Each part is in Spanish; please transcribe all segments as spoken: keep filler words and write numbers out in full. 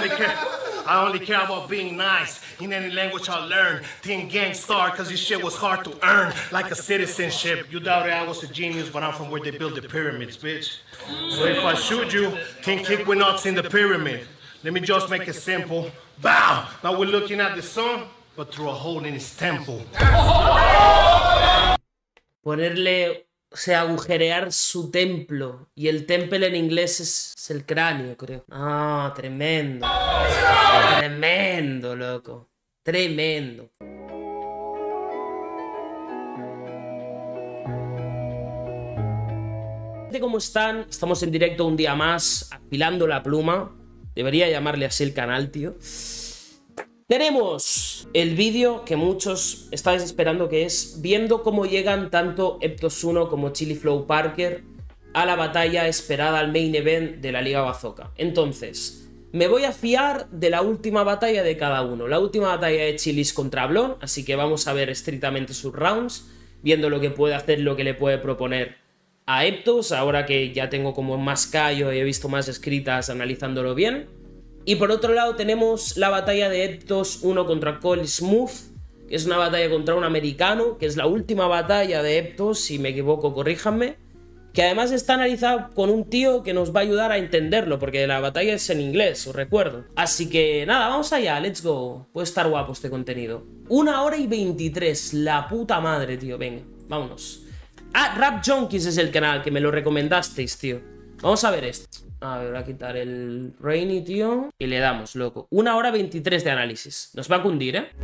only care, I only care about being nice. In any language I learn. Team Gang Star, cause this shit was hard to earn. Like a citizenship. You doubted I was a genius, but I'm from where they build the pyramids, bitch. So if I shoot you, can kick with nuts in the pyramid. Let me just make it simple. Bow! Now we're looking at the sun, but through a hole in his temple. Ponerle, o sea, agujerear su templo. Y el temple en inglés es, es el cráneo, creo. Ah, tremendo. Tremendo, loco. Tremendo. ¿Cómo están? Estamos en directo un día más, afilando la pluma. Debería llamarle así el canal, tío. Tenemos el vídeo que muchos estáis esperando, que es viendo cómo llegan tanto Eptos uno como Chili Flow Parker a la batalla esperada, al main event de la Liga Bazooka. Entonces, me voy a fiar de la última batalla de cada uno. La última batalla de Chilis contra Blon, así que vamos a ver estrictamente sus rounds, viendo lo que puede hacer, lo que le puede proponer a Eptos, ahora que ya tengo como más callo y he visto más escritas analizándolo bien. Y por otro lado tenemos la batalla de Eptos uno contra Cole Smooth, que es una batalla contra un americano, que es la última batalla de Eptos, si me equivoco corríjanme, que además está analizada con un tío que nos va a ayudar a entenderlo, porque la batalla es en inglés, os recuerdo. Así que nada, vamos allá, let's go. Puede estar guapo este contenido. Una hora y veintitrés, la puta madre, tío, venga, vámonos. Ah, Rap Junkies es el canal, que me lo recomendasteis, tío. Vamos a ver esto. A ver, voy a quitar el Rainy, tío. Y le damos, loco. Una hora veintitrés de análisis. Nos va a cundir, ¿eh?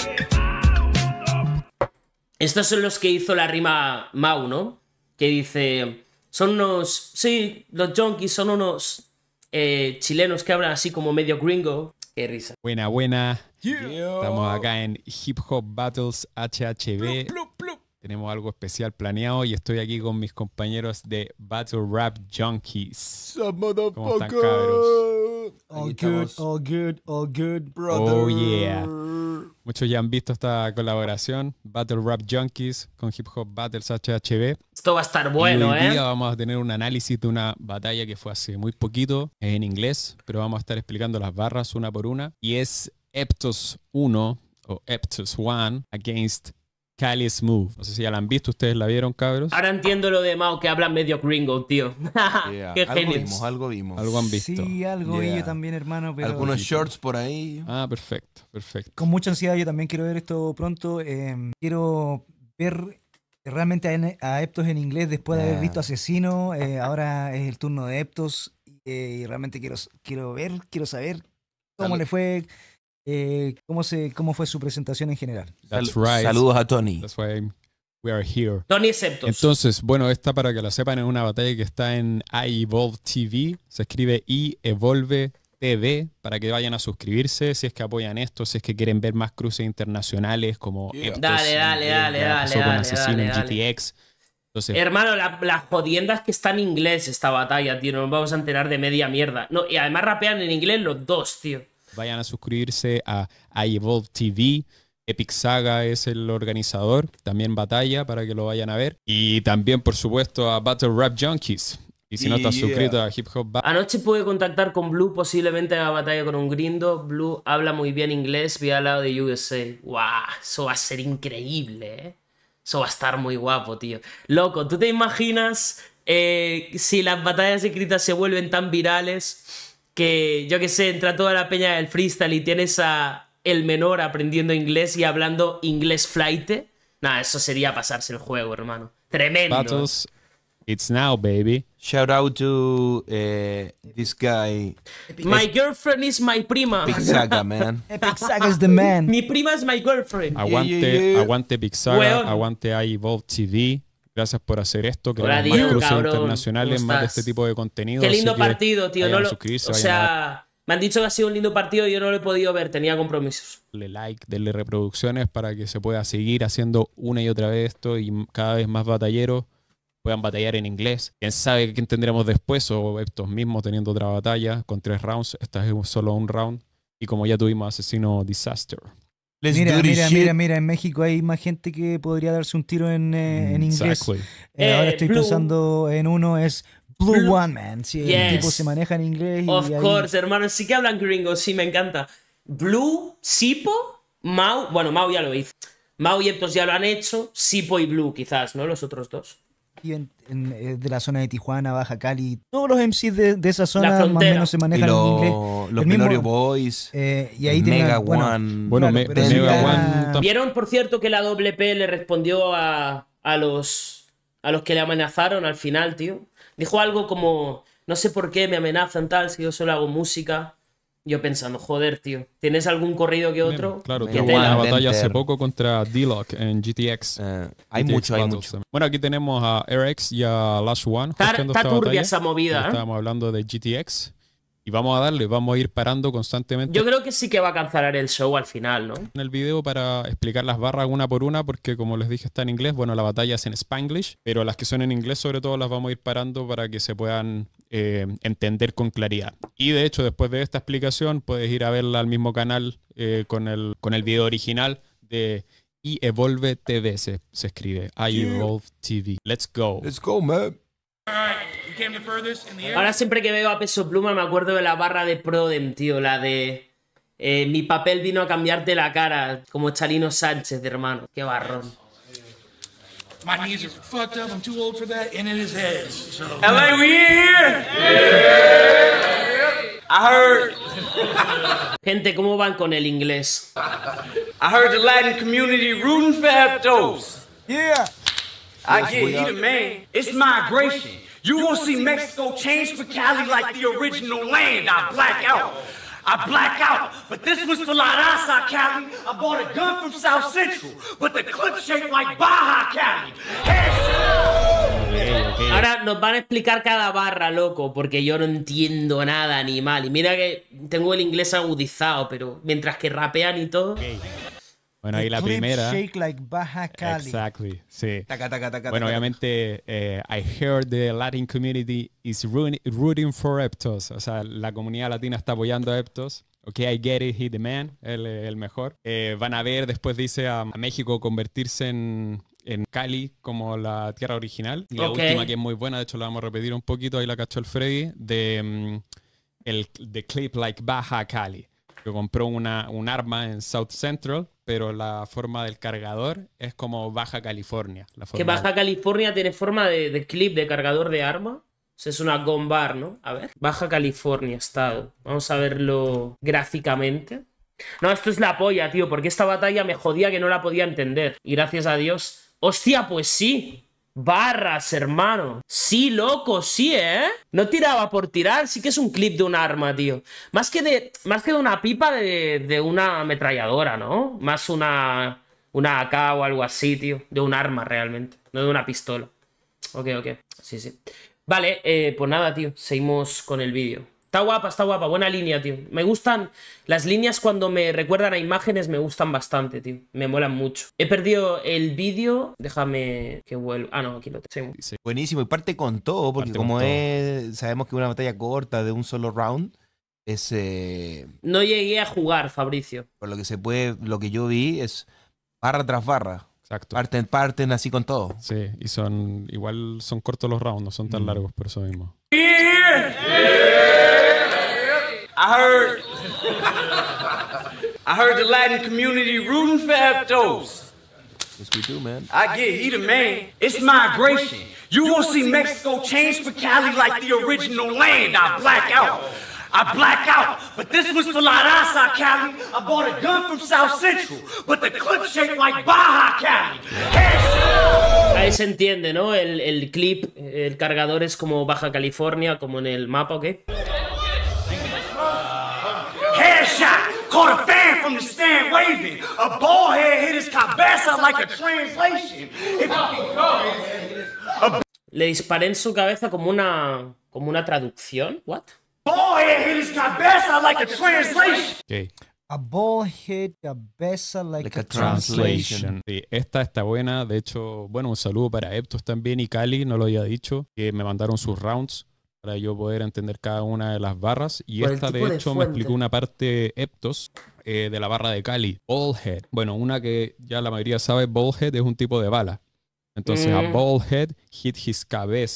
Estos son los que hizo la rima Mau, ¿no? Que dice... Son unos... Sí, los Junkies son unos... Eh, chilenos que hablan así como medio gringo. Qué risa. Buena, buena. Yeah. Estamos acá en Hip Hop Battles H H B. Plup, plup, plup. Tenemos algo especial planeado y estoy aquí con mis compañeros de Battle Rap Junkies. ¿Cómo están, cabros? All good, all good, all good, brother. Oh, yeah. Muchos ya han visto esta colaboración, Battle Rap Junkies con Hip Hop Battles H H B. Esto va a estar bueno, y hoy ¿eh? día vamos a tener un análisis de una batalla que fue hace muy poquito, es en inglés, pero vamos a estar explicando las barras una por una. Y es Eptos uno o Eptos uno against Cali Smooth. No sé si ya la han visto, ¿ustedes la vieron, cabros? Ahora entiendo lo de Mao, que hablan medio gringo, tío. Yeah. Qué algo genios. vimos, algo vimos. Algo han visto. Sí, algo Yeah. vi yo también, hermano. Pero Algunos shorts por ahí. Ah, perfecto, perfecto. con mucha ansiedad yo también quiero ver esto pronto. Eh, quiero ver realmente a, a Eptos en inglés después de haber Yeah. visto Asesino. Eh, ahora es el turno de Eptos. Eh, y realmente quiero, quiero ver, quiero saber cómo Salud. le fue, eh, cómo, se, cómo fue su presentación en general. That's Sal- right. Saludos a Tony. That's why we are here. Tony Septos. Entonces, bueno, esta para que la sepan es una batalla que está en iEvolve T V. Se escribe iEvolve T V para que vayan a suscribirse si es que apoyan esto, si es que quieren ver más cruces internacionales como Yeah. Eptos, Dale, dale, eh, dale, que dale, pasó con dale, Asesino dale, en dale. G T X. Entonces, Hermano, la, la jodienda es que está en inglés esta batalla, tío. No nos vamos a enterar de media mierda. No, y además rapean en inglés los dos, tío. vayan a suscribirse a iEvolve T V. Epic Saga es el organizador, también batalla para que lo vayan a ver. Y también, por supuesto, a Battle Rap Junkies. Y si no estás Yeah. suscrito a Hip Hop Battle, Anoche pude contactar con Blue, posiblemente a batalla con un grindo. Blue habla muy bien inglés, vi al lado de U S A. ¡Guau! Eso va a ser increíble, ¿eh? Eso va a estar muy guapo, tío. Loco, ¿tú te imaginas eh, si las batallas escritas se vuelven tan virales que, yo qué sé, entra toda la peña del freestyle y tienes a el menor aprendiendo inglés y hablando inglés flight? Nah, eso sería pasarse el juego, hermano. Tremendo. Battles, it's now, baby. Shout out to eh, this guy. My girlfriend is my prima. Big Saga, man. Epic Saga is the man. Mi prima es my girlfriend. Aguante, Yeah, yeah, yeah. aguante Epic Saga, Weón. aguante iEvolve T V. Gracias por hacer esto. Hola, Queremos más Diego, cruces cabrón. internacionales, ¿Cómo más de estás? este tipo de contenido. Qué así lindo que partido, tío. vayan No a lo- suscribirse, o vayan a sea, me han dicho que ha sido un lindo partido y yo no lo he podido ver, tenía compromisos. darle like, darle reproducciones para que se pueda seguir haciendo una y otra vez esto y cada vez más batalleros puedan batallar en inglés. Quién sabe quién tendremos después o estos mismos teniendo otra batalla con tres rounds. Esta es solo un round y como ya tuvimos Asesino Disaster. Let's Mira, do this mira, shit. mira, mira, en México hay más gente que podría darse un tiro en, eh, en inglés. Exactly. Eh, ahora Eh, estoy Blue. pensando en uno, es Blue, Blue- One Man, sí, Yes. el tipo se maneja en inglés y Of ahí- course, hermano, sí que hablan gringo, sí, me encanta. Blue, Sipo, Mau, bueno, Mau ya lo hizo. Mau y Eptos ya lo han hecho, Sipo y Blue quizás, ¿no? Los otros dos. y en- en- eh, de la zona de Tijuana, Baja Cali, todos los M Cs de, de esa zona más o frontera. menos se Y manejan en inglés. los, los El mismo- Melorio Boys, Eh, y ahí Mega tenía, bueno, One. Bueno, claro, me- pero Mega ya- One tam- ¿Vieron, por cierto, que la W P le respondió a, a los a los que le amenazaron al final, tío? Dijo algo como, no sé por qué me amenazan tal, si yo solo hago música. Yo pensando, joder, tío, ¿tienes algún corrido que otro? Claro, Mega tuvo tela. una One, batalla hace Enter. poco contra D-Lock en G T X. Eh, hay G T X mucho, hay Battles mucho. también. Bueno, aquí tenemos a R X y a Lash One. Está, hosteando está esta turbia batalla. esa movida, ¿eh? Estábamos hablando de G T X. Y vamos a darle, vamos a ir parando constantemente Yo creo que sí que va a cancelar el show al final, ¿no? en el video para explicar las barras una por una, porque como les dije está en inglés, bueno, la batalla es en Spanglish, pero las que son en inglés sobre todo las vamos a ir parando para que se puedan eh, entender con claridad. Y de hecho, después de esta explicación, puedes ir a verla al mismo canal eh, con, el, con el video original de iEvolve T V, se, se escribe, iEvolve T V. Let's go. Let's go, man. Ahora siempre que veo a Peso Pluma me acuerdo de la barra de Prodem, tío, la de eh, mi papel vino a cambiarte la cara, como Chalino Sánchez, de hermano. Qué barrón. My knees are fucked up. I'm too old for that, and it is heads. So. L A, we in here? I heard, Gente, ¿cómo van con el inglés? I heard the Latin community rooting for Eptos. Yeah. I get he the man. It's migration. You won't see Mexico change for Cali like the original land. I black out. I black out. But this was for La Raza, Cali. I bought a gun from South Central, but the clip shaped like Baja, Cali. Headshot. Ok, ok. Ahora nos van a explicar cada barra, loco, porque yo no entiendo nada ni mal. Y mira que tengo el inglés agudizado, pero mientras que rapean y todo... Bueno, ahí la Clip primera. Shake like Baja Cali. Exactly, sí. Taca, taca, taca, Bueno, taca. obviamente, eh, I heard the Latin community is rooting, rooting for Eptos. O sea, la comunidad latina está apoyando a Eptos. Ok, I get it, he the man, él es el mejor. Eh, van a ver, después dice a, a México convertirse en, en Cali como la tierra original. Y la Ok. última que es muy buena, de hecho la vamos a repetir un poquito, ahí la cachó el Freddy, de mm, el de clip like Baja Cali. Que compró una, un arma en South Central, pero la forma del cargador es como Baja California. La Que forma Baja California tiene forma de, de clip de cargador de arma. O sea, es una gun bar, ¿no? A ver. Baja California, estado. Vamos a verlo gráficamente. No, esto es la polla, tío, porque esta batalla me jodía que no la podía entender. Y gracias a Dios... ¡Hostia, pues sí! Barras, hermano. Sí, loco, sí, ¿eh? No tiraba por tirar, sí que es un clip de un arma, tío. Más que de, más que de una pipa de, de una ametralladora, ¿no? Más una, una A K o algo así, tío. De un arma, realmente. No de una pistola. Ok, ok. Sí, sí. Vale, eh, pues nada, tío. Seguimos con el vídeo. Está guapa, está guapa. Buena línea, tío. Me gustan... Las líneas cuando me recuerdan a imágenes me gustan bastante, tío. Me molan mucho. He perdido el vídeo. Déjame que vuelva. Ah, no, aquí lo tengo. Sí. Buenísimo, y parte con todo, porque Parte con como todo. es, sabemos que una batalla corta de un solo round, es eh, No llegué a jugar, Fabricio. por lo que se puede, lo que yo vi es barra tras barra. Exacto. Parten, parten así con todo. Sí, y son igual son cortos los rounds, no son tan largos por eso mismo. We in here? I heard, I heard the Latin community rooting for Eptos. Yes, we do, man. I get he the man. It's migration. You won't see Mexico change for Cali like the original land. I black out. I black out. But this was for La Raza, Cali. I bought a gun from South Central, but the clip shaped like Baja, Cali. Headshot. Ahí se entiende, ¿no? El, el clip, el cargador es como Baja California, como en el mapa, ¿ok? Headshot. Caught a fan from the stand waving. A ball head hit his cabeza like a translation. If Le disparé en su cabeza como una... como una traducción. ¿What? ball head hit his cabeza like a translation. Ok. A ball hit cabeza like, Like a a translation. translation. Sí, esta está buena. De hecho, bueno, un saludo para Eptos también y Cali, no lo había dicho, que me mandaron sus rounds para yo poder entender cada una de las barras. Y Por el esta, de tipo de hecho, me fuente. explicó una parte Eptos eh, de la barra de Cali. Ballhead. Bueno, una que ya la mayoría sabe, Ballhead es un tipo de bala. Entonces, a Mm. Ballhead hit his cabeza.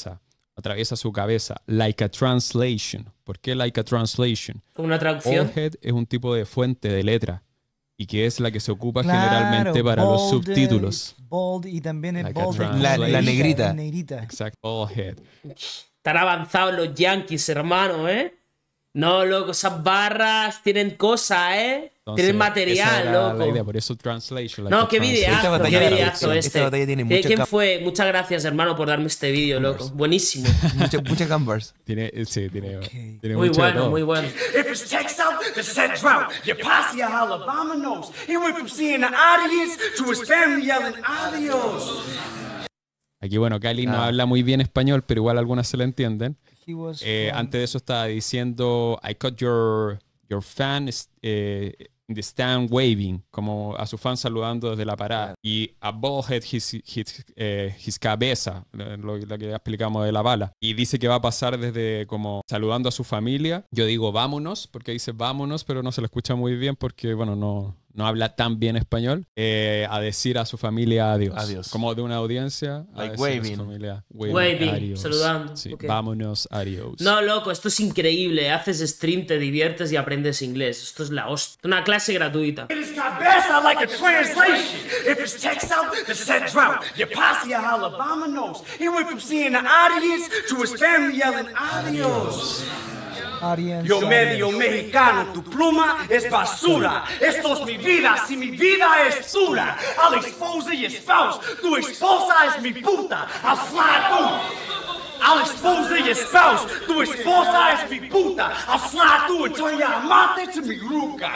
atraviesa su cabeza. Like a translation. ¿Por qué like a translation? Como una traducción. All head es un tipo de fuente de letra y que es la que se ocupa Claro, generalmente para los bold, subtítulos. eh, Bold y también el Like a bold. translation. La- la negrita. negrita. Exacto. All head. Están avanzados los Yankees, hermano, ¿eh? No, loco, esas barras tienen cosas, ¿eh? Entonces, tienen esa material, era loco. la idea, por eso translation. like No, a qué translation. Esta videazo, batalla qué de videazo traducción, este. esta batalla tiene ¿Qué- mucho ¿Quién camp- fue? Muchas gracias, hermano, por darme este vídeo, loco. Buenísimo. Mucha, mucha canvas. Tiene, sí, tiene, tiene Muy mucho de bueno, todo. muy bueno. If it's text out, the set drought. Your posse of Alabama knows. He went from seeing the audience to his family yelling adios. Aquí, bueno, Cali no Ah. habla muy bien español, pero igual algunas se le entienden. He was Eh, from- antes de eso estaba diciendo, I caught your, your fan eh, in the stand waving, como a su fan saludando desde la parada. Y a bald head his, his, eh, his cabeza, lo, lo que ya explicamos de la bala. Y dice que va a pasar desde como saludando a su familia. Yo digo vámonos, porque dice vámonos, pero no se lo escucha muy bien porque, bueno, no... no habla tan bien español, eh, a decir a su familia adiós. Adiós. Como de una audiencia. a Like decir a su waving. familia, Waving, adiós. saludando, Sí, ok. vámonos, adiós. No, loco, esto es increíble. Haces stream, te diviertes y aprendes inglés. Esto es la hostia. Una clase gratuita. It is cabeza like a translation. If it's text out, the set drought. Your posse of Alabama knows. He went from seeing the audience to his family yelling adios. Arians, Yo Arians. medio mexicano, tu pluma es basura. Esto es mi vida, si mi vida es dura. I'll expose your spouse, tu esposa es mi puta. I'll fly through. I'll expose your spouse, tu esposa es mi puta. I'll fly through and turn your amante to mi ruca.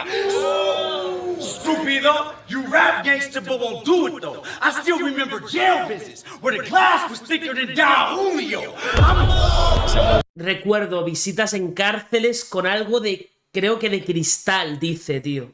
Stupido, you rap gangster but won't do it though. I still remember jail visits where the glass was thicker than Don Julio. I'm Recuerdo visitas en cárceles con algo de, creo que de cristal, dice, tío.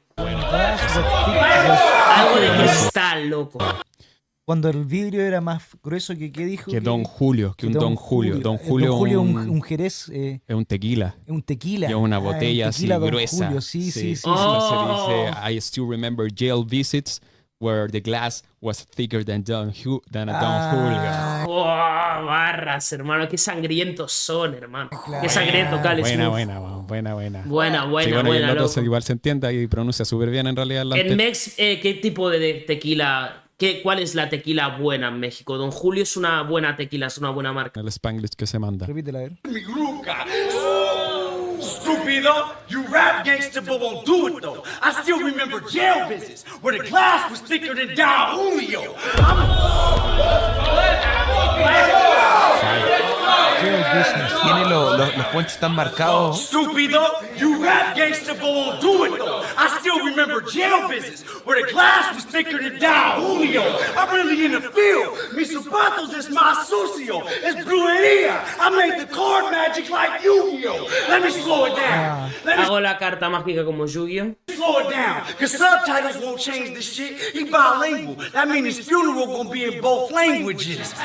Algo de cristal, loco. Cuando el vidrio era más grueso que, ¿qué dijo? Que Don Julio, que un Don Julio. Don Eh, Julio, Don Julio un, un- un jerez, eh, es un tequila. un tequila. Que es una Ah, un botella así tequila Don gruesa. Julio, sí, sí, sí. sí. Oh. Entonces dice, I still remember jail visits where the glass was thicker than Don, Ju- than a Don Julio. Ah, Oh, barras, hermano. Qué sangrientos son, hermano. Qué sangriento, Cali Buena, Smooth. buena, buena, buena. Buena, buena, Sí, bueno, y buena, el otro loco. se- igual se entiende y pronuncia súper bien en realidad. la En ante- Mex, eh, ¿qué tipo de tequila? ¿Qué, ¿Cuál es la tequila buena en México? Don Julio es una buena tequila, es una buena marca. el Spanglish que se manda. repítela, a ver. mi ruca. Stupido, you rap gangster but won't do it though. I still remember jail visits where the glass was thicker than Don Julio. Tiene lo- lo- los ponches tan marcados. Stupido, you rap gangster but won't do it though. I still remember jail visits where the glass was thicker than Don Julio. I'm really in the field. Mis zapatos es más sucio. Es brujería. I made the card magic like Yu-Gi-Oh. Let me slow it down. Let me Hago la carta mágica como Yu-Gi-Oh. slow it down. Cause subtitles won't change this shit. He bilingual. That means his funeral gonna be in both languages.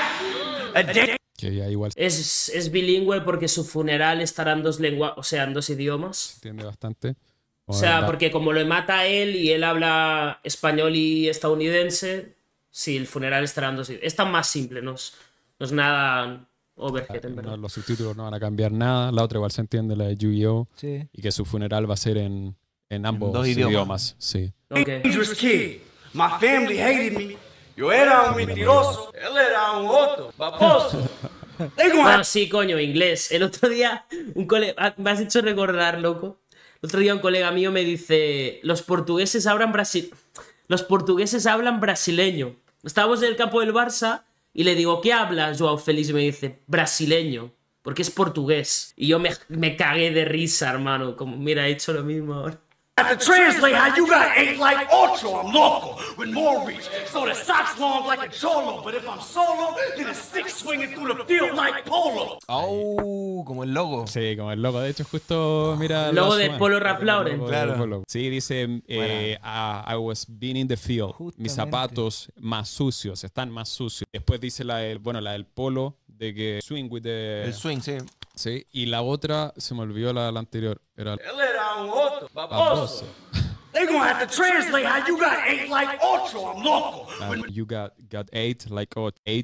A day Que ya igual se Es, es bilingüe porque su funeral estará en dos lenguas, o sea, en dos idiomas. entiende bastante. O sea, porque como lo mata él y él habla español y estadounidense, sí, el funeral estará en dos idiomas. Es tan más simple, no es, no es nada overhead, en No, verdad. los subtítulos no van a cambiar nada. La otra igual se entiende, la de Yu-Gi-Oh! Sí. Y que su funeral va a ser en, en ambos dos idiomas. idiomas. Sí. Ok. dangerous kid. My family hated me. Yo era un mentiroso. Él era un otro. Baboso. They gonna Bueno, have sí, coño, inglés. El otro día, un colega, me has hecho recordar, loco. El otro día un colega mío me dice, los portugueses hablan brasil, los portugueses hablan brasileño. Estábamos en el campo del Barça y le digo, ¿qué hablas, Joao Félix? Y me dice, brasileño, porque es portugués. Y yo me, me cagué de risa, hermano. Como, mira, he hecho lo mismo ahora. to translate how you got eight like Ocho. I'm local with more reach. So the socks long like a cholo. But if I'm solo, then it's six swinging through the field like polo. Oh, como el logo. Sí, como el logo. De hecho, justo, mira... El logo Last de One. Polo Ralph El Lauren. logo de Claro. Polo. Sí, dice, eh, I, I was being in the field. Mis Justamente. zapatos más sucios, están más sucios. Después dice la del, bueno, la del polo, de que swing with the... El swing, sí. Sí, y la otra, se me olvidó la, la anterior. Era el Él era un otro. baboso. They gonna have to translate how you got eight like Ocho. I'm local. Ah, you got, got eight, like oh, eight.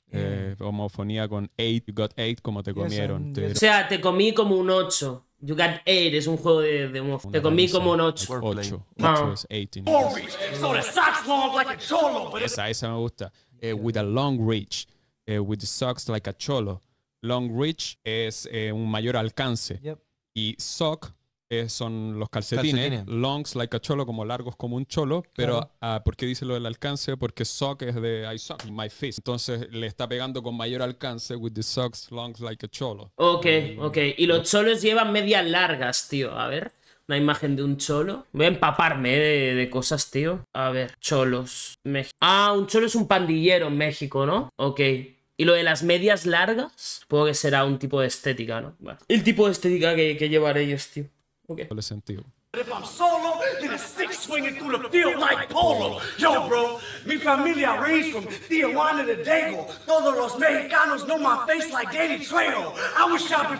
Eh, homofonía con eight, you got eight, como te Yes, comieron. and te yes. dieron O sea, te comí como un ocho. You got eight es un juego de, de homo- una Te comí risa. como un ocho. ocho. Ah. ocho es eight en Long inglés. reach, so the socks long like a cholo, but it's Esa, esa me gusta. Eh, with a long reach. Eh, with the socks like a cholo. Long reach es eh, un mayor alcance. Yep. Y sock eh, son los calcetines. Calcetines. Longs like a cholo, como largos como un cholo. Pero, Claro. ah, ¿por qué dice lo del alcance? Porque sock es de I sock in my fist. Entonces le está pegando con mayor alcance with the socks longs like a cholo. Ok, ok. Y los cholos llevan medias largas, tío. A ver. Una imagen de un cholo. Voy a empaparme eh, de, de cosas, tío. A ver, cholos. Mex- ah, un cholo es un pandillero en México, ¿no? Ok. Y lo de las medias largas, supongo que será un tipo de estética, ¿no? Bueno, el tipo de estética que, que llevan ellos, tío. Ok. Doble sentido. if I'm solo, then a stick swinging through the field like polo. Yo, bro, mi familia raised from Tijuana to Dago. Todos los mexicanos know my face like Danny Trejo. I was shopping.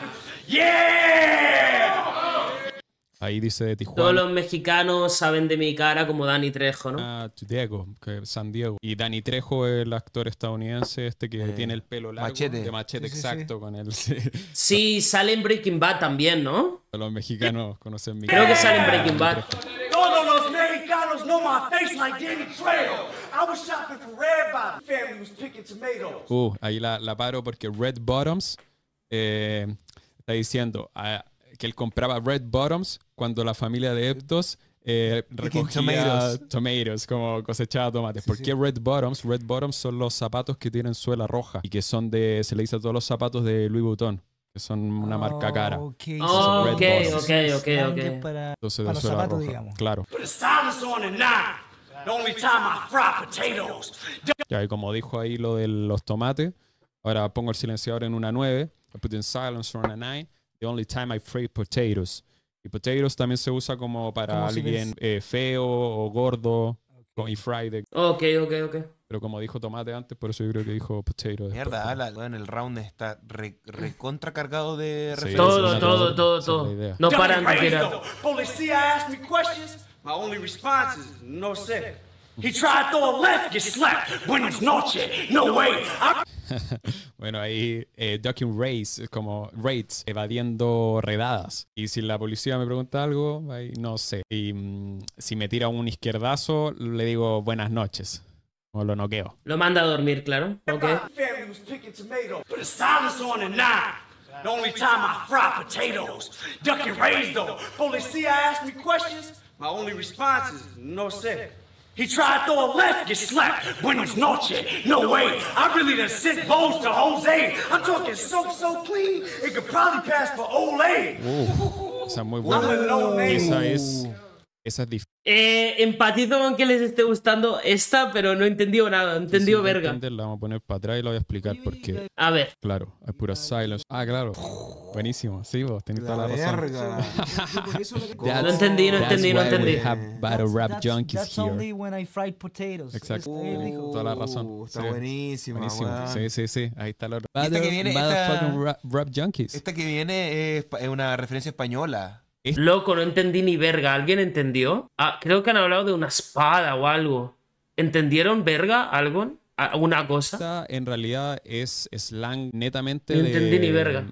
Yeah! Ahí dice de Tijuana. Todos los mexicanos saben de mi cara como Danny Trejo, ¿no? a Diego, que es San Diego. Y Danny Trejo, el actor estadounidense, este que Eh, tiene el pelo largo. Machete. De machete, Sí, sí, exacto, con el. Sí. Sí, sale en Breaking Bad también, ¿no? Los mexicanos conocen mi Creo que sale en Breaking Bad. Todos los mexicanos know my face like Danny Trejo. I was shopping for Red Bottom. Family was picking tomatoes. Uh, ahí la, la paro porque Red Bottoms eh, está diciendo ah, que él compraba Red Bottoms cuando la familia de Eptos eh, Picking recogía tomatoes. tomatoes, como cosechaba tomates. ¿Por qué Red Bottoms? Red Bottoms son los zapatos que tienen suela roja y que son de, se le dice a todos los zapatos de Louis Vuitton, que son una marca cara. Ok, Oh, Red ok, Bottoms. ok, ok, Slang ok. Para, Entonces para de los suela zapatos, roja. digamos. Claro. Put a silence on at nine. The only time I fry potatoes. Ya, y como dijo ahí lo de los tomates, ahora pongo el silenciador en una nueve. I put in silence on a nine. The only time I fry potatoes. Y potatoes también se usa como para Como si alguien ves- eh, feo o gordo. Y fried. Ok, ok, ok. Pero como dijo tomate antes, por eso yo creo que dijo potato. después. Mierda, la, bueno, el round está re, recontra cargado de Sí, referencias. Todo, una todo, cosa, todo, esa es la todo. idea. No Ducking paran de raised, tirar. though. Policía asked me questions. My only response is no sé. He tried to throw a left, get slapped. Buenas noches. No way. I Bueno, ahí eh, ducking raids, es como raids, evadiendo redadas. Y si la policía me pregunta algo, ahí no sé. Y mm, si me tira un izquierdazo, le digo buenas noches. O lo noqueo. Lo manda a dormir, claro. Ok. family was picking tomatoes. Put a silence on at nine. The only time I fry potatoes. Ducking raised though. Policía asked me questions. My only response is no sé. He tried to throw a left, get slapped. Buenas noches. No way. I really done sent bones to Jose. I'm talking soap so clean, it could probably pass for Olay. Uh, esa es muy I'm buena. a no name. Esa es, esa es difícil. Eh, empatizo con que les esté gustando esta, pero no he entendido nada. He entendido de verga. entender, la vamos a poner para atrás y lo voy a explicar porque, A ver. claro, hay pura silence. Ah, claro. Buenísimo. Sí, vos tenés toda la La razón. verga. That's- No entendí, no that's entendí, no why we entendí. have battle rap That's- junkies that's here. only when I fried potatoes. Exacto. Él dijo. Toda la razón. Uh, Está Sí. buenísimo. Buenísimo. weón. Sí, sí, sí. Ahí está la esta que viene, esta- fucking rap, rap junkies. Esta que viene es, pa- es una referencia española. Loco, no entendí ni verga. ¿Alguien entendió? Ah, creo que han hablado de una espada o algo. ¿Entendieron verga algo? ¿Alguna cosa? Esta en realidad es slang netamente No de, entendí ni verga.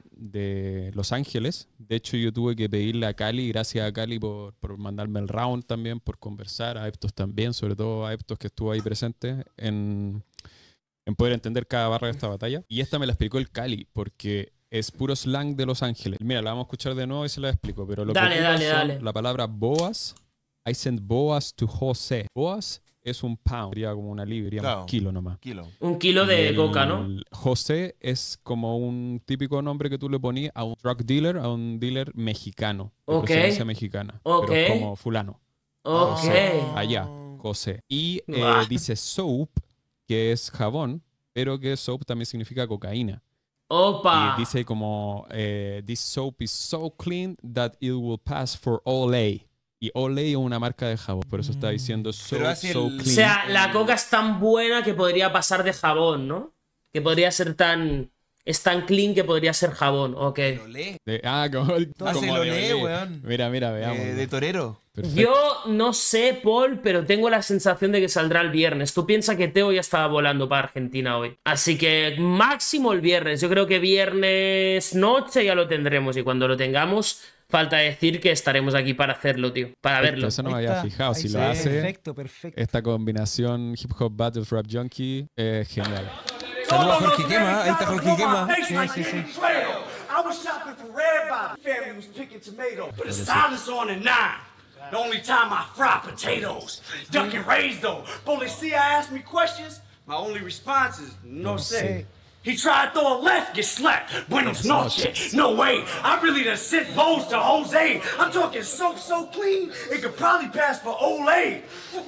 de Los Ángeles. De hecho, yo tuve que pedirle a Cali, gracias a Cali por, por mandarme el round también, por conversar, a Eptos también, sobre todo a Eptos que estuvo ahí presente en, en poder entender cada barra de esta batalla. Y esta me la explicó el Cali, porque es puro slang de Los Ángeles. Mira, la vamos a escuchar de nuevo y se la explico. Pero lo Dale, que dale, son dale. la palabra boas. I sent boas to José. Boas es un pound, sería como una libra, sería Claro. un kilo nomás. Kilo. Un kilo Y de el coca, ¿no? José es como un típico nombre que tú le ponías a un drug dealer, a un dealer mexicano. De Ok. procedencia mexicana. Ok. Pero es como fulano. Ok. José, allá, José. Y eh, Ah. dice soap, que es jabón, pero que soap también significa cocaína. Opa. Y dice como, eh, this soap is so clean that it will pass for Olay. Y Olay es una marca de jabón, por eso está diciendo so, Pero hace so el- clean. O sea, la coca es tan buena que podría pasar de jabón, ¿no? Que podría ser tan es tan clean que podría ser jabón. Ok. Olé. De- ah, como, el- Ah, como se lo de lee, Olé. weón. Mira, mira, veamos. Eh, de torero. Perfecto. Yo no sé, Paul, pero tengo la sensación de que saldrá el viernes. Tú piensas que Teo ya estaba volando para Argentina hoy. Así que máximo el viernes. Yo creo que viernes noche ya lo tendremos. Y cuando lo tengamos, falta decir que estaremos aquí para hacerlo, tío. Para verlo. Eso no me Ahí había está, fijado. ahí Si se lo ve. hace, Perfecto, perfecto. esta combinación hip hop battles rap junkie es genial. Saludos a Jorge Quema. Ahí está Jorge Quema. Sí, sí, sí. I was shopping for red bottom. Family was picking tomatoes. Put a silence on at nine. The only time I fry potatoes. Duck and raised though. Policia asked me questions. My only response is no say. He tried to throw a left, get slapped. Buenos noches. No way. I really done sent bows to Jose. I'm talking soap so clean, it could probably pass for Olay.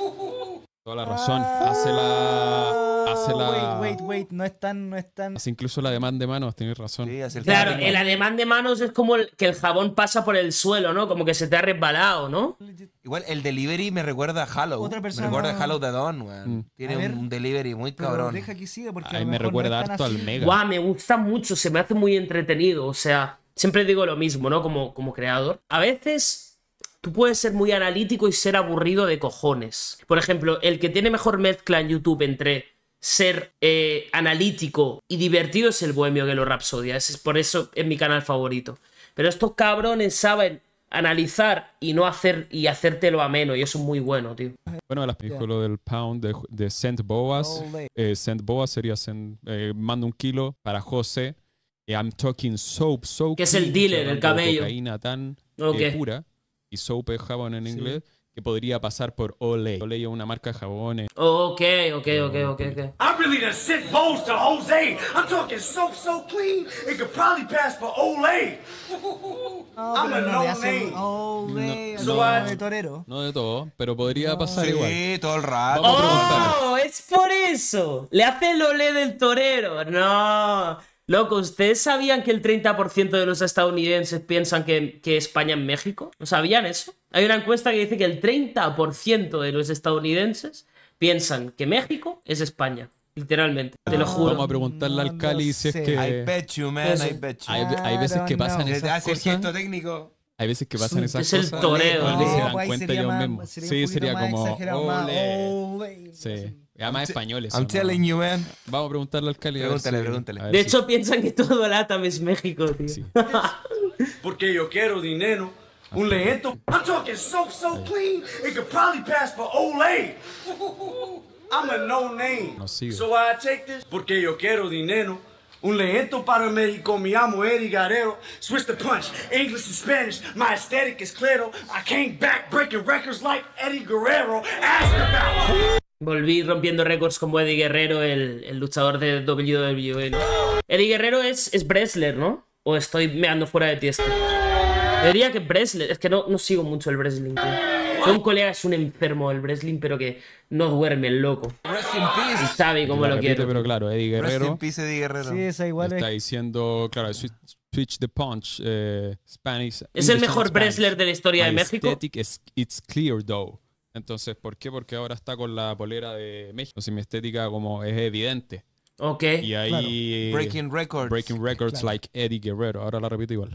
Toda la razón. Hace la. Hace la. Wait, wait, wait. No es tan, no es tan. Hace incluso la demanda de manos, tienes razón. Sí, hace el Claro, tapping. el ademán de manos es como el- que el jabón pasa por el suelo, ¿no? Como que se te ha resbalado, ¿no? Igual el delivery me recuerda a Hollow. Otra me persona- recuerda a Hollow de Don, weón. Mm. Tiene A ver, un, un delivery muy Pero cabrón. deja que siga porque A a mí lo me mejor no recuerda es tan harto al así. Mega. Guau, me gusta mucho, se me hace muy entretenido. O sea, siempre digo lo mismo, ¿no? Como, como creador. A veces tú puedes ser muy analítico y ser aburrido de cojones. Por ejemplo, el que tiene mejor mezcla en YouTube entre ser eh, analítico y divertido es el Bohemio Gelo Rapsodia. Es por eso es mi canal favorito. Pero estos cabrones saben analizar y no hacer y hacértelo ameno, y eso es muy bueno, tío. Bueno, las películas del Pound de, de Saint Boas. Ole. Eh, Saint Boas sería Saint- eh, mando un kilo para José. Eh, I'm talking soap, soap. Que es el clean, dealer, estoy el hablando de camello. Cocaína tan eh, Ok. pura. Y soap es jabón en inglés. Que podría pasar por Olay. Olay es una marca de jabones. Ok, ok, ok, ok, ok. I really done sent bows to Jose. I'm talking soap so clean, it could probably pass for Olay. No, I'm pero a no le no hace name. ole, So no, what? de torero. No de todo, pero podría pasar igual. Sí, todo el rato. Vamos a preguntar. ¡Oh! ¡Es por eso! Le hace el olé del torero. No. Loco, ¿ustedes sabían que el treinta por ciento de los estadounidenses piensan que, que España es México? ¿No sabían eso? Hay una encuesta que dice que el treinta por ciento de los estadounidenses piensan que México es España. Literalmente. Te lo Vamos juro. a preguntarle al No Cali lo si es sé. I que. bet you, man, Eso. I bet you. Hay, hay veces que I don't pasan know. Desde esas hace el cosas. gesto técnico. Hay veces que pasan Es esas el cosas. toreo, y ¿no? ni se pues dan ahí cuenta sería ellos más- mismos. sería un Sí, poquito sería más como. exagerado, más "Ole". ole. Sí. Además españoles. I'm son, telling ¿no? you, man. Vamos a preguntarle al Cali. a ver Pregúntale, si- pregúntale. a ver De si- hecho, piensan que todo el Atam es México, tío. Sí. Porque yo quiero dinero. Un lento. I'm talking soap so clean, it could probably pass for Olay. I'm a no name. No sigue. So I take this. Porque yo quiero dinero. Un lento para México, me llamo Eddie Guerrero. Switch the punch, English and Spanish. My aesthetic is claro. I came back breaking records like Eddie Guerrero. Ask about. Volví rompiendo récords como Eddie Guerrero, el, el luchador de W W E, ¿no? Eddie Guerrero es, es wrestler, ¿no? O estoy meando fuera de tiesto. Diría que wrestler. Es que no, no sigo mucho el wrestling, tío. Tengo un colega que es un enfermo del wrestling, pero que no duerme el loco. Rest in Y peace. sabe cómo La lo repite, quiero. pero claro, Eddie Rest in Guerrero peace, Eddie Guerrero. Sí, esa igual está es. diciendo, claro, switch, switch the punch, eh, Spanish. Es el English mejor and Spanish. wrestler de la historia de My México. aesthetic is, it's clear though. Entonces, ¿por qué? Porque ahora está con la polera de México. Entonces, mi estética como es evidente. Ok. Y ahí... Breaking records. Breaking records like Eddie Guerrero. Ahora la repito igual.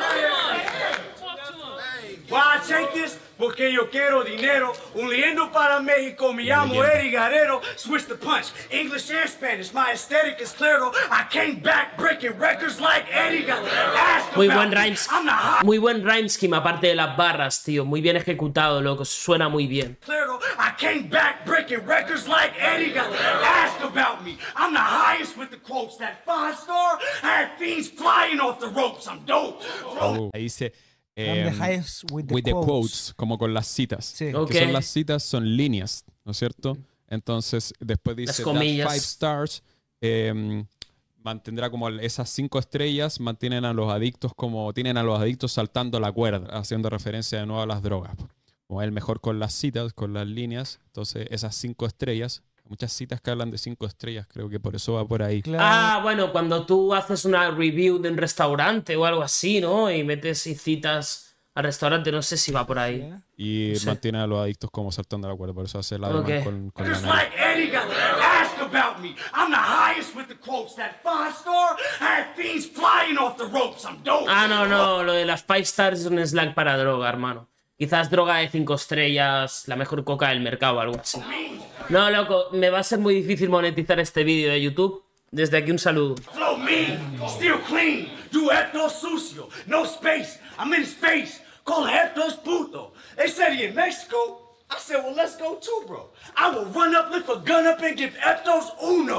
Why I take this? Porque yo quiero dinero. Un liendo para México. Me llamo leyenda. Eddie Guerrero. Switch the punch. English and Spanish. My aesthetic is claro. I came back breaking records like Eddie Guerrero. Ask Muy about buen me. rhymes. I'm the hot Muy buen rhyme scheme, aparte de las barras, tío. Muy bien ejecutado, loco. Suena muy bien. claro. I came back breaking records like Eddie Guerrero. Ask about me. I'm the highest with the quotes. That five star. I had fiends flying off the ropes. I'm dope. Oh, ahí dice... I'm em, the highest with the with the quotes. quotes, como con las citas. Sí. Ok. Que son las citas, son líneas, ¿no es cierto? Entonces, después dice, Las that comillas. five stars em, mantendrá como esas cinco estrellas, mantienen a los adictos como, tienen a los adictos saltando la cuerda, haciendo referencia de nuevo a las drogas. Como el mejor con las citas, con las líneas, entonces esas cinco estrellas, muchas citas que hablan de cinco estrellas, creo que por eso va por ahí. Claro. Ah, bueno, cuando tú haces una review de un restaurante o algo así, ¿no? Y metes y citas al restaurante, no sé si va por ahí. Y Sí. mantiene a los adictos como saltando la cuerda, por eso hace la demás Ok. con, con la Just nariz. like Eddie Guerrero. Ask about me. I'm the highest with the quotes. That five star, I had fiends flying off the ropes. I'm dope. Ah, no, no, lo de las five stars es un slang para droga, hermano. Quizás droga de cinco estrellas, la mejor coca del mercado, algo así. No, loco, me va a ser muy difícil monetizar este vídeo de YouTube. Desde aquí un saludo. Flow mean, still clean, do Hector sucio, no space, I'm in space, call Hector's puto. They said he in Mexico. I said, well, let's go too, bro. I will run up, lift a gun up, and give Hector's uno.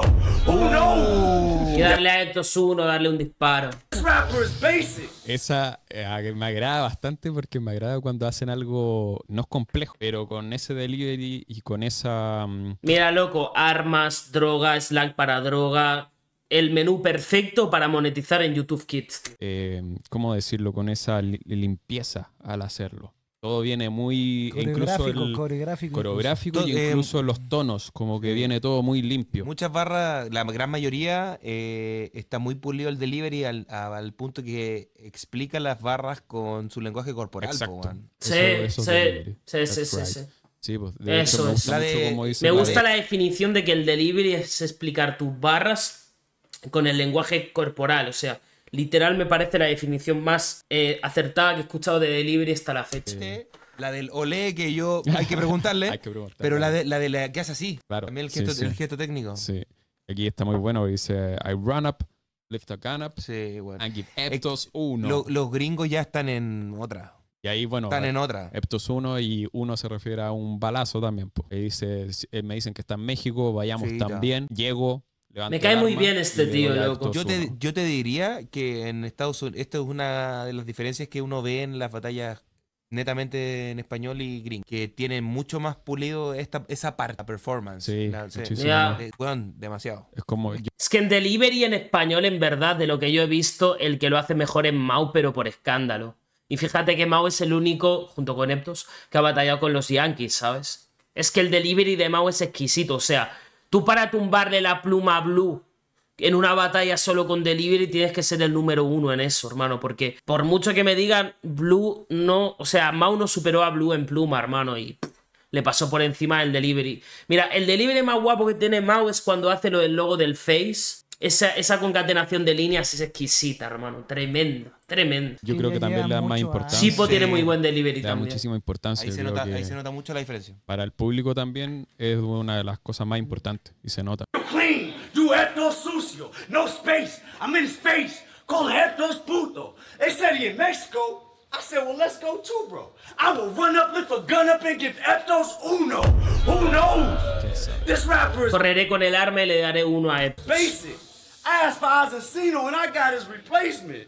Uno. Y darle a estos uno, darle un disparo. This rapper is basic. Esa eh, me agrada bastante porque me agrada cuando hacen algo no es complejo, pero con ese delivery y con esa... Um... Mira, loco, armas, droga, slang para droga. El menú perfecto para monetizar en YouTube Kids. Eh, ¿Cómo decirlo? Con esa li limpieza al hacerlo. Todo viene muy... Incluso el coreográfico. Coreográfico incluso. y incluso eh, los tonos, como que viene todo muy limpio. Muchas barras, la gran mayoría, eh, está muy pulido el delivery al, al punto que explica las barras con su lenguaje corporal. Exacto. Po, man. Sí, eso, eso sí, sí, sí, right. sí, sí. Sí, pues de Eso hecho me gusta es. mucho de, como dice Me la gusta de... la definición de que el delivery es explicar tus barras con el lenguaje corporal. O sea, literal me parece la definición más eh, acertada que he escuchado de delivery hasta la fecha. Eh, La del olé que yo... Hay que preguntarle. Hay que preguntarle. Pero la de la, de la que hace así. Claro. También el gesto, Sí, sí. el gesto técnico. Sí. Aquí está muy bueno. Dice, I run up, lift a gun up, Sí, bueno. and give Eptos uno. Lo- los gringos ya están en otra. Y ahí, bueno, Están en otra. Eptos uno y uno se refiere a un balazo también. Pues. Y dice, eh, me dicen que está en México, vayamos Sí, también. Llego, levanto Me cae el muy arma bien este y le tío, doy a loco. Eptos Yo te, uno. yo te diría que en Estados Unidos, esto es una de las diferencias que uno ve en las batallas netamente en español y gringo, que tienen mucho más pulido esta, esa parte, la performance. Sí, La- muchísimo Ya. más. eh, weón, demasiado. Es como... yo- Es que en delivery en español, en verdad, de lo que yo he visto, el que lo hace mejor es Mau, pero por escándalo. Y fíjate que Mau es el único, junto con Eptos, que ha batallado con los Yankees, ¿sabes? Es que el delivery de Mau es exquisito. O sea, tú para tumbarle la pluma a Blue en una batalla solo con delivery tienes que ser el número uno en eso, hermano. Porque por mucho que me digan, Blue no... O sea, Mau no superó a Blue en pluma, hermano, y pff, le pasó por encima el delivery. Mira, el delivery más guapo que tiene Mau es cuando hace lo del logo del Face. Esa, esa concatenación de líneas es exquisita, hermano. Tremenda, tremenda. Yo Sí, creo le que también lleva le da más mucho a- importancia. Sipo Sí. tiene muy buen delivery Le da también. muchísima importancia. Ahí se, yo creo nota, que ahí se nota mucho la diferencia. para el público también es una de las cosas más importantes y se nota. Clean, do Hector sucio, no space, I'm in space, call Hector's puto. They said he in Mexico. I said, well, let's go too, bro. I will run up, lift a gun up, and give Hector's uno. Who knows? This rapper is Correré con el arma y le daré uno a Eptos. basic. I asked for Asesino and I got his replacement.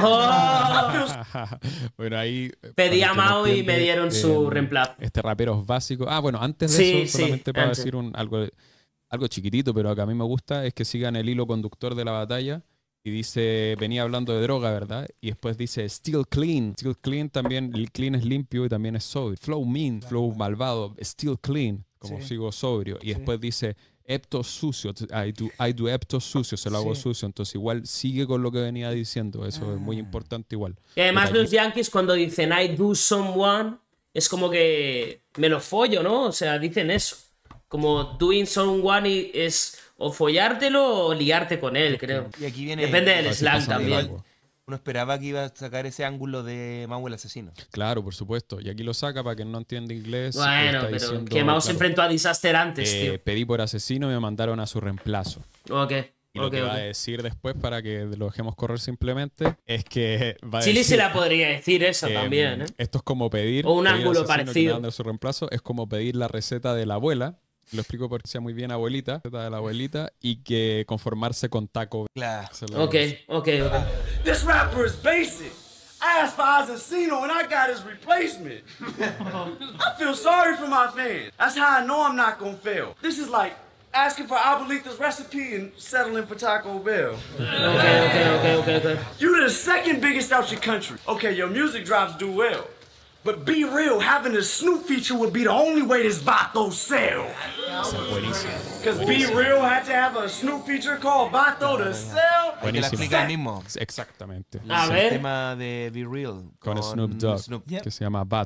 Oh. Bueno, ahí... Pedí para a el que no Mao y entiende, me dieron su reemplazo. Este rapero es básico. Ah, bueno, antes de Sí, eso, sí, solamente para antes. decir un, algo, algo chiquitito, pero que a mí me gusta, es que sigan el hilo conductor de la batalla. Y dice, venía hablando de droga, ¿verdad? Y después dice, still clean. Still clean también, el clean es limpio y también es sobrio. Flow mean, flow malvado, still clean, como Sí. sigo sobrio. Y Sí. después dice, Eptos sucio, I do, I do Eptos sucio, se lo hago Sí. sucio. Entonces igual sigue con lo que venía diciendo, eso es muy importante igual. Y además Detallito. los Yankees cuando dicen I do someone, es como que me lo follo, ¿no? O sea, dicen eso. Como doing someone y es o follártelo o liarte con él, creo. Y aquí viene... Depende del Así slang pasa también. igual. Uno esperaba que iba a sacar ese ángulo de Mau el asesino. Claro, por supuesto. Y aquí lo saca para quien no entiende inglés. Bueno, está pero diciendo, que Mao se claro, enfrentó a Disaster antes, eh, tío. pedí por asesino y me mandaron a su reemplazo. Ok, Y lo ok, que ok. va a decir después, para que lo dejemos correr simplemente, es que va a Chile decir, se la podría decir esa eh, también, ¿eh? Esto es como pedir... O un pedir ángulo asesino que me parecido. mande a su reemplazo. Es como pedir la receta de la abuela. Lo explico porque sea muy bien abuelita. Receta de la abuelita. Y que conformarse con taco. Claro. Se lo- Ok, ok, ok. This rapper is basic. I asked for Asesino and I got his replacement. I feel sorry for my fans. That's how I know I'm not gonna fail. This is like asking for Abuelita's recipe and settling for Taco Bell. Ok, ok, ok, ok, ok. You the second biggest out your country. Okay, your music drops do well. But be real, having a Snoop feature would be the only way this Vato sell. Esa es buenísimo. Because Be Real had to have a Snoop feature called Vato to sell. Ahí te la Buenísimo. explica el mismo. Exactamente. A el ver. tema de Be Real Con Snoop Dogg. Snoop. Yep. Que se llama Vato.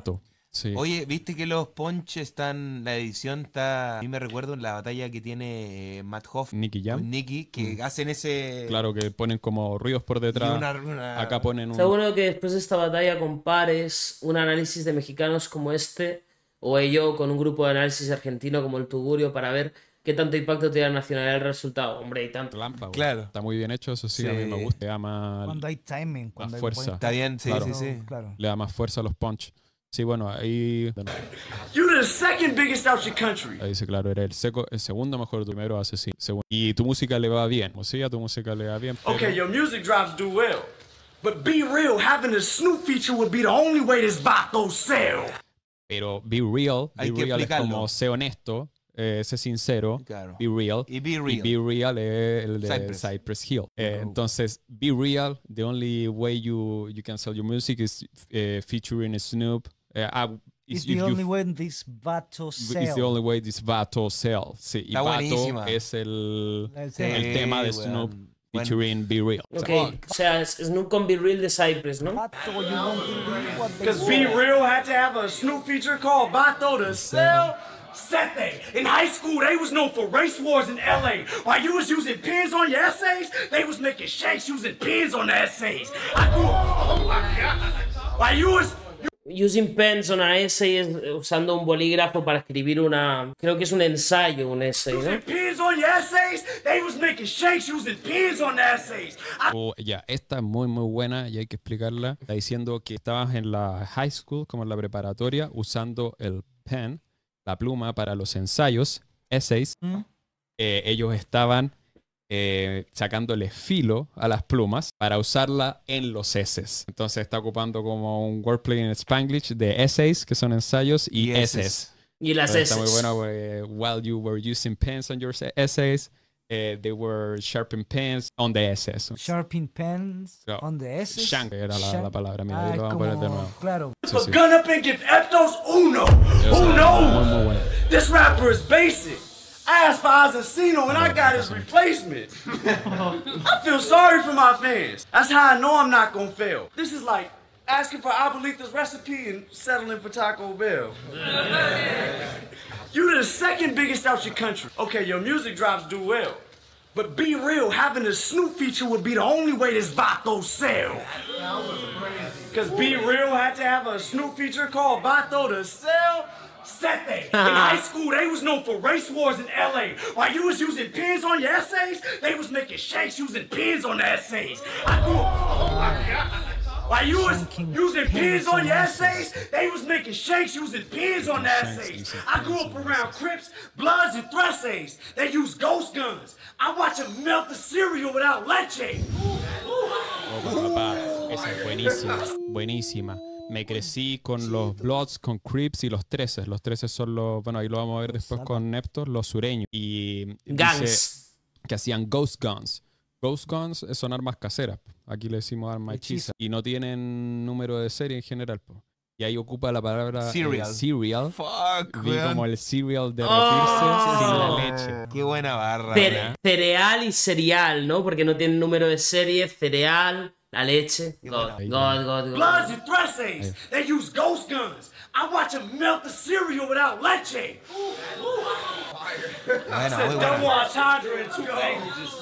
Sí. Oye, ¿viste que los punch están, la edición está, a mí me recuerdo en la batalla que tiene eh, Matt Hoff Nicky Jam. con Nicky, que hacen ese... Claro que ponen como ruidos por y detrás. una- una- Acá ponen un... Seguro que después de esta batalla compares un análisis de mexicanos como este o ello con un grupo de análisis argentino como el Tugurio para ver qué tanto impacto tiene la nacionalidad el resultado. Hombre, y tanto. Relámpago. Claro. Está muy bien hecho, eso sí, a Sí. mí me gusta. Le da más, Cuando hay timing, cuando hay fuerza. buen Está bien, sí, Claro. sí, sí. Claro. le da más fuerza a los punch. Sí, bueno, ahí, You're the second biggest out your country. ahí dice, claro, era el, seco, el segundo mejor, tu primero hace sí. Segundo. Y tu música le va bien. O sea, tu música le va bien. Pero Okay, your music drops do well. But be real, having a Snoop feature would be the only way this vato sell. Pero be real, Hay be que real es explicarlo. como sé honesto, eh, sé sincero. Claro. Be real. Y Be Y Real. Be Real es el de Cypress. Cypress, Hill. Eh, Oh. Entonces, Be Real, the only way you, you can sell your music is eh, featuring Snoop. Eh, ah, It's is the if you only way this vato It's the sell. only way this vato sell. Sí, y Está vato buenísima. es el, El el tema. tema de Sí, Snoop weón. Bueno. featuring Be Real. O Ok, sea, o sea, es Snoop con Be Real de Cypress, ¿no? Vato, you want to do what they Cause say. Be Real had to have a Snoop feature called Vato to sell. Sethe. In high school, they was known for race wars in L A. While you was using pins on your essays, they was making shakes using pins on the essays. I grew up. Oh my God. While you was Using pens on an essay es usando un bolígrafo para escribir una... Creo que es un ensayo, un essay, ¿no? using pins on your essays, they was making shakes using pins on the essays. I o- ya, esta es muy muy buena y hay que explicarla. Está diciendo que estabas en la high school, como en la preparatoria, usando el pen, la pluma para los ensayos, essays. ¿Mm? Eh, ellos estaban eh, sacándole filo a las plumas para usarla en los essays. Entonces está ocupando como un wordplay en Spanglish de essays, que son ensayos, y Y essays. essays. Y las Entonces, S. está muy bueno porque while you were using pens on your essays, eh, they were sharpening pens on the essays. Sharpen pens Claro. on the S. Shank era la, la palabra. Mira, Ah, ahí es lo vamos a poner de como- nuevo. Claro. Sí, put sí. gun up and give Eptos uno. Eso, Uno. muy, muy bueno. This rapper is basic. I asked for Asesino and I got his replacement. I feel sorry for my fans. That's how I know I'm not gonna fail. This is like asking for Abuelita's recipe and settling for Taco Bell. You're the second biggest out your country. Okay, your music drops do well. But be real, having a Snoop feature would be the only way this Vato sell. Cause Be Real had to have a Snoop feature called Vato to sell. Sethe. In high school, they was known for race wars in L A. While you was using pins on your essays, they was making shakes using pins on the essays. I grew up. Oh my God. While you was Shanking using pins pins on on your essays. essays, they was making shakes using pins on the essays. I grew up around Crips, Bloods, and Thresades. They use ghost guns. I watch them melt the cereal without leche. Oh, papá, esa es buenísima. Buenísima. Me crecí con los Bloods, con Crips y los Treces. Los Treces son los, bueno, ahí lo vamos a ver después con Neptos, los sureños. Y dice Gangs. que hacían ghost guns. Ghost guns son armas caseras. Aquí le decimos arma hechiza. Y no tienen número de serie en general. Po. Y ahí ocupa la palabra eh, Cereal. cereal. Fuck, Vi weón. como el cereal derretirse sin la leche. Qué buena barra. Cere- ¿verdad? cereal y cereal, ¿no? Porque no tiene número de serie, cereal, la leche. God, buena. God, God, God. Bloods and Thresades. They use ghost guns. I watch them melt the cereal without leche. Buena, Said muy double buena. entendre in two languages.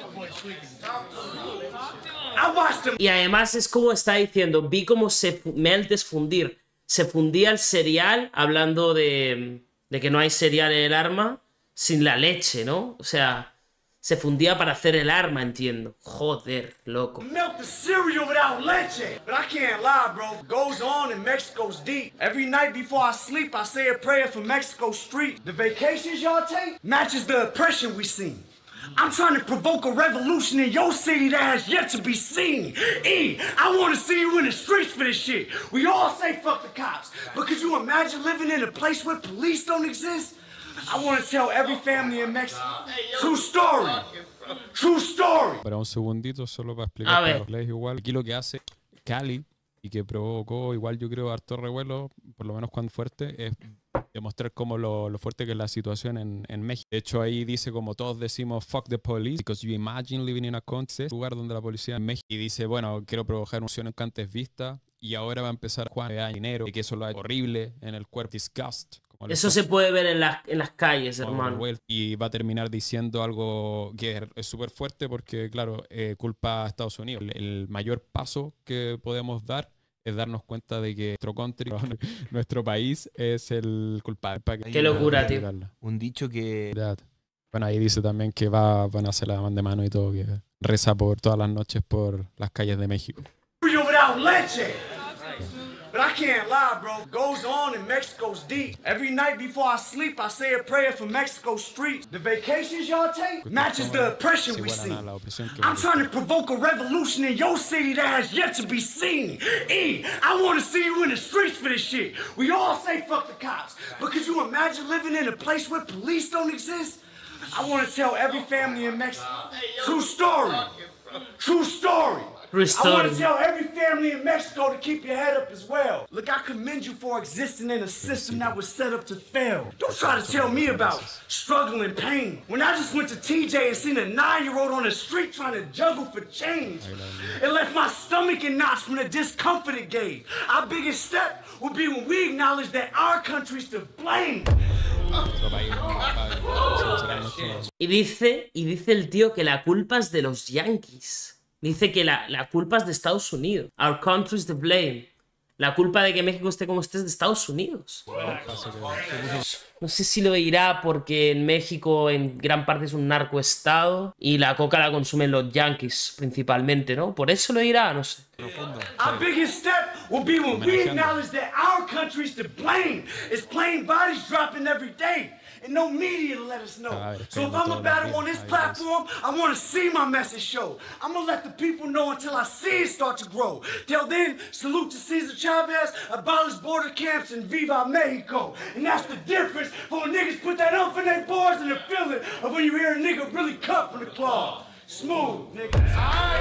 I watched them. Y además es como está diciendo, vi cómo se fu- melt es fundir. Se fundía el cereal, hablando de, de que no hay cereal en el arma, sin la leche, ¿no? O sea, se fundía para hacer el arma, entiendo. Joder, loco. Melt the cereal without leche. But I can't lie, bro. Goes on and Mexico's deep. Every night before I sleep, I say a prayer for Mexico Street. The vacations y'all take matches the oppression we seen. I'm trying to provoke a revolution in your city that has yet to be seen. E, I want to see you in the streets for this shit. We all say fuck the cops, but could you imagine living in a place where police don't exist? I want to tell every family in Mexico. True story. True story. Para un segundito, solo para A explicar ver. para los leyes igual. Aquí lo que hace Cali y que provocó igual yo creo harto revuelo, por lo menos cuando fuerte, es demostrar cómo lo, lo fuerte que es la situación en, en México. De hecho ahí dice como todos decimos fuck the police, because you imagine living in a country, lugar donde la policía en México, y dice bueno, quiero provocar una emoción nunca antes vista y ahora va a empezar a jugar a dinero, y que eso lo ha hecho horrible en el cuerpo, disgust. Como Eso se puede ver en las, en las calles, hermano. Y va a terminar diciendo algo que es súper fuerte porque, claro, eh, culpa a Estados Unidos. El, el mayor paso que podemos dar es darnos cuenta de que nuestro country, nuestro país, es el culpable. Qué locura, tío. Un dicho que... Bueno, ahí dice también que va, van a hacer la mano de mano y todo, que reza por todas las noches por las calles de México. But I can't lie, bro. Goes on and Mexico's deep. Every night before I sleep, I say a prayer for Mexico's streets. The vacations y'all take matches the oppression we see. I'm trying to provoke a revolution in your city that has yet to be seen. E, I want to see you in the streets for this shit. We all say fuck the cops. But could you imagine living in a place where police don't exist? I want to tell every family in Mexico. True story. True story. I want to tell every family in Mexico to keep your head up as well. Look, I commend you for existing in a system that was set up to fail. Don't try to tell me about struggle and pain. When I just went to T J and seen a nine-year-old on the street trying to juggle for change, it left my stomach in knots from the discomfort it gave. Our biggest step will be when we acknowledge that our country's to blame. Y dice, y dice el tío que la culpa es de los Yankees. Dice que la, la culpa es de Estados Unidos. Our country's to blame. La culpa de que México esté como esté es de Estados Unidos. No sé si lo dirá porque en México en gran parte es un narcoestado y la coca la consumen los yankees principalmente, ¿no? Por eso lo dirá, no sé. Our biggest step will be when we acknowledge that our country's to blame. It's plain bodies dropping every day. And no media to let us know. So if I'm a battle on this platform, I want to see my message show. I'm going to let the people know until I see it start to grow. Till then, salute to Cesar Chavez, abolish border camps, and Viva Mexico. And that's the difference for when niggas put that up in their bars and the feeling of when you hear a nigga really cut from the claw. Smooth, niggas.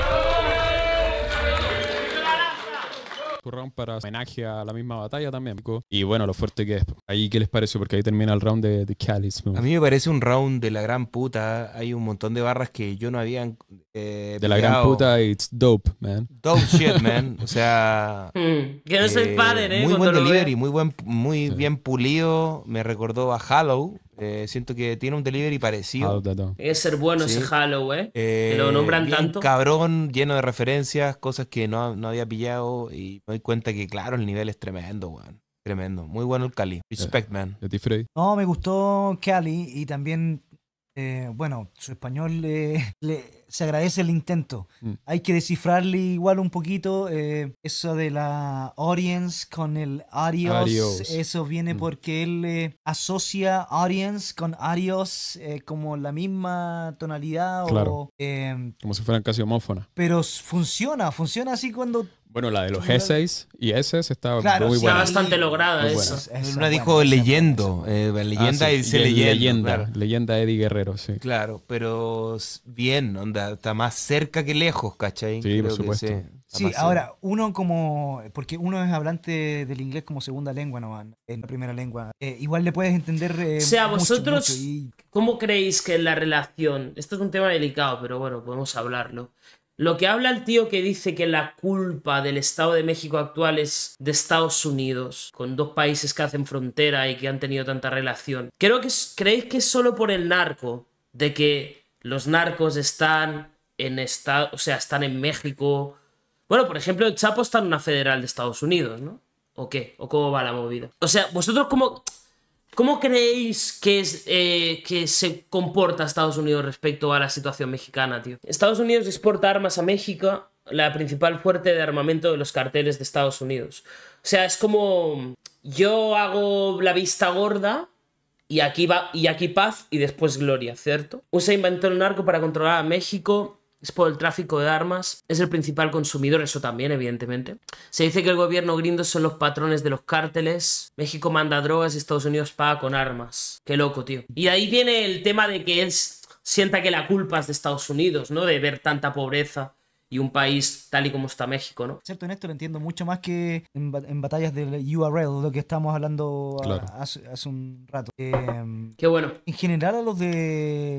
Round para homenaje a la misma batalla también. Y bueno, lo fuerte que es. Ahí, ¿qué les pareció? Porque ahí termina el round de, de Cali. A mí me parece un round de la gran puta. Hay un montón de barras que yo no había eh, de la gran puta, it's dope, man. Dope shit, man. O sea... Mm, que no soy padre, ¿eh? Muy buen delivery, muy, buen, muy sí. bien pulido. Me recordó a Hollow. Eh, siento que tiene un delivery parecido. Tiene que ser bueno sí. ese Hollow, ¿eh? eh que lo nombran bien tanto. Cabrón, lleno de referencias, cosas que no, no había pillado. Y me doy cuenta que, claro, el nivel es tremendo, weón. Tremendo. Muy bueno el Cali. Respect, man. ¿De ti, Freddy? No, me gustó Cali y también, eh, bueno, su español le, le, se agradece el intento. Mm. Hay que descifrarle igual un poquito eh, eso de la audience con el adios. adios. Eso viene mm. porque él eh, asocia audience con adios eh, como la misma tonalidad. Claro. O, eh, como si fueran casi homófonas. Pero funciona, funciona así cuando... Bueno, la de los G seis y S estaba claro, muy buena. Está bastante lograda esa. esa. Una dijo buena, leyendo, eh, leyenda ah, sí. y dice leyendo. Leyenda, claro. leyenda Eddie Guerrero, sí. Claro, pero bien, onda, está más cerca que lejos, ¿cachai? Sí, Creo por supuesto. Sí, sí ahora, uno como, porque uno es hablante del inglés como segunda lengua, no en la primera lengua, eh, igual le puedes entender eh, O sea, mucho, vosotros, mucho y... ¿cómo creéis que la relación, esto es un tema delicado, pero bueno, podemos hablarlo. Lo que habla el tío que dice que la culpa del Estado de México actual es de Estados Unidos, con dos países que hacen frontera y que han tenido tanta relación. Creo que es, ¿creéis que es solo por el narco? De que los narcos están en esta, o sea, están en México. Bueno, por ejemplo, el Chapo está en una federal de Estados Unidos, ¿no? ¿O qué? ¿O cómo va la movida? O sea, vosotros cómo... ¿Cómo creéis que, es, eh, que se comporta Estados Unidos respecto a la situación mexicana, tío? Estados Unidos exporta armas a México, la principal fuente de armamento de los carteles de Estados Unidos. O sea, es como... Yo hago la vista gorda y aquí, va, y aquí paz y después gloria, ¿cierto? U S A inventó el narco para controlar a México... Es por el tráfico de armas, es el principal consumidor, eso también, evidentemente. Se dice que el gobierno gringo son los patrones de los cárteles. México manda drogas y Estados Unidos paga con armas. Qué loco, tío. Y ahí viene el tema de que él sienta que la culpa es de Estados Unidos, ¿no? De ver tanta pobreza y un país tal y como está México, ¿no? Cierto, en esto lo entiendo mucho más que en, en batallas del U R L, lo que estábamos hablando claro. a, hace, hace un rato. Eh, Qué bueno. En general a los de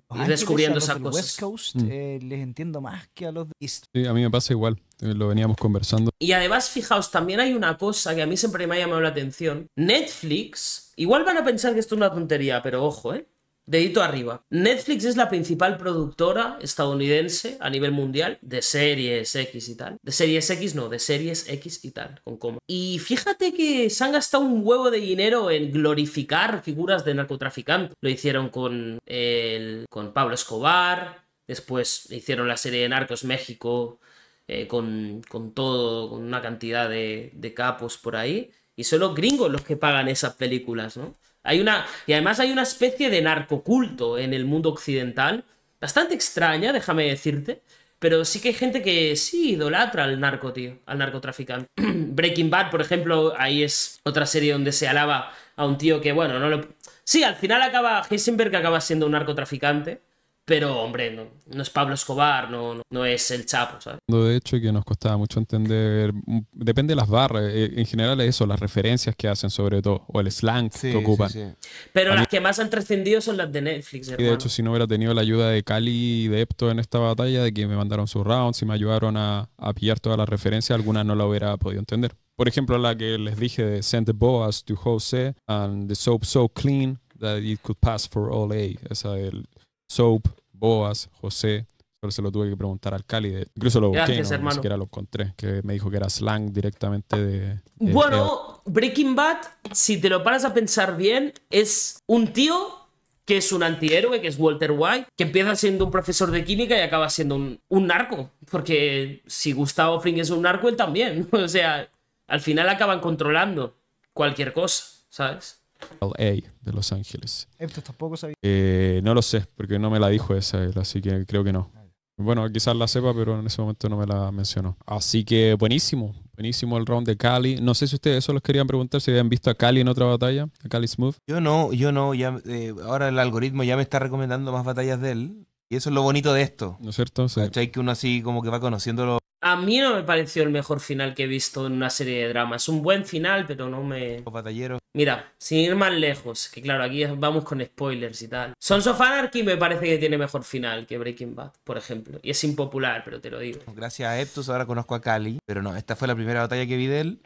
Los ir Ángeles, descubriendo a los esas del cosas. West Coast Mm. eh, les entiendo más que a los de East. Sí, a mí me pasa igual. eh, Lo veníamos conversando. Y además, fijaos, también hay una cosa que a mí siempre me ha llamado la atención. Netflix, igual van a pensar que esto es una tontería, pero ojo, ¿eh? Dedito arriba. Netflix es la principal productora estadounidense a nivel mundial de series X y tal. De series X no, de series X y tal, con coma. Y fíjate que se han gastado un huevo de dinero en glorificar figuras de narcotraficantes. Lo hicieron con, el, con Pablo Escobar, después hicieron la serie de Narcos México eh, con, con todo, con una cantidad de, de capos por ahí. Y son los gringos los que pagan esas películas, ¿no? Hay una, y además hay una especie de narcoculto en el mundo occidental, bastante extraña, déjame decirte, pero sí que hay gente que sí idolatra al narco, tío, al narcotraficante. Breaking Bad, por ejemplo, ahí es otra serie donde se alaba a un tío que, bueno, no lo... Sí, al final acaba, Heisenberg acaba siendo un narcotraficante, pero, hombre, no, no es Pablo Escobar, no, no, no es el Chapo, ¿sabes? De hecho, que nos costaba mucho entender. mm, Depende de las barras. eh, En general es eso, las referencias que hacen sobre todo. O el slang Sí, que ocupan. sí, sí. Pero A las mí- que más han trascendido son las de Netflix, Y de hermano. hecho, si no hubiera tenido la ayuda de Cali y de Epto en esta batalla, de que me mandaron sus rounds y me ayudaron a, a pillar todas las referencias, algunas no la hubiera podido entender. Por ejemplo, la que les dije de Send the Boas to Jose and the soap so clean that it could pass for all A. Esa del soap, Boas, José. Solo se lo tuve que preguntar al Cali. de- incluso lo busqué, Gracias, no, ni hermano. siquiera lo encontré. Que me dijo que era slang directamente de... de- Bueno, Breaking Bad, si te lo paras a pensar bien, es un tío que es un antihéroe, que es Walter White, que empieza siendo un profesor de química y acaba siendo un, un narco. Porque si Gustavo Fring es un narco, él también. O sea, al final acaban controlando cualquier cosa, ¿sabes? L A de Los Ángeles. Estos tampoco sabía. Eh, no lo sé, porque no me la dijo esa, él, así que creo que no. Bueno, quizás la sepa, pero en ese momento no me la mencionó. Así que buenísimo, buenísimo el round de Cali. No sé si ustedes eso les querían preguntar, si habían visto a Cali en otra batalla, a Cali Smooth. Yo no, yo no. Ya, eh, ahora el algoritmo ya me está recomendando más batallas de él. Y eso es lo bonito de esto. ¿No es cierto? Sí. ¿Cachai? Que uno así como que va conociendo los A mí no me pareció el mejor final que he visto en una serie de dramas. Es un buen final, pero no me... batalleros. Mira, sin ir más lejos, que claro, aquí vamos con spoilers y tal. Sons of Anarchy me parece que tiene mejor final que Breaking Bad, por ejemplo. Y es impopular, pero te lo digo. Gracias a Eptos ahora conozco a Cali. Pero no, esta fue la primera batalla que vi de él.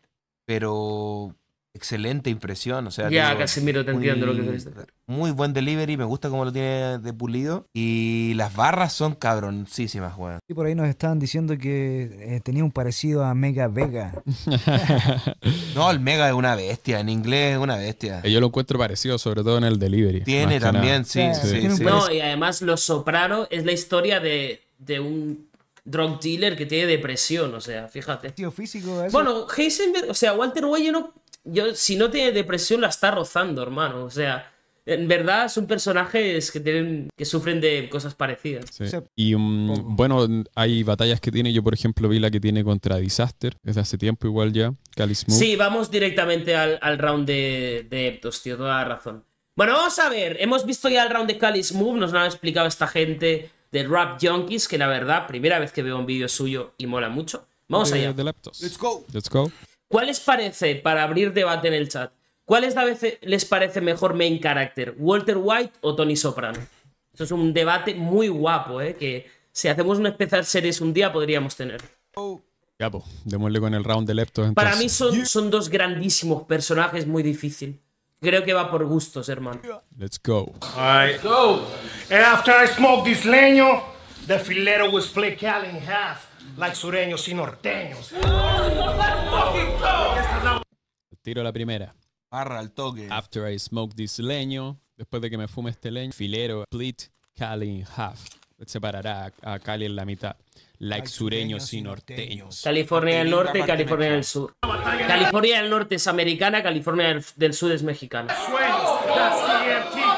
Pero excelente impresión. O sea, Ya, digo, Casimiro, te entiendo lo que quieres decir. Muy buen delivery, me gusta cómo lo tiene de pulido. Y las barras son cabroncísimas, weón. Y por ahí nos estaban diciendo que eh, tenía un parecido a Mega Vega. No, el Mega es una bestia, en inglés es una bestia. Yo lo encuentro parecido, sobre todo en el delivery. Tiene más que también, nada. sí, O sea, sí, tiene un sí. No, y además Los Soprano es la historia de, de un drug dealer que tiene depresión, o sea, fíjate. Tío físico, eso. Bueno, Heisenberg, o sea, Walter White, yo no, yo, si no tiene depresión la está rozando, hermano. O sea, en verdad son personajes que tienen, que sufren de cosas parecidas. Sí. O sea, Y um, poco. bueno, hay batallas que tiene. Yo, por ejemplo, vi la que tiene contra Disaster, desde hace tiempo igual ya. Cali Smooth. Sí, vamos directamente al, al round de, de Eptos, tío, toda la razón. Bueno, vamos a ver, hemos visto ya el round de Cali Smooth, nos lo han explicado esta gente de Rap Junkies, que la verdad, primera vez que veo un vídeo suyo y mola mucho. Vamos de, allá. de Leptos. Let's go. Let's go. ¿Cuál les parece, para abrir debate en el chat, cuál les, da vece- les parece mejor main character, Walter White o Tony Soprano? Eso es un debate muy guapo, ¿eh? Que si hacemos un especial series un día podríamos tener. Ya, pues, démosle con el round de Leptos. Para entonces. mí son, son dos grandísimos personajes, muy difícil. Creo que va por gustos, hermano. Let's go. Alright. Go. And after I smoke this leño, the filero will split Cali in half, like sureños y norteños. Tiro la primera. Barra al toque. After I smoke this leño, después de que me fume este leño, filero, split Cali in half. Separará a, a Cali en la mitad. Like sureños y norteños. California del Norte y California del Sur. California del Norte es americana, California del, del Sur es mexicana. Sueños, that's C M T.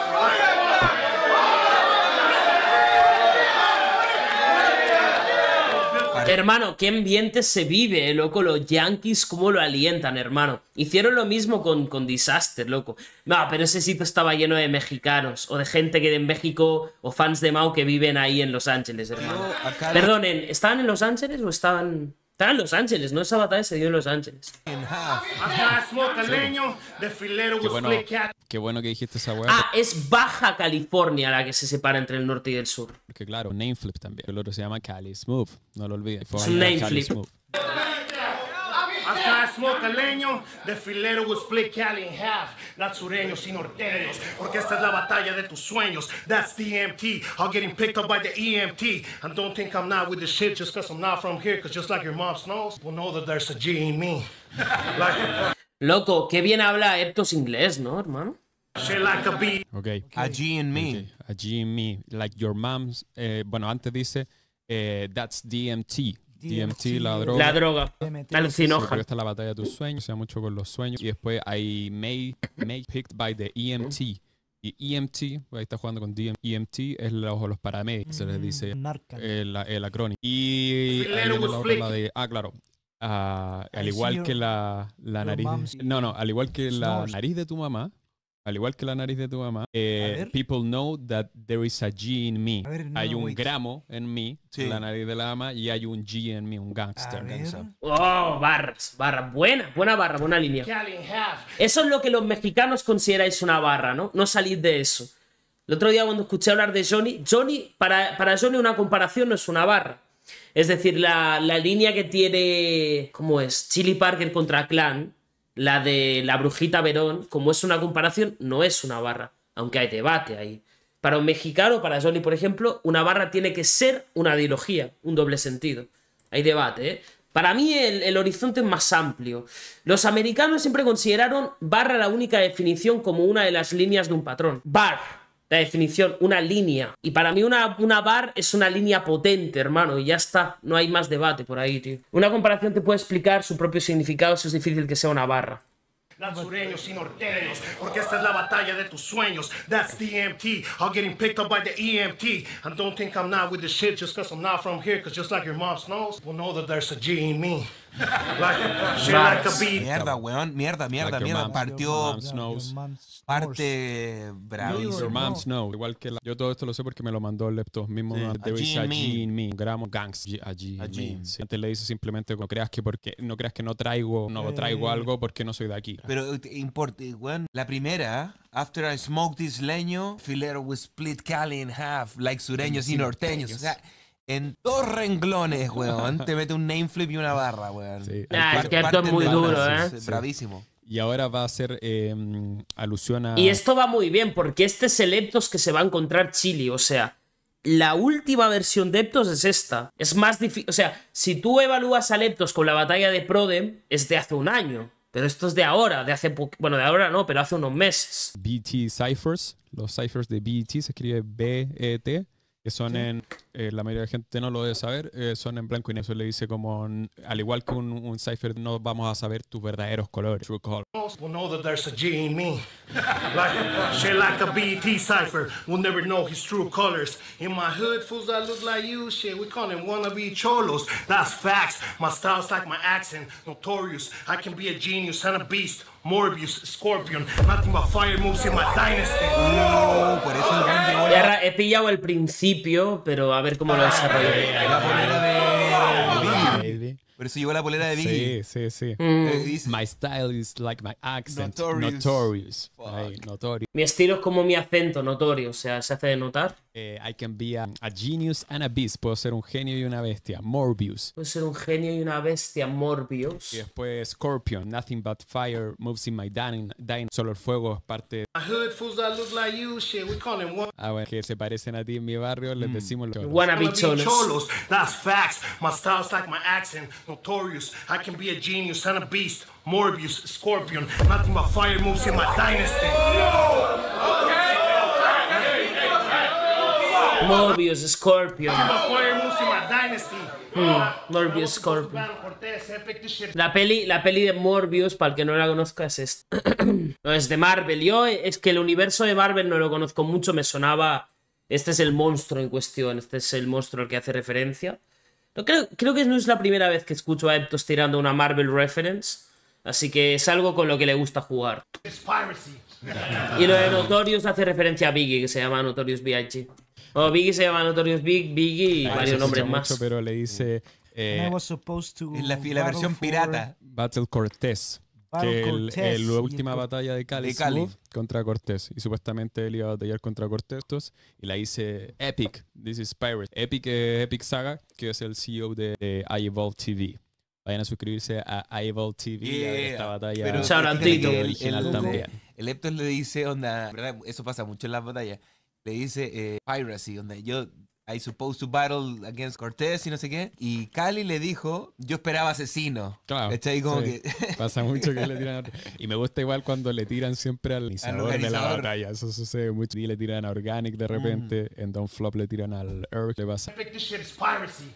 Hermano, qué ambiente se vive, eh, loco. Los Yankees, cómo lo alientan, hermano. Hicieron lo mismo con, con Disaster, loco. No, pero ese sitio estaba lleno de mexicanos o de gente que de México o fans de Mao que viven ahí en Los Ángeles, hermano. Yo acá- Perdonen, ¿estaban en Los Ángeles o estaban Estaba en Los Ángeles, ¿no? Esa batalla se dio en Los Ángeles. Acá smoke a leño, de filero Qué with bueno, split cat. qué bueno que dijiste esa weá. Ah, es Baja California la que se separa entre el norte y el sur. Porque claro, name flip también. El otro se llama Cali Smooth. No lo olvides. Fue Es un Cali name flip. Smooth. Acá smoke a leño, de filero with split Cali in half. Not sureños y norteños, porque esta es la batalla de tus sueños. That's D M T, all getting picked up by the E M T. And don't think I'm not with the shit just cause I'm not from here, cause just like your mom knows, we'll know that there's a G in me. Like, Loco, qué bien habla Eptos inglés, ¿no, hermano? shit like a beat. Ok. A G in me. Ok, A G in me. Like your mom's. Eh, bueno, antes dice, eh, that's D M T. D M T, la droga. La droga. D M T. Sí, Alucinógeno. porque esta es la batalla de tus sueños, se da mucho con los sueños. Y después hay May, May picked by the E M T. Y E M T, ahí está jugando con D M T. E M T es los, los paramédicos, se les dice Narcan. el, el acrónimo. Y ahí Filero viene la with otra, la flick. de. Ah, claro. Ah, al I igual see que your- la, la your nariz. mom's de- no, no, al igual que la snores. nariz de tu mamá. Al igual que la nariz de tu mamá, eh, ver. people know that there is a G in me. A ver, no, hay un wait. gramo en mí, Sí. en la nariz de la mamá, y hay un G en mí, un A gangster. ver. Oh, barras, barras. Buena, buena barra, buena línea. Cali in half. Eso es lo que los mexicanos consideráis una barra, ¿no? No salid de eso. El otro día cuando escuché hablar de Johnny, Johnny, para, para Johnny una comparación no es una barra. Es decir, la, la línea que tiene, ¿cómo es? Chili Parker contra Clan, la de la Brujita Verón, como es una comparación, no es una barra, aunque hay debate ahí. Para un mexicano, para Johnny, por ejemplo, una barra tiene que ser una dilogía, un doble sentido. Hay debate, ¿eh? Para mí el, el horizonte es más amplio. Los americanos siempre consideraron barra la única definición como una de las líneas de un patrón. Bar, la definición, una línea. Y para mí una, una bar es una línea potente, hermano, y ya está. No hay más debate por ahí, tío. Una comparación te puede explicar su propio significado si es difícil que sea una barra. Not sureños y norteños, porque esta es la batalla de tus sueños. That's D M T, all getting picked up by the E M T. And don't think I'm not with the shit just cause I'm not from here, cause just like your mom knows, we'll know that there's a G in me. Like, shit like a beat. Mierda, weón. Mierda, mierda, Like your mierda. mom's- Partió mom's knows. parte bravísima. Your mom's know. Igual que la, yo todo esto lo sé porque me lo mandó Leptos mismo. Sí. una- A There G is in a me. G in me. Un gramo gangs. G- A G A in G me. in me. Sí. Antes le dice simplemente no creas que porque no creas que no traigo no traigo algo porque no soy de aquí. Pero eh, importa, weón. La primera, after I smoke this leño, filero with split Cali in half, like sureños y norteños. O sea, en dos renglones, weón, te mete un name flip y una barra, weón. Sí. Ah, Al- es que esto es muy de duro, barras, ¿eh? es Bravísimo. Y ahora va a hacer eh, alusión a. Y esto va muy bien, porque este es el Eptos que se va a encontrar Chili. O sea, la última versión de Eptos es esta. Es más difícil. O sea, si tú evalúas al Eptos con la batalla de Prodem, es de hace un año. Pero esto es de ahora, de hace po- Bueno, de ahora no, pero hace unos meses. B T Ciphers. Los ciphers de B T se escribe B E T. Que son en. eh, la mayoría de la gente no lo debe saber. eh, son en blanco y negro. Eso le dice como. n- Al igual que un, un cipher, no vamos a saber tus verdaderos colores. True color. We'll know that there's a G in me. Like, shit like a B T cipher. We'll never know his true colors. In my hood, fools that look like you, shit, we call them wannabe cholos. That's facts. My style's like my accent. Notorious. I can be a genius and a beast. Morbius, Scorpion. Nothing but fire moves in my dynasty. Oh, por eso el weón llegó Y la, ahora he pillado el principio, pero a ver cómo lo desarrollo. la polera de Biggie. Baby. Por eso llegó la polera de Biggie. Sí, sí, sí. Eh, dice- My style is like my accent. Notorious. Notorious. Fuck. Ay, notorious. Mi estilo es como mi acento notorio, o sea, se hace de notar. Eh, I can be a, a genius and a beast. Puedo ser un genio y una bestia. Morbius. Puede ser un genio y una bestia, Morbius. Y después Scorpion. Nothing but fire moves in my dying. dying. Solo el fuego es parte. My hood, fools that look like you, shit, we call them wannabe Ah, bueno, que se parecen a ti en mi barrio. Les decimos los Wannabe cholos. cholos. That's facts. My style's like my accent. Notorious. I can be a genius and a beast. Morbius, Scorpion. Nothing but fire moves in my dynasty. Morbius, Scorpion. Fire moves in my dynasty. Morbius, Scorpion. La peli, la peli de Morbius, para el que no la conozca, es esta. No, es de Marvel. Yo es que el universo de Marvel no lo conozco mucho, me sonaba... Este es el monstruo en cuestión, este es el monstruo al que hace referencia. No, creo, creo que no es la primera vez que escucho a Eptos tirando una Marvel reference, así que es algo con lo que le gusta jugar. It's piracy. Y lo de Notorious hace referencia a Biggie, que se llama Notorious B I G. O Biggie se llama Notorious Big, Biggie y Ah, eso varios se nombres escucha más. mucho, pero le dice Eh, And I was supposed to Es la, la battle versión for- pirata. Battle Cortés. Battle Que el, Cortés el- y la el última Cor- batalla de Cali, de Cali. Smooth contra Cortés. Y supuestamente él iba a batallar contra Cortés y la hice Epic. This is Pirate. Epic es Epic Saga, que es el C E O de, de iEvolve T V. Vayan a suscribirse a iEvolve T V y a ver Yeah. esta batalla Pero Shout out, fíjate Tito. que original el, también. El Eptos le dice, onda, ¿verdad? Eso pasa mucho en las batallas. Le dice eh, piracy, onda, yo I supposed to battle against Cortés y no sé qué. Y Cali le dijo, yo esperaba asesino. Claro. Está ahí como sí. que... Pasa mucho que le tiran. Y me gusta igual cuando le tiran siempre al organizador de la organizador. batalla. Eso sucede mucho. Y le tiran a Organic de repente. En Don't Flop le tiran al Earth. Le pasa. I think this shit is piracy.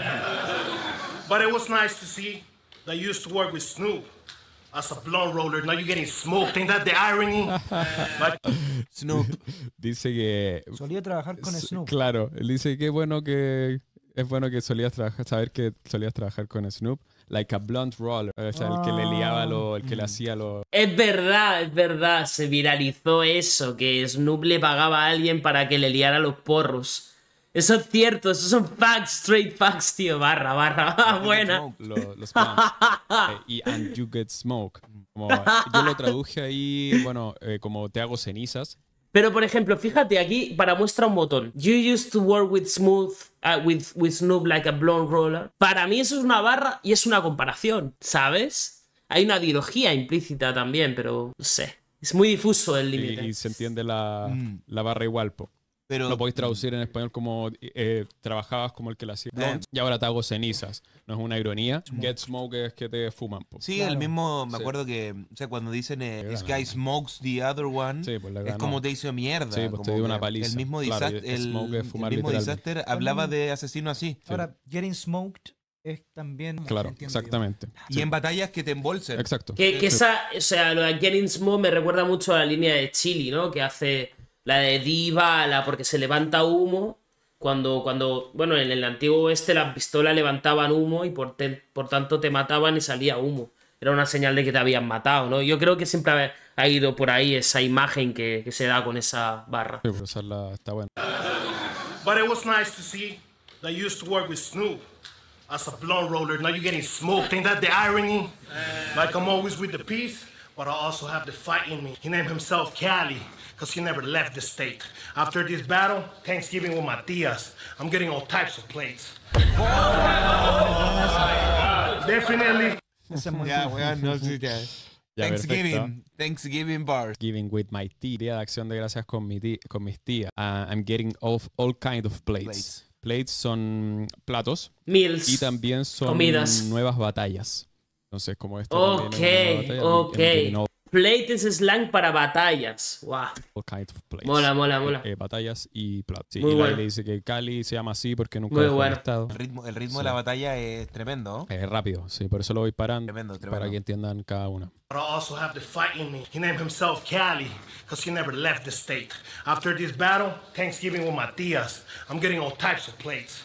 But it was nice to see that you used to work with Snoop as a blunt roller. Now you're getting smoked. Ain't that the irony? Like, Snoop. Dice que. Solía trabajar con S- Snoop. Claro, él dice que bueno que es bueno que solías trabajar, saber que solías trabajar con Snoop, like a blunt roller, o sea, el que le liaba lo, el que le hacía lo. Es verdad, es verdad, se viralizó eso, que Snoop le pagaba a alguien para que le liara los porros. Eso es cierto, esos son facts, straight facts, tío, barra, barra, ah, buena. lo- los blunts. Eh, y and you get smoke. Como, yo lo traduje ahí, bueno, eh, como te hago cenizas. Pero por ejemplo, fíjate aquí, para muestra un botón. You used to work with Smooth, uh, with, with Snoop like a blonde roller. Para mí eso es una barra y es una comparación, ¿sabes? Hay una ideología implícita también, pero no sé. Es muy difuso el Y, límite. y se entiende la, Mm. la barra igual, po. Pero Lo podéis traducir en español como eh, trabajabas como el que le hacía blunt y ahora te hago cenizas. No es una ironía. Get smoke es que te fuman, po. sí, Claro. el mismo, me Sí. acuerdo que, o sea, cuando dicen eh, Le this ganó. guy smokes the other one, Sí, pues le es ganó. como te hizo mierda. Sí, pues te como dio una que paliza. El mismo, Claro, disast- y el, smoke es fumar el mismo literalmente. disaster hablaba de asesino así. Ahora, getting smoked es también... Claro, entiendo yo. exactamente. Y en batallas que te embolsen. Exacto. Que, que esa, o sea, lo de Getting Smoke me recuerda mucho a la línea de Chili, ¿no? Que hace la de Diva, la porque se levanta humo. Cuando, cuando, bueno, en el antiguo oeste las pistolas levantaban humo y por, te- por tanto te mataban y salía humo. Era una señal de que te habían matado, ¿no? Yo creo que siempre ha, ha ido por ahí esa imagen que, que se da con esa barra. Sí, pero usarla está bueno. but it was nice to see that you used to work with Snoop as a blunt roller. Now you're getting smoked. Ain't that the irony? Like I'm always with the peace, but I also have the fight in me. He named himself Cali, because he never left the state. After this battle, Thanksgiving with my tias, I'm getting all types of plates. Definitely. Esa es muy Ya, buena. weón, no sé, ya. Ya, perfecto. Thanksgiving, Thanksgiving bars. Giving with my tea, día de acción de gracias con, mi tí- con mis tías. Uh, I'm getting all, all kind of plates. Plates. Plates son platos Meals. y también son Comidas. nuevas batallas. Entonces, como esto Ok, también es una nueva batalla, ok. I'm getting all, Plate es slang para batallas. Wow. all kind of plates. Mola, mola, mola. Eh, eh, batallas y platos. Sí, Muy y la- bueno. le dice que Cali se llama así porque nunca Muy dejó el bueno. estado. El ritmo, el ritmo Sí. de la batalla es tremendo. ¿no? Es rápido, sí, por eso lo voy parando. Tremendo, tremendo. Para que entiendan cada una. But I also have the fight in me. He named himself Cali, because he never left the state. After this battle, Thanksgiving with my tias, I'm getting all types of plates.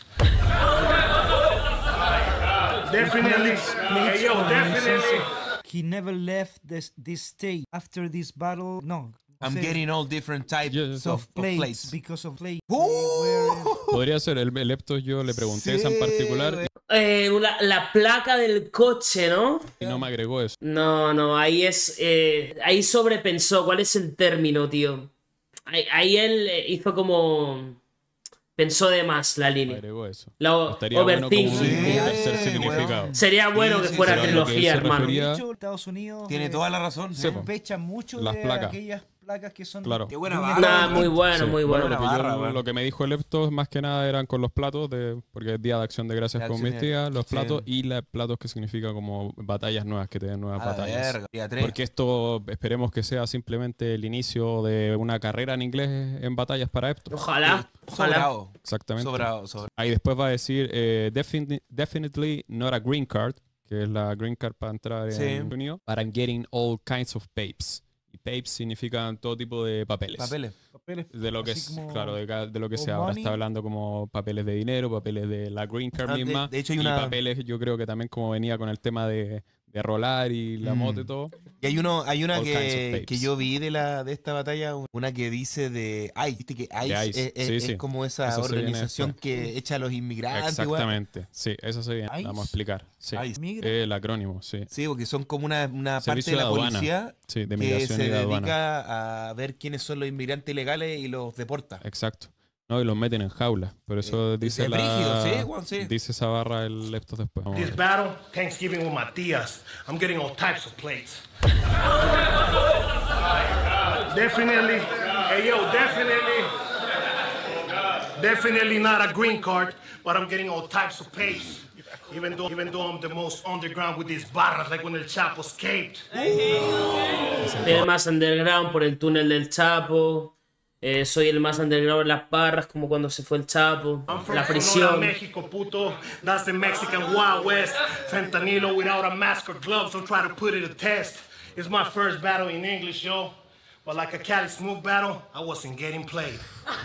Definitely. Hey, yo, definitely. He never left this, this state. After this battle, no. I'm says getting all different types Yeah, yeah. of, of of plates, plates. because of plates. ¡Uh! Podría ser el, el Eptos, yo le pregunté esa en Sí, particular güey. Eh, la, la placa del coche, ¿no? y no me agregó eso. No, no, ahí es. eh, ahí sobrepensó. ¿Cuál es el término, tío? Ahí, ahí él eh, hizo como. Pensó de más la Me línea. agregó eso. La Estaría bueno como un, overthinking. un Sí, tercer weón. significado. Sería bueno Sí, que sí, fuera sí. Pero lo que él trilogía, se hermano. refería- De hecho, Estados Unidos Tiene eh, toda la razón. Sí, Sí, po. sospecha mucho Las de placas. aquellas placas que son... Claro. Qué buena de barra. una- Nah, muy bueno, Sí, muy bueno. lo, que yo- barra, weón. lo que me dijo el Eptos más que nada eran con los platos, de, porque es Día de Acción de Gracias De con acción mis de- tías, los sí. platos y los platos que significa como batallas nuevas, que tienen nuevas A la batallas. verga. Día tres. Porque esto esperemos que sea simplemente el inicio de una carrera en inglés en batallas para Eptos. Ojalá, ojalá. Sobrado. Exactamente. Sobrado, sobrado. Ahí después va a decir eh, "Defini- definitely not a green card", que es la green card para entrar Sí. en Estados Unidos, but I'm getting all kinds of papes. Y papes significan todo tipo de papeles. Papeles. papeles De lo que así es, como- claro, de, ca- de lo que o sea. Ahora money. está hablando como papeles de dinero, papeles de la green card Ah, de- misma. de hecho hay y una- papeles, yo creo que también como venía con el tema de, de rolar y la Mm. moto y todo. Y hay uno, hay una All kinds of que, tapes. que yo vi de la de esta batalla, una que dice de ICE, viste que ICE, De ICE, es, es- sí, es sí. como esa Eso se viene organización después. que echa a los inmigrantes. weón. Exactamente, sí, eso se viene. ICE. Vamos a explicar. Sí. ICE. Migra. Eh, el acrónimo, sí. Sí, porque son como una, una parte Servicio de la de aduana. policía Sí, de que migración se y de aduana. dedica a ver quiénes son los inmigrantes ilegales y los deporta. Exacto. No, y los meten en jaula. Por eso Eh, dice es la... brígido, sí, Juan, sí. Dice esa barra el Leptos después. Vamos a This ver. battle, Thanksgiving with my tias. I'm getting all types of plates. Definitely, hey yo, definitely, definitely not a green card, but I'm getting all types of plates. Even though, even though I'm the most underground with these barras, like when El Chapo escaped. El más underground por el túnel del Chapo. Eh, soy el más underground en las barras, como cuando se fue el Chapo. I'm from La Sonora, prisión. Mexico, puto. That's the Mexican Wild West. Fentanylo without a mask or gloves. Don't try to put it to test. It's my first battle in English, yo. But like a Cali Smooth battle, I wasn't getting played.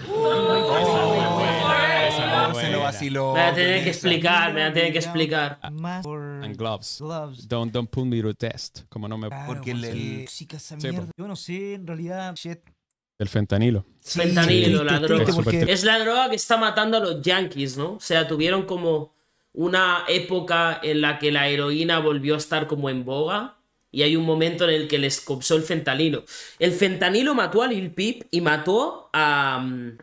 Se lo vaciló. Me la tienen que explicar, me la tienen que explicar. Más por And gloves. gloves. Don't, don't put me to test. Como no me... Claro, Porque el- el- tóxica esa Sí, mierda. po. Yo no sé, en realidad, shit. El fentanilo. Sí, Fentanilo, triste, la triste, droga. Es porque súper Es la droga que está matando a los yankees, ¿no? O sea, tuvieron como una época en la que la heroína volvió a estar como en boga. Y hay un momento en el que les copsó el fentanilo. El fentanilo mató a Lil Peep y mató a,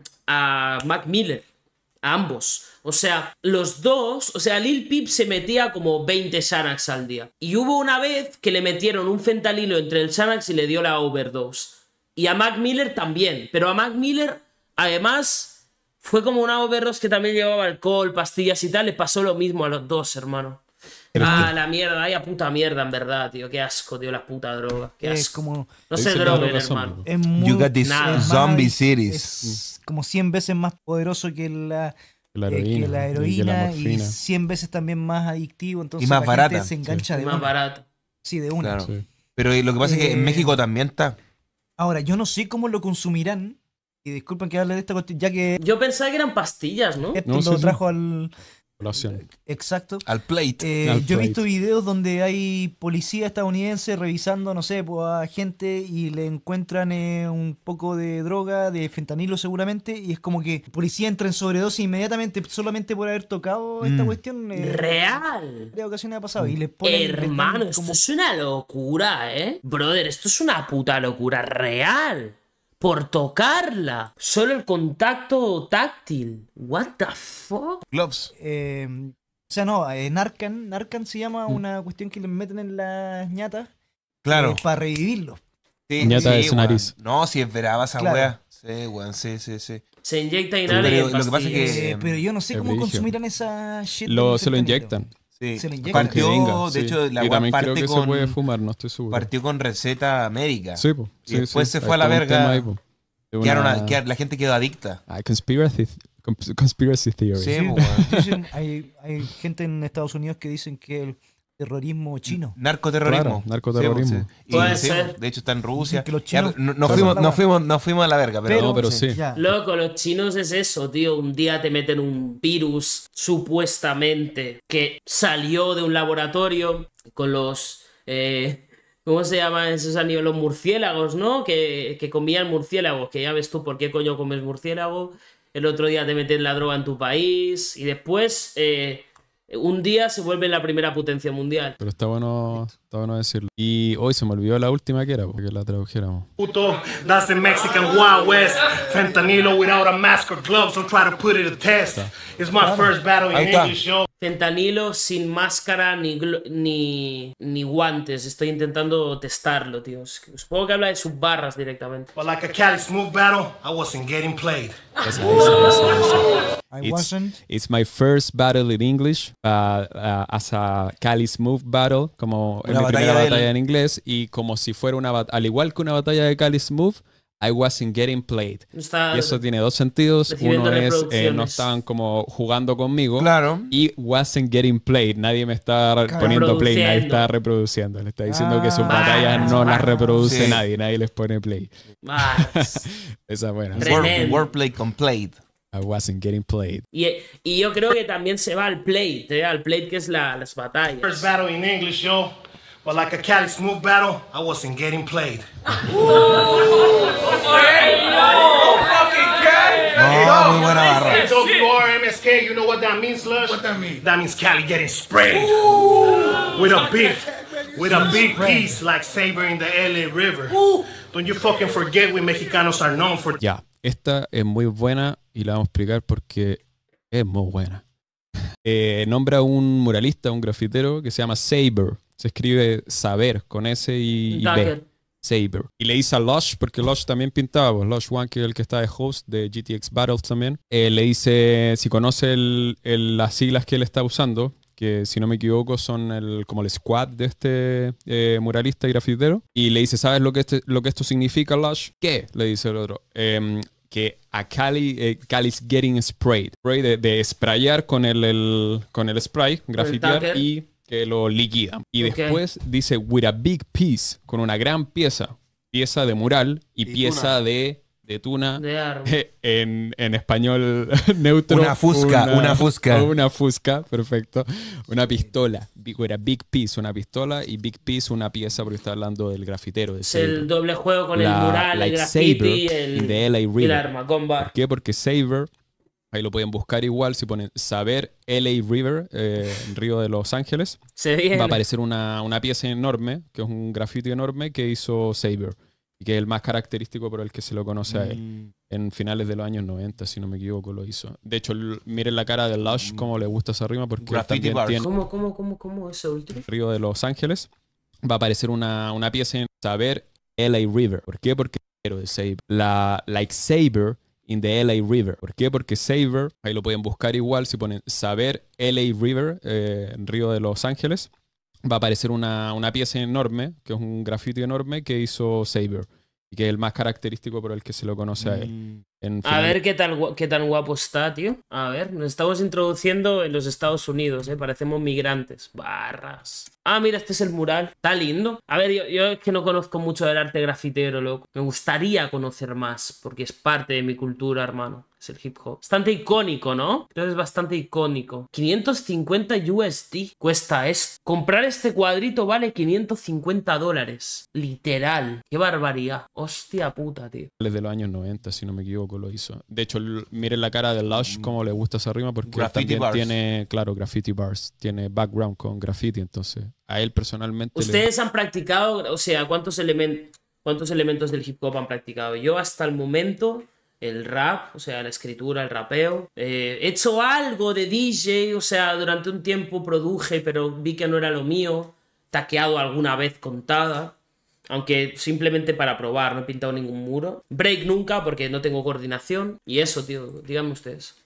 a Mac Miller. A ambos. O sea, los dos... O sea, Lil Peep se metía como veinte Xanax al día. Y hubo una vez que le metieron un fentanilo entre el Xanax y le dio la overdose. Y a Mac Miller también. Pero a Mac Miller, además, fue como una overdose que también llevaba alcohol, pastillas y tal. Le pasó lo mismo a los dos, hermano. Ah, la mierda, vaya puta mierda, en verdad, tío. Qué asco, tío, la puta droga. Qué es asco. como. No Ahí se se droguen, droga hermano. zombie. Es muy, You got this Nada. es zombie más- cities. Es como cien veces más poderoso que la, La eh, que heroína. la y que la heroína y, morfina. cien veces también más adictivo. Entonces Y más la barata. gente se engancha de Más una. barato. Sí, de una. Claro. Sí. Pero lo que pasa es que en Eh, México también está. Ahora, yo no sé cómo lo consumirán. Y disculpen que hable de esta cuestión, ya que Yo pensaba que eran pastillas, ¿no? esto No, sí, lo sí. trajo al. Población. Exacto. Al plate. Eh, Al yo he plate. visto videos donde hay policía estadounidense revisando, no sé, pues, a gente y le encuentran eh, un poco de droga, de fentanilo seguramente, y es como que el policía entra en sobredosis inmediatamente solamente por haber tocado esta Mm. cuestión. Eh, Real. de ocasiones ha pasado. Y le ponen, le dan Hermano, esto como- es una locura, ¿eh? Brother, esto es una puta locura real. Por tocarla. Solo el contacto táctil. What the fuck? Gloves. eh, o sea, no, eh, Narcan, Narcan se llama Mm. una cuestión que le meten en las ñatas Claro. eh, para revivirlo. Sí, Ñata de su weón. nariz. No, si es veraba esa Claro. wea. Sí, weón, sí, sí, sí. Se inyecta Pero inhala y en lo que pasa es pastillas. que- Eh, pero yo no sé es cómo brígido. consumirán esa shit. Lo, del se lo fentanilo. inyectan. Sí. Se le inyecta. Para que Partió, venga, de sí. hecho, la y weá también creo parte que con, se puede fumar, no estoy seguro. partió con receta América. Sí, po. Y Sí, después sí. se fue a la Hay todo un verga. tema ahí, po. De Quedaron una- a- qued- la gente quedó adicta. Ah, conspiracy, cons- conspiracy theory. Sí, Sí, po, weón. dicen- hay, hay gente en Estados Unidos que dicen que el terrorismo chino. Narcoterrorismo. Claro, narcoterrorismo. Sí, po, sí. Puede Y, sí, ser. po, de hecho está en Rusia. Dicen que los Ya, chinos no, nos, pasan fuimos, la nos, weá. fuimos, nos fuimos a la verga, pero, No, pero sí. Ya. Loco, los chinos es eso, tío. Un día te meten un virus, supuestamente, que salió de un laboratorio con los... eh, ¿Cómo se llaman esos animales? Los murciélagos, ¿no? Que, que comían murciélagos. Que ya ves tú por qué coño comes murciélago. El otro día te meten la droga en tu país. Y después, eh, un día se vuelve la primera potencia mundial. Pero está bueno, está bueno decirlo. Y hoy se me olvidó la última que era, porque la tradujéramos. Puto, that's the Mexican Wild West. Fentanylo without a mask or gloves. Don't try to put it to test. It's my first battle in Ahí está. English, yo. Fentanilo sin máscara ni, glo- ni, ni guantes. Estoy intentando testarlo, tío. Es que Supongo que habla de sus barras directamente. But like a Cali Smooth battle, I wasn't getting played. Esa, esa, esa, esa. I It's, wasn't. it's my first battle in English, uh, uh, as a Cali Smooth battle, como en Una mi batalla primera de él. batalla en inglés, y como si fuera una batalla, al igual que una batalla de Cali Smooth, I wasn't getting played. Está Y eso tiene dos sentidos. recibiendo Uno es, eh, reproducciones. no estaban como jugando conmigo. Claro. Y wasn't getting played. Nadie me está Claro. poniendo play, nadie Reproduciendo. está reproduciendo. Le está diciendo que sus Ah, batallas no las reproduce sí. nadie, nadie les pone play. Ah, Esa es buena. Re- Word, Tremendo. wordplay complete. I wasn't getting played. y, y yo creo que también se va al plate, ¿eh? Al plate que es la, las batallas. First battle in English, yo. But like a Cali smooth battle, I wasn't getting played. Oh, muy buena barra. W R M S K, you know what that means, Lush? What that mean? That means Cali getting sprayed. With a big, with a big piece like Saber in the L A River. Don't you fucking forget we Mexicanos are known for... Ya, esta es muy buena y la vamos a explicar porque es muy buena. Eh, nombra a un muralista, un grafitero que se llama Saber. Se escribe saber con S y, y B. Saber. Y le dice a Lush, porque Lush también pintaba, pues Lush One, que es el que está de host de G T X Battles también. Eh, le dice, si conoce el, el, las siglas que él está usando, que si no me equivoco son el, como el squad de este eh, muralista y grafitero. Y le dice, ¿sabes lo que, este, lo que esto significa, Lush? ¿Qué? Le dice el otro. Eh, que a Cali, eh, Cali's getting sprayed. Spray de, de sprayar con el, el, con el spray, grafitear y que lo liquidan. Y okay. después dice, with a big piece, con una gran pieza. Pieza de mural y, y pieza tuna. de... de tuna, de en, en español neutro. Una fusca, una, una fusca. Una fusca, perfecto. Una pistola. Era big piece, una pistola, y big piece, una pieza, porque está hablando del grafitero. De es Saber. El doble juego con la, el mural, like el graffiti, el, L A River. el arma, con bar. ¿Por qué? Porque Saber, ahí lo pueden buscar igual, si ponen Saber L A River, eh, Río de Los Ángeles, Se viene. va a aparecer una, una pieza enorme, que es un graffiti enorme que hizo Saber. Y que es el más característico por el que se lo conoce a él. Mm. En finales de los años noventa, si no me equivoco, lo hizo. De hecho, miren la cara de Lush, mm. cómo le gusta esa rima, porque Graffiti también tiene... ¿Cómo, cómo, cómo, cómo ese último? Río de Los Ángeles. Va a aparecer una, una pieza en Saber L A River. ¿Por qué? Porque de Saber. La, like Saber in the L A River. ¿Por qué? Porque Saber, ahí lo pueden buscar igual, si ponen Saber L A River, eh, Río de Los Ángeles, va a aparecer una, una pieza enorme, que es un graffiti enorme que hizo Saber. Y que es el más característico por el que se lo conoce a él. Mm. En a ver qué tal, qué tan guapo está, tío. A ver, nos estamos introduciendo en los Estados Unidos, ¿eh? Parecemos migrantes. Barras. Ah, mira, este es el mural. Está lindo. A ver, yo, yo es que no conozco mucho del arte grafitero, loco. Me gustaría conocer más, porque es parte de mi cultura, hermano. Es el hip hop. Bastante icónico, ¿no? Creo que es bastante icónico. quinientos cincuenta U S D cuesta esto. Comprar este cuadrito vale quinientos cincuenta dólares. Literal. Qué barbaridad. Hostia puta, tío. Desde los años noventa, si no me equivoco, lo hizo. De hecho, miren la cara de Lush, cómo le gusta esa rima, porque también bars. tiene, claro, graffiti bars. Tiene background con graffiti, entonces a él personalmente... ¿Ustedes le... han practicado, o sea, cuántos, elementos cuántos elementos del hip hop han practicado? Yo hasta el momento... El rap, o sea, la escritura, el rapeo. Eh, he hecho algo de D J, o sea, durante un tiempo produje, pero vi que no era lo mío. Taqueado alguna vez contada, aunque simplemente para probar, no he pintado ningún muro. Break nunca, porque no tengo coordinación. Y eso, tío, díganme ustedes.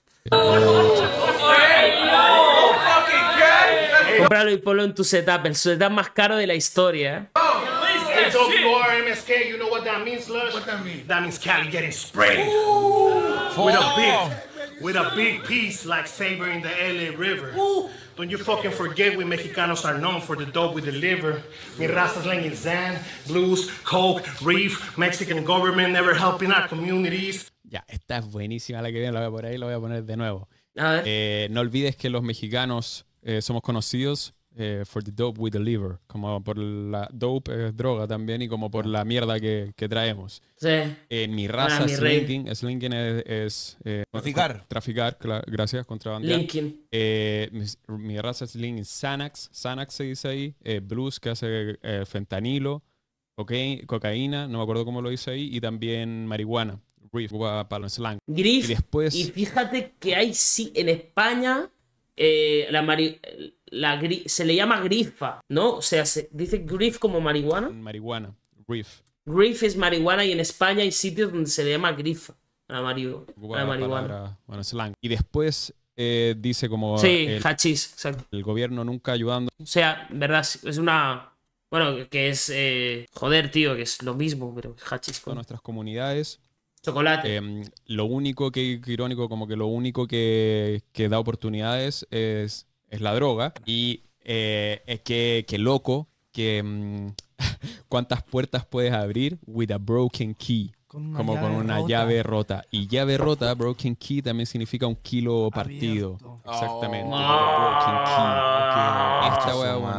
Cómpralo y ponlo en tu setup, el setup más caro de la historia, ¿eh? W R M S K, you know what that means, Lush? What that mean? That means Cali getting sprayed. With a big, with a big piece like Saber in the L A River. Don't you fucking forget we Mexicanos are known for the dope we deliver. Mi raza slanging Zan, blues, coke, reef, Mexican government never helping our communities. Ya, esta es buenísima la que viene, la voy a poner ahí, la voy a poner de nuevo. A ver. Eh, no olvides que los mexicanos eh, somos conocidos Eh, for the dope we deliver, como por la dope es droga también y como por la mierda que, que traemos. Sí. En mi raza, mi slinking, slinking es, es eh, traficar, traficar, claro, gracias, contrabando. Linking. Eh, mi, mi raza es slinking, Xanax, Xanax se dice ahí, eh, blues que hace eh, fentanilo, cocaína, cocaína, no me acuerdo cómo lo dice ahí, y también marihuana, reef, para el slang. Griff. Y después, y fíjate que hay sí en España eh, la mari La gri se le llama grifa, ¿no? O sea, se dice griff como marihuana. Marihuana, griff. Griff es marihuana y en España hay sitios donde se le llama grifa a la, mari a la marihuana. Palabra, bueno, slang. Y después eh, dice como... Sí, el, hachís, exacto. El gobierno nunca ayudando. O sea, verdad, es una... Bueno, que es... Eh, joder, tío, que es lo mismo, pero hachís. Con nuestras comunidades. Chocolate. Eh, lo único que, que irónico, como que lo único que, que da oportunidades es... es la droga. Y eh, es que, que loco, que mmm, cuántas puertas puedes abrir with a broken key. Con como con una rota. llave rota. Y llave rota, broken key, también significa un kilo partido. Abierto. Exactamente. Oh. Broken key. Okay. Esta wea es una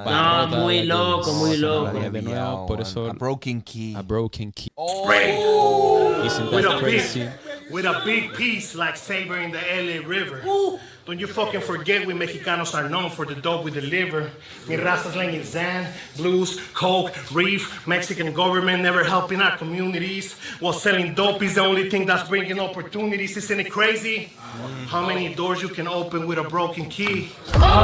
bancarrota, No, muy de que loco, muy se loco. vaya de nuevo, por eso A broken key. a broken key. Oh. Isn't With that a crazy? big, with a big piece like Saber in the L A River. Don't you fucking forget we Mexicanos are known for the dope we deliver. Mi raza slanging Zan, blues, coke, reef, Mexican government never helping our communities. While selling dope is the only thing that's bringing opportunities. Isn't it crazy? How many doors you can open with a broken key?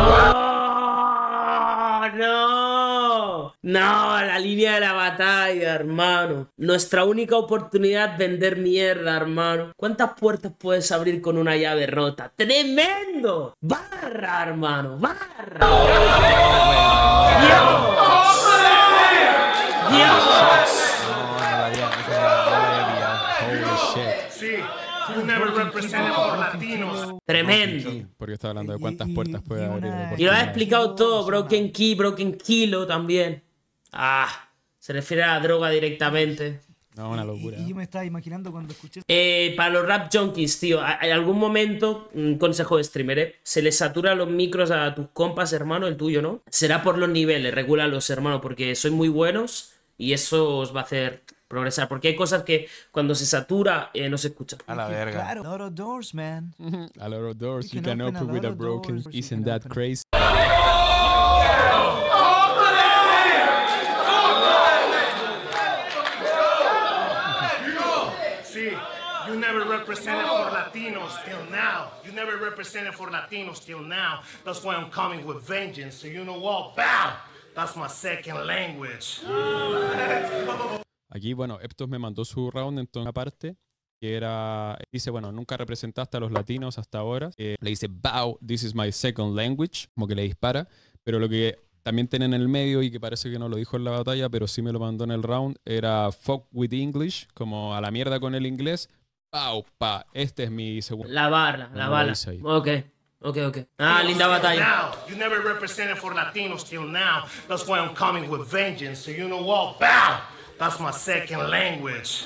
¡Oh, no! No, la línea de la batalla, hermano. Nuestra única oportunidad es vender mierda, hermano. ¿Cuántas puertas puedes abrir con una llave rota? ¡Tremendo! ¡Barra, hermano! ¡Barra! ¡Dios! ¡Dios! Holy shit. Sí, you never represented for Latinos. Tremendo. Porque está hablando de cuántas Y- puertas puede y abrir. una- de Y lo ha oportunidades. explicado todo. Broken Key, Broken Kilo también. Ah, se refiere a la droga directamente. No, una Y, locura. y yo me estaba imaginando cuando escuché Eh, para los rap junkies, tío, a- en algún momento, un consejo de streamer, ¿eh? Se les satura los micros a tus compas, hermano, el tuyo, ¿no? Será por los niveles, regúlalos, hermano, porque sois muy buenos y eso os va a hacer progresar. Porque hay cosas que cuando se satura eh, no se escucha. A la que, verga. claro, a lot of doors, man. A lot of doors You you can can open a open with lot a of broken. doors, you Isn't can that open- crazy? See, you never represented for Latinos till now. You never represented for Latinos till now. That's why I'm coming with vengeance. So you know what? Bow! That's my second language. Aquí, bueno, Eptos me mandó su round en una parte que era, dice, bueno, nunca representaste a los latinos hasta ahora. Eh, le dice, bow, this is my second language, como que le dispara. Pero lo que también tiene en el medio y que parece que no lo dijo en la batalla, pero sí me lo mandó en el round, era fuck with English, como a la mierda con el inglés. Bow, pa, este es mi segundo. La barra, la No, bala. lo hice ahí. Ok, ok, ok. Ah, linda batalla. Now, you never represented for Latinos till now. That's why I'm coming with vengeance. So you know what? Bow! That's my second language.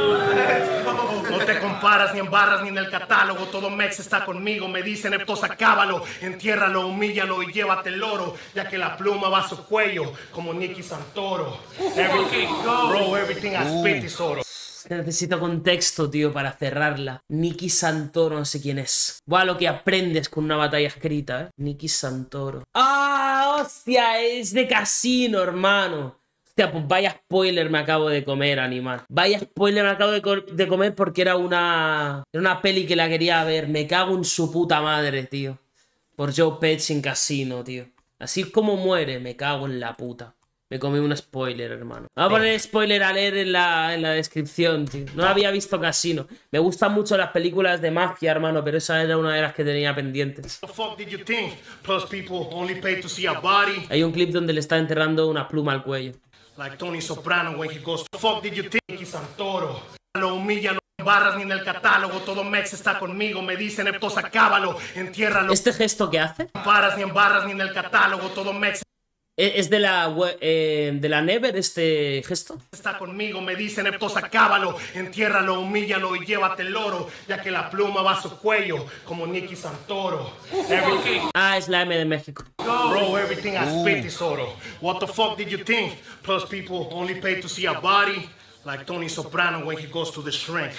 No te comparas ni en barras ni en el catálogo. Todo Mex está conmigo. Me dicen, Eptos, acábalo. Entiérralo, humíllalo y llévate el oro. Ya que la pluma va a su cuello como Nicky Santoro. Everything, bro, everything I spit is oro. Necesito contexto, tío, para cerrarla. Nicky Santoro, no sé quién es. Buah, lo que aprendes con una batalla escrita, ¿eh? Nicky Santoro. ¡Ah, hostia! Es de Casino, hermano. Hostia, pues vaya spoiler me acabo de comer, animal. Vaya spoiler me acabo de, co de comer porque era una... Era una peli que la quería ver. Me cago en su puta madre, tío. Por Joe Pesci en Casino, tío. Así es como muere, me cago en la puta. Me comí un spoiler, hermano. Vamos a poner spoiler a leer en la, en la descripción, tío. No había visto Casino. Me gustan mucho las películas de mafia, hermano, pero esa era una de las que tenía pendientes. What the fuck did you think? Plus people only pay to see a body. Hay un clip donde le está enterrando una pluma al cuello. Like Tony Soprano when he goes, the fuck did you think? Nicky Santoro. Lo humilla, no hay barras ni en el catálogo. Todo Mex está conmigo. Me dicen, Eptos, acábalo. Entiérralo. ¿Este gesto que hace? No paras ni en barras ni en el catálogo. Todo Mex ¿Es es de la, we- eh, de la Never este gesto? está conmigo. Me dicen, Eptos, acábalo. Entiérralo, humíllalo y llévate el oro. Ya que la pluma va a su cuello como Nicky Santoro. Everything, Ah, es la M de México. bro, everything I spit is oro. What the fuck did you think? Plus people only pay to see a body. Like Tony Soprano when he goes to the shrink.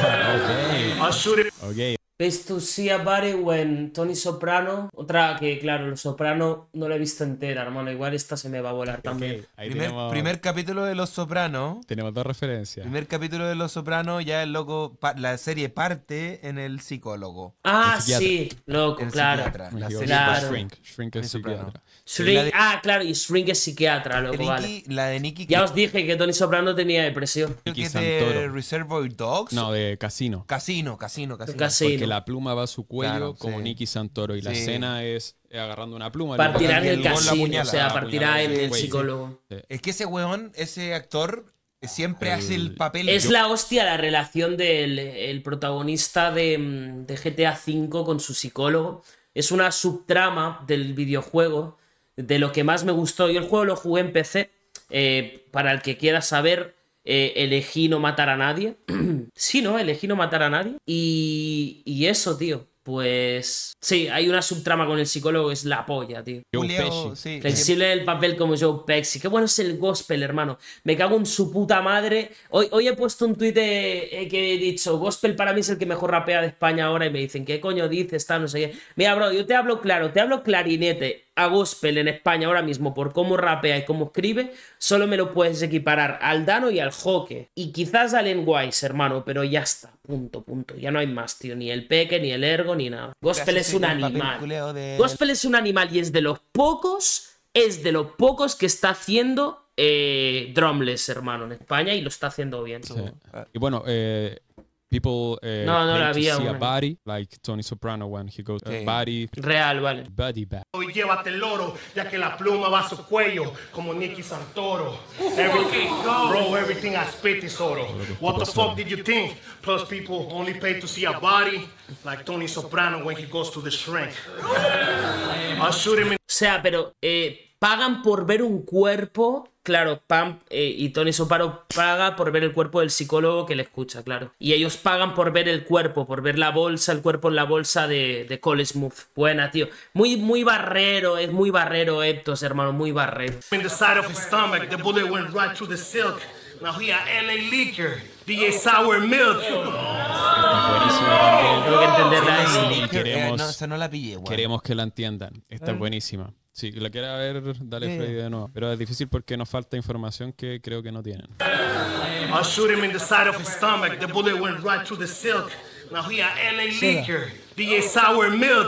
I'll shoot it. Ok, Face to see a body when Tony Soprano. Otra que, claro, Los Soprano no la he visto entera, hermano. Igual esta se me va a volar también. ok, ahí Primer, tenemos, primer capítulo de Los Sopranos. tenemos dos referencias. Primer capítulo de Los Sopranos, ya el loco, pa- la serie parte en el psicólogo. Ah, El psiquiatra. sí, loco, El claro. psiquiatra. La México, serie Claro. Shrink, Shrink es Tony Soprano. psiquiatra. Shrink- La de- Ah, claro, y Shrink es psiquiatra, de loco, vale. Nicky- La de Nicky Ya os dije que Tony Soprano tenía depresión. creo que Nicky es de Santoro. Reservoir Dogs. No, de Casino. Casino, casino, casino. Casino. Porque la pluma va a su cuello Claro, como sí. Nicky Santoro. Y la Sí. escena es eh, agarrando una pluma. Partirá en Y el el gol la casino, apuñala, o sea, la partirá apuñala en en el el cuello. psicólogo. Es que ese weón, ese actor, siempre El- hace el papel. Es Yo- la hostia la relación del el protagonista de, mm, de G T A cinco con su psicólogo. Es una subtrama del videojuego. De lo que más me gustó. Yo el juego lo jugué en P C. eh, para el que quiera saber, eh, elegí no matar a nadie. Sí, ¿no? Elegí no matar a nadie. Y, y eso, tío. Pues sí, hay una subtrama con el psicólogo que es la polla, tío. Joe Julio, Pesci. sí. Flexible del papel como Joe Pesci. Qué bueno es el gospel, hermano. Me cago en su puta madre. Hoy, hoy he puesto un tuit eh, que he dicho, gospel para mí es el que mejor rapea de España ahora. Y me dicen, ¿qué coño dices? Está, no sé qué. Mira, bro, yo te hablo claro. Te hablo clarinete a gospel en España ahora mismo por cómo rapea y cómo escribe. Solo me lo puedes equiparar al Dano y al Joque. Y quizás al Wise, hermano. Pero ya está. Punto, punto. Ya no hay más, tío. Ni el Peque, ni el Ergo, ni nada. Gospel es un animal. De... Gospel es un animal y es de los pocos, es de los pocos que está haciendo eh, drumless, hermano, en España y lo está haciendo bien. Sí. Y bueno, eh, people eh, No, no pay la to había see a una. body, like Tony Soprano when he goes Sí. uh, body, Real, vale. body bag. Y llévate el oro, ya que la pluma va a su cuello, como Nicky Santoro. Everything, bro, everything I spit is oro. What the fuck did you think? Plus people only pay to see a body, like Tony Soprano when he goes to the shrink. I'll shoot him in. O sea, pero eh, pagan por ver un cuerpo. Claro, Pam eh, y Tony Soprano paga por ver el cuerpo del psicólogo que le escucha, claro. Y ellos pagan por ver el cuerpo, por ver la bolsa, el cuerpo en la bolsa de, de Cole Smooth. Buena, tío. Muy, muy barrero, es muy barrero Eptos, hermano, muy barrero. In the side of his stomach, the bullet went right through the silk. Now he a L A leaker, D J Sour Milk. Buenísimo también. Tengo que entenderla Sí, así. Y queremos- eh, no, esa no la pillé, weón. Queremos que la entiendan. Esta es buenísima. Si la quiere ver, dale Yeah. Freddy de nuevo. Pero es difícil porque nos falta información que creo que no tienen. I'll shoot him in the side of his stomach, the bullet went right through the silk. Now he a L A leaker, D J Sour Milk.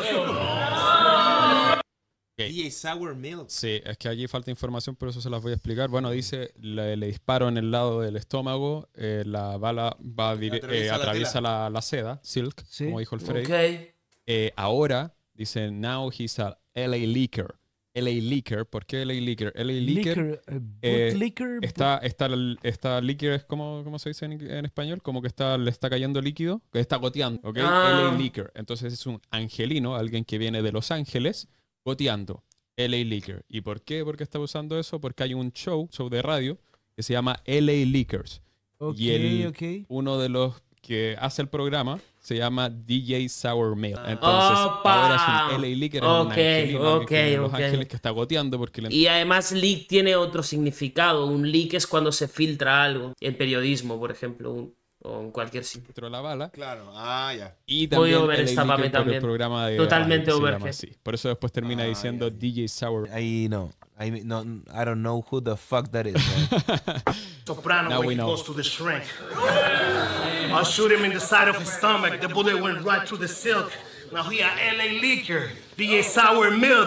D J Sour Milk. Sí, es que allí falta información, por eso se las voy a explicar. Bueno, dice, le, le disparo en el lado del estómago, eh, la bala va dire- Atraviesa eh, la atraviesa tela. la, la seda, silk, Sí. como dijo el Freddy. Ok. Eh, ahora, dice, now he's a L A leaker. L A leaker, ¿por qué L A leaker? L A leaker, Liquor, eh, eh, boot liquor, está, está, está leaker, es como, ¿cómo se dice en, en español? Como que está, le está cayendo líquido, que está goteando, ¿ok? Ah. L A leaker. Entonces es un angelino, alguien que viene de Los Ángeles, goteando. L A leaker. ¿Y por qué? ¿Por qué está usando eso? Porque hay un show, show de radio, que se llama L A Leakers. Ok, y el, ok. uno de los que hace el programa se llama D J Sour Milk. Entonces, ¡Opa! ahora es un L A Leaker, es un Ok, angelino, alguien que viene de Los ok, Ángeles ok. que está goteando porque le Y además leak tiene otro significado. Un leak es cuando se filtra algo. En periodismo, por ejemplo, un- o en cualquier sitio. entró la bala. Claro, ah, ya. Y Voy también over L A esta pa' mí Leaker por también. el programa de Totalmente radio, se over, llama je. así. Por eso después termina Ah, diciendo ya, D J Sour. Ahí no. I, no. I don't know who the fuck that is, man. Soprano Now when we he know. goes to the shrink. I'll shoot him in the side of his stomach, the bullet went right through the silk. Now he a L A leaker, D J Sour Milk.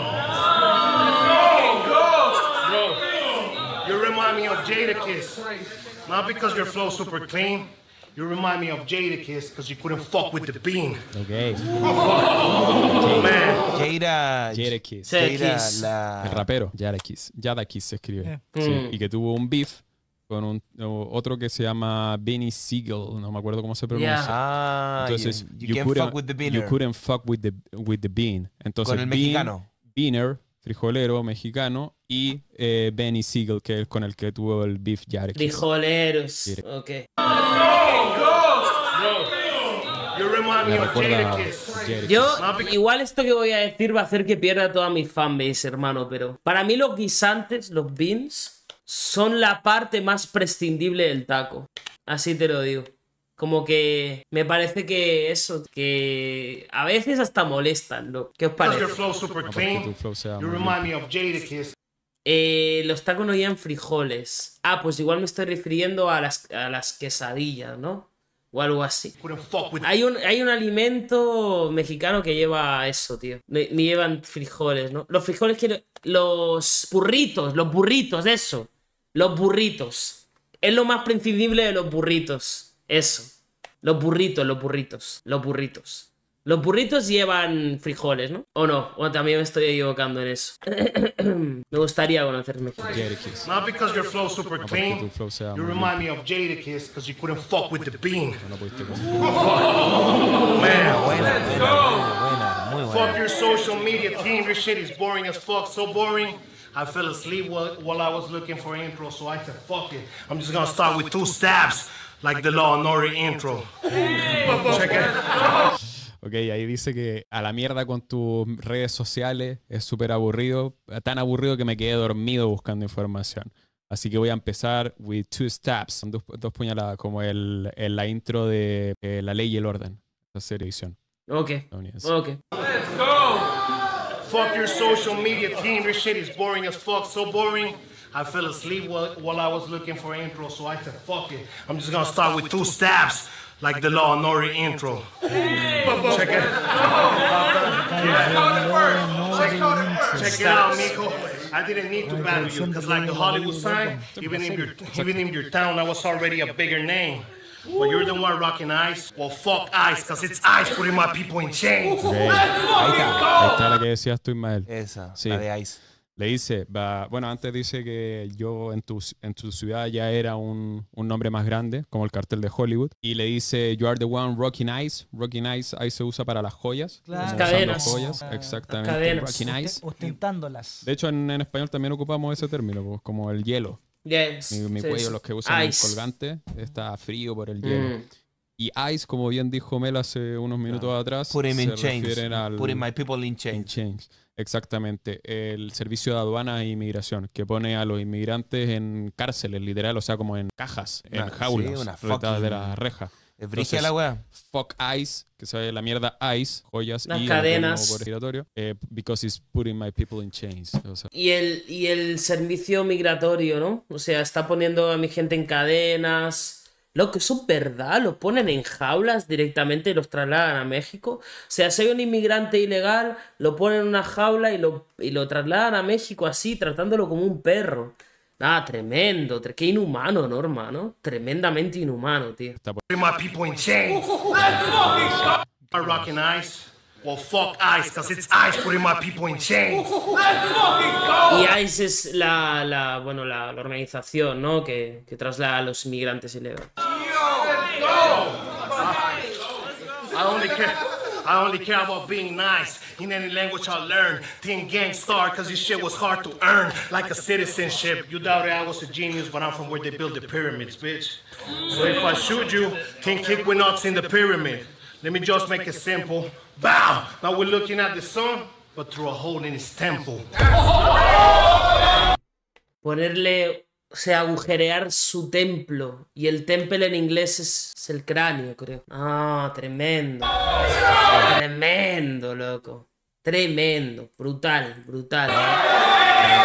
You remind me of Jadakiss. Not because your flow's super clean. You remind me of Jadakiss because you couldn't fuck with the bean. Ok. Man, Jada. Jadakiss. Sí. Jada, Kiss. la. El rapero, Jadakiss. Jadakiss se escribe. Eh. Sí, Mm. y que tuvo un beef con un, o- otro que se llama Benny Siegel, no me acuerdo cómo se pronuncia. Yeah. Ah, Entonces, you, you can't couldn't- fuck with the you beaner. couldn't fuck with the, with the bean. Entonces, Con el bean, mexicano. Beaner, frijolero mexicano, y eh, Benny Siegel, que es con el que tuvo el beef Jadakiss. Frijoleros. Direct. Ok. you remind me Me of recuerda Jadakiss. Jadakiss. Yo, igual esto que voy a decir va a hacer que pierda toda mi fanbase, hermano, pero para mí los guisantes, los beans, son la parte más prescindible del taco. Así te lo digo. Como que me parece que eso, que a veces hasta molestan, ¿no? ¿Qué os Because your parece? flow's super No, porque tu clean. flow sea You muy remind me of Jadakiss. Eh, los tacos no llevan frijoles. Ah, pues igual me estoy refiriendo a las, a las quesadillas, ¿no? O algo así. Couldn't fuck with Hay un, hay un alimento mexicano que lleva eso, tío. Ni, ni llevan frijoles, ¿no? Los frijoles que... Los burritos, los burritos, eso. Los burritos. Es lo más prescindible de los burritos. Eso. Los burritos, los burritos. Los burritos. Los burritos llevan frijoles, ¿no? ¿O no? O también me estoy equivocando en eso. Me gustaría conocerme. Jadakiss. Not because your flow's super No, porque tu clean. flow sea You muy remind me of Jadakiss because you couldn't fuck with the bean. no pudiste con- Man, Buena, buena, buena, muy fuck buena. your social media team. Your shit is boring as fuck. So boring. I fell asleep while, while I was looking for intro, so I said, fuck it. I'm just gonna start with two stabs, like the Law and Order intro. Check it. Ok, ahí dice que a la mierda con tus redes sociales, es súper aburrido, tan aburrido que me quedé dormido buscando información. Así que voy a empezar with two steps, dos, dos puñaladas, como el, el, la intro de eh, La Ley y el Orden, la serie de edición. Ok, ok. Let's go! Fuck your social media team, your shit is boring as fuck, so boring. I fell asleep while, while I was looking for intro, so I said, fuck it. I'm just gonna start with two stabs, like the Law and Order intro. Hey. Check it. Check it out, mijo. I didn't need to battle you, because like the Hollywood sign, even in your even in your town, I was already a bigger name. But you're the one rocking ice. Well, fuck ice, because it's ice putting my people in chains. Okay. Ahí está. Ahí está la que decías tú, Ismael. Esa, sí. La de ice. Le dice, va, bueno, antes dice que yo en tu, en tu ciudad ya era un, un nombre más grande, como el cartel de Hollywood. Y le dice, you are the one rocking ice. Rocking ice, ahí se usa para las joyas. Claro. Las cadenas. Joyas, exactamente. Cadenas. Rocking ice. Ostentándolas. De hecho, en, en español también ocupamos ese término, pues, como el hielo. Yes. Mi, mi sí, cuello, sí. los que usan Ice. el colgante, está frío por el hielo. Mm. Y ice, como bien dijo Mel hace unos minutos Claro. atrás, Put him se in chains. refieren al... Putting my people in In chains. chains. Exactamente. El servicio de aduanas e inmigración, que pone a los inmigrantes en cárceles, literal, o sea, como en cajas, Una- en jaulas, sí, una retadas fucking- de las rejas. Es brígida la wea. Fuck ice, que se ve la mierda ice, joyas Las y cadenas. por respiratorio, eh, because it's putting my people in chains. O sea, Y el, y el servicio migratorio, ¿no? O sea, está poniendo a mi gente en cadenas. Loco, eso es verdad, los ponen en jaulas directamente y los trasladan a México. O sea, si hay un inmigrante ilegal, lo ponen en una jaula y lo, y lo trasladan a México así, tratándolo como un perro. Nada, tremendo, tre- qué inhumano, ¿no, hermano? Tremendamente inhumano, tío. Putting my people in chains. I'm rocking ice. Well, fuck ice, because it's ice putting my people in chains. Y ICE es la, la, bueno, la, la organización, ¿no? Que, que traslada a los inmigrantes ilegales. I only care. I only care about being nice in any language I learn. Think gangstar, cause this shit was hard to earn. Like a citizenship. You doubted I was a genius, but I'm from where they build the pyramids, bitch. So if I shoot you, think Equinox in the pyramid. Let me just make it simple. Bow! Now we're looking at the sun, but through a hole in his temple. Ponerle, o sea, agujerear su templo. Y el temple en inglés es, es el cráneo, creo. Ah, tremendo. Tremendo, loco. Tremendo. Brutal, brutal. ¿eh?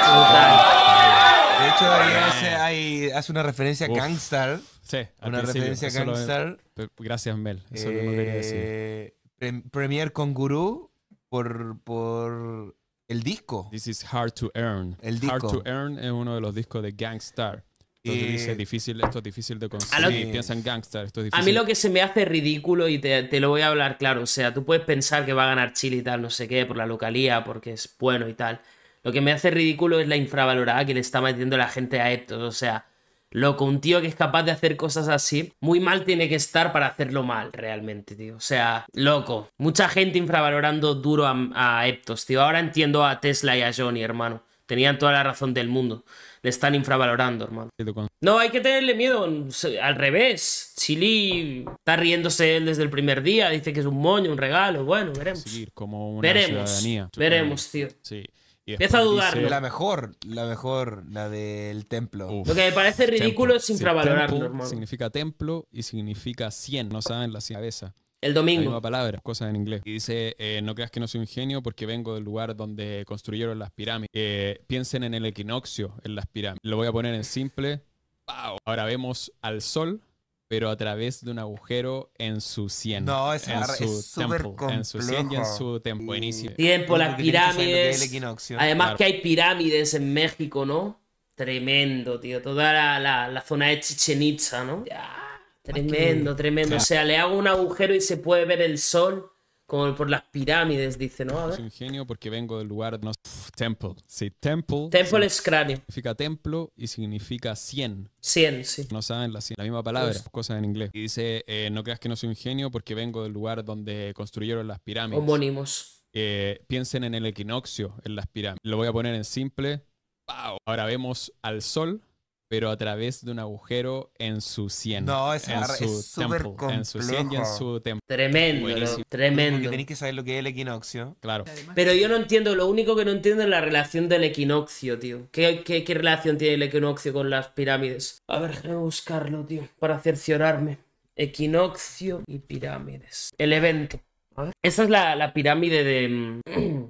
Brutal. De hecho, ahí hace, ahí hace una referencia a Uf. Gangstar. sí, al Una principio, referencia a eso lo- Gangstar. pe- Gracias, Mel. Eso es lo que quería decir. Eh, pre- Premier con Gurú por, por el disco. This is Hard to Earn. El Hard disco. to Earn es uno de los discos de Gangstar. Entonces Eh, dice, difícil, esto es difícil de A lo conseguir. que- Piensa en Gangstar, esto es A difícil. mí lo que se me hace ridículo, y te, te lo voy a hablar claro, o sea, tú puedes pensar que va a ganar Chile y tal, no sé qué, por la localía, porque es bueno y tal. Lo que me hace ridículo es la infravalorada que le está metiendo la gente a Eptos, o sea, loco, un tío que es capaz de hacer cosas así, muy mal tiene que estar para hacerlo mal, realmente, tío. O sea, loco, mucha gente infravalorando duro a, a Eptos, tío. Ahora entiendo a Tesla y a Johnny, hermano. Tenían toda la razón del mundo. Le están infravalorando, hermano. No, hay que tenerle miedo. Al revés. Chili está riéndose él desde el primer día. Dice que es un moño, un regalo. Bueno, veremos. Seguir como una Veremos. ciudadanía. Veremos, tío. Sí. Y Empieza a después dudarlo. dice- La mejor, la mejor, la del templo. Uf. Lo que me parece ridículo Temple. es Sí, infravalorarlo, temple hermano. significa templo y significa cien. No saben la cabeza. El La misma domingo. palabra, cosas en inglés. Y dice, eh, no creas que no soy un genio porque vengo del lugar donde construyeron las pirámides. Eh, piensen en el equinoccio, en las pirámides. Lo voy a poner en simple. ¡Wow! Ahora vemos al sol, pero a través de un agujero en su cien. No, es en arre- su es súper temple, en su cien y en complejo. su templo. Buenísimo. Tiempo, las Porque tienes que saber lo que es pirámides. el equinoccio. Además Claro. que hay pirámides en México, ¿no? Tremendo, tío. Toda la, la, la zona de Chichen Itza, ¿no? Ya, tremendo, tremendo. O sea, le hago un agujero y se puede ver el sol como por las pirámides, dice, ¿no? A Soy ver. un genio porque vengo del lugar... No, Uf, temple. Sí, temple. Temple es cráneo. Significa templo y significa cien. cien, sí. No saben la, la misma palabra, Pues- cosas en inglés. Y dice, eh, no creas que no soy un genio porque vengo del lugar donde construyeron las pirámides. Homónimos. Eh, piensen en el equinoccio, en las pirámides. Lo voy a poner en simple. ¡Wow! Ahora vemos al sol, pero a través de un agujero en su sien. No, esa en barra su es súper temple, en su sien y en complejo. su templo. Tremendo, Buenísimo. loco, tremendo. Porque tenéis que saber lo que es el equinoccio. Claro. Pero yo no entiendo, lo único que no entiendo es la relación del equinoccio, tío. ¿Qué, qué, qué relación tiene el equinoccio con las pirámides? A ver, déjame buscarlo, tío, para cerciorarme. Equinoccio y pirámides. El evento. A ver. Esa es la, la pirámide de...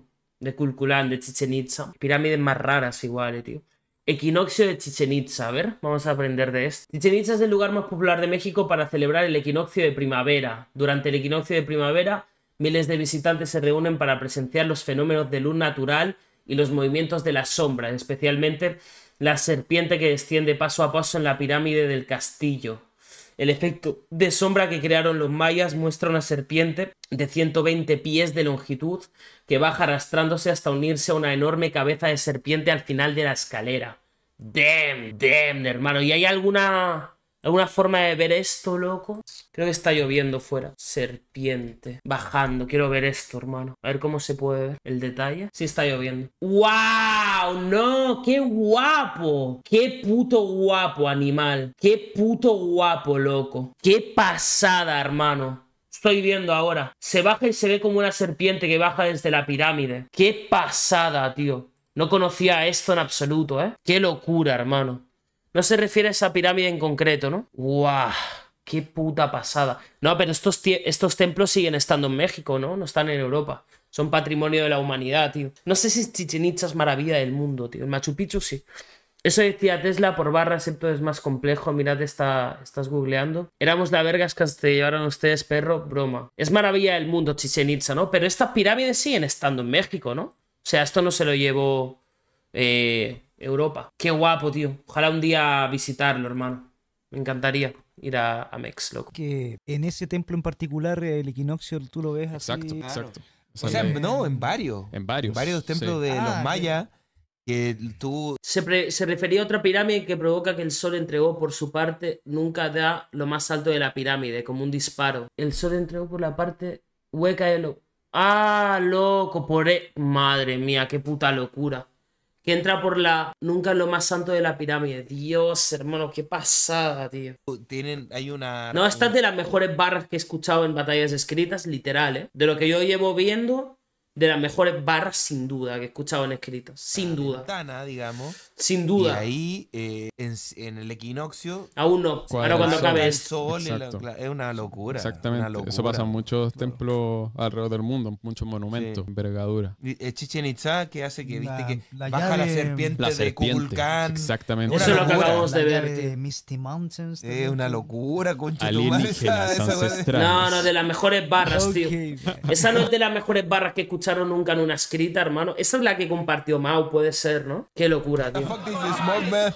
de Kulkulán, de Chichen Itza. Pirámides más raras igual, eh, tío. Equinoccio de Chichen Itza, a ver, vamos a aprender de esto. Chichen Itza es el lugar más popular de México para celebrar el equinoccio de primavera. Durante el equinoccio de primavera, miles de visitantes se reúnen para presenciar los fenómenos de luz natural y los movimientos de las sombras, especialmente la serpiente que desciende paso a paso en la pirámide del castillo. El efecto de sombra que crearon los mayas muestra una serpiente de ciento veinte pies de longitud que baja arrastrándose hasta unirse a una enorme cabeza de serpiente al final de la escalera. Damn, damn, hermano. ¿Y hay alguna, alguna forma de ver esto, loco? Creo que está lloviendo fuera. Serpiente. Bajando. Quiero ver esto, hermano. A ver cómo se puede ver el detalle. Sí está lloviendo. ¡Wow! ¡No! ¡Qué guapo! ¡Qué puto guapo, animal! ¡Qué puto guapo, loco! ¡Qué pasada, hermano! Estoy viendo ahora. Se baja y se ve como una serpiente que baja desde la pirámide. ¡Qué pasada, tío! No conocía esto en absoluto, ¿eh? ¡Qué locura, hermano! No se refiere a esa pirámide en concreto, ¿no? ¡Guau! ¡Qué puta pasada! No, pero estos, estos templos siguen estando en México, ¿no? No están en Europa. Son patrimonio de la humanidad, tío. No sé si Chichen Itza es maravilla del mundo, tío. El Machu Picchu sí. Eso decía Tesla por barra, excepto es más complejo. Mirad, está, estás googleando. Éramos la vergas que te llevaron ustedes, perro. Broma. Es maravilla del mundo Chichen Itza, ¿no? Pero estas pirámides siguen estando en México, ¿no? O sea, esto no se lo llevó eh, Europa. Qué guapo, tío. Ojalá un día visitarlo, hermano. Me encantaría ir a, a Mex, loco. Que en ese templo en particular el equinoccio tú lo ves así. Exacto, exacto. O sea, no, en varios. En varios. En varios templos sí. de Ah, los mayas que tú... Se, pre- se refería a otra pirámide que provoca que el sol entregó por su parte nunca da lo más alto de la pirámide, como un disparo. El sol entregó por la parte hueca de lo... ¡Ah, loco! Por... E... Madre mía, qué puta locura. Que entra por la... Nunca lo más alto de la pirámide. Dios, hermano, qué pasada, tío. Tienen, hay una... No, esta es de las mejores barras que he escuchado en batallas escritas, literal, ¿eh? De lo que yo llevo viendo... De las mejores barras, sin duda, que he escuchado en escritas. Sin duda. Ventana, digamos. Sin duda. Y ahí, eh, en, en el equinoccio... Aún no. Cuadra Ahora cuando el sol. acabe el esto. sol y la- Exacto. la- es una locura. Exactamente. una locura. Eso pasa en muchos templos alrededor del mundo, muchos monumentos, Sí. envergadura. Y, eh, Chichen Itza, que hace que, La- viste, que la baja la llave- serpiente La de serpiente. Kukulcán. Exactamente. Una Eso es lo que locura. acabamos de La ver, llave tío. de Misty Mountains. Es también. una locura, concha tu madre, Alienígenas esa- esa- ancestrales. No, no, de las mejores barras, tío. Ok, Esa no es de las mejores barras que escucharon nunca en una escrita, hermano. Esa es la que compartió Mau, puede ser, ¿no? Qué locura, The tío. fuck did you smoke, man?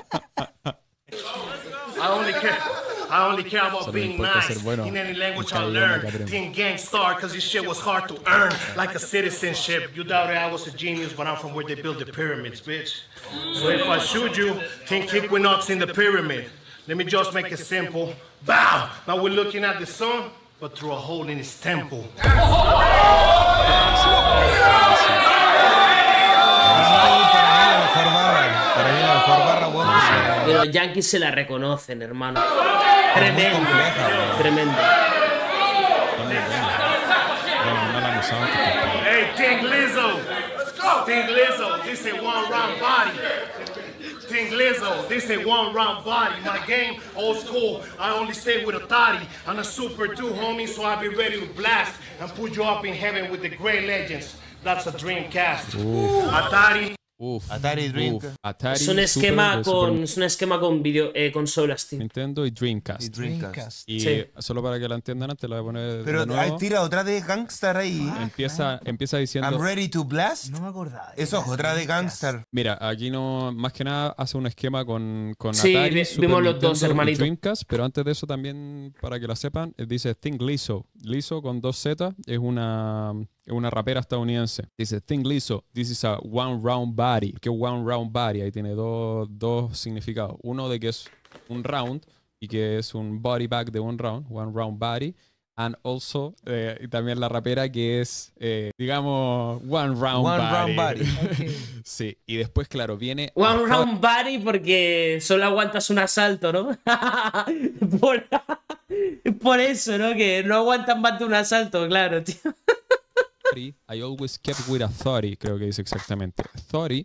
I only care. I only care about Solo being importa nice ser bueno in any language en I cada learn. idioma que aprendo. Think gangstar, cause this shit was hard to earn. Like a citizenship. You doubted I was a genius, but I'm from where they built the pyramids, bitch. So if I shoot you, think equinox in the pyramid. Let me just make it simple. Bow! Now we're looking at the sun, but through a hole in his temple. Para mí la mejor barra. Para mí la mejor barra, weón, que se- Y los Yankees se la reconocen, hermano. muy Tremendo. compleja, weón. Tremendo. No, no la han usado antes. Hey, Ting Lizzo. Let's go. Ting Lizzo. This ain't one round body. Ting Lizzo. This ain't one round body. My game, old school. I only stay with Atari. I'm a super two, homie, so I'll be ready to blast and put you up in heaven with the great legends. That's a Dreamcast. Atari. Uf, Atari Dream- uf. Atari, Es un Super esquema de con. Super Es un esquema con video, eh, consolas, tío. Nintendo y Dreamcast. Y Dreamcast. Dreamcast. Y Sí. solo para que la entiendan antes, la voy a poner Pero de hay nuevo. tira otra de Gangstar ahí. Empieza, empieza diciendo... I'm ready to blast. No me acordaba. de Eso es las otra de Dreamcast. Gangstar. Mira, aquí no, más que nada hace un esquema con, con Sí, Atari, vi- Super vimos los dos, Nintendo y hermanito. Dreamcast, pero antes de eso también, para que la sepan, eh, dice Think Lizzo. Lizzo con dos Z es una, es una rapera estadounidense. Dice Think Lizzo, this is a one round body. ¿Qué one round body? Ahí tiene dos, dos significados. Uno de que es un round y que es un body bag de un round, one round body. And also, eh, y también la rapera que es, eh, digamos, One Round One Body. Round Body. Ok. Sí, y después, claro, viene... One round body porque solo aguantas un asalto, ¿no? por, por eso, ¿no? Que no aguantan más de un asalto, claro, tío. I always kept with authority, creo que dice exactamente. Authority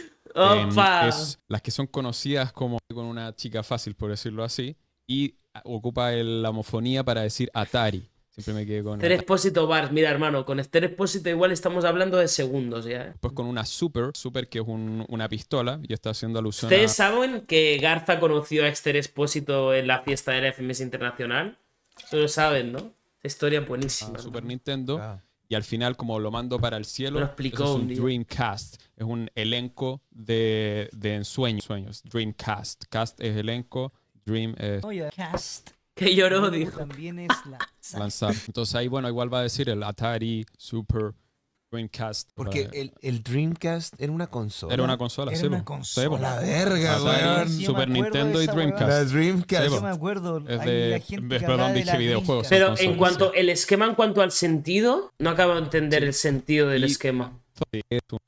Opa. eh, es las que son conocidas como con una chica fácil, por decirlo así, y ocupa el- la homofonía para decir Atari. Siempre me quedé con Esther Atari. Expósito Bars, mira, hermano, con Esther Expósito igual estamos hablando de segundos ya, ¿eh? Después con una super, super que es un- una pistola, y está haciendo alusión ¿Ustedes a... saben que Garza conoció a Esther Expósito en la fiesta de la F M S Internacional? Eso lo saben, ¿no? Esta historia es buenísima. a Super hermano. Nintendo. Ah. Y al final, como lo mando para el cielo, Me lo explicó eso es un un día. Dreamcast. Es un elenco de, de ensueños. Sueños. Dreamcast. Cast es elenco. Dream es No, ya, cast. Que lloró, Luego dijo. También es la. lanzar. Entonces ahí, bueno, igual va a decir el Atari, Super, Dreamcast. Porque Para- el, el Dreamcast era una consola. Era una consola, Era sí, una po. consola. Sí, po. La verga, Atari, weón. Sí, me Super acuerdo de Nintendo y esa Dreamcast. La weá. Dreamcast. Sí, Yo po. me acuerdo. Es hay de- la gente de- que perdón, hablaba de dije la videojuegos. Dreamcast. Pero consola, en sí. cuanto el esquema, en cuanto al sentido, no acabo de entender Sí. el sentido del Y- esquema. Es un-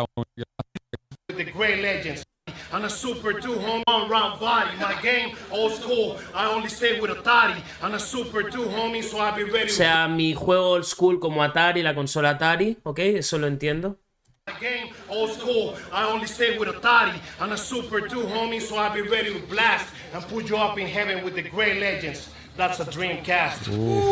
With the great legends. On a Super two home run round body. My game, old school. I only stay with Atari. On a Super two, homie, so I'll be ready. O sea, mi juego old school como Atari, la consola Atari, ¿ok? Eso lo entiendo. My game, old school. I only stay with Atari. On a Super two, homie, so I'll be ready to blast and put you up in heaven with the great legends. That's a Dreamcast.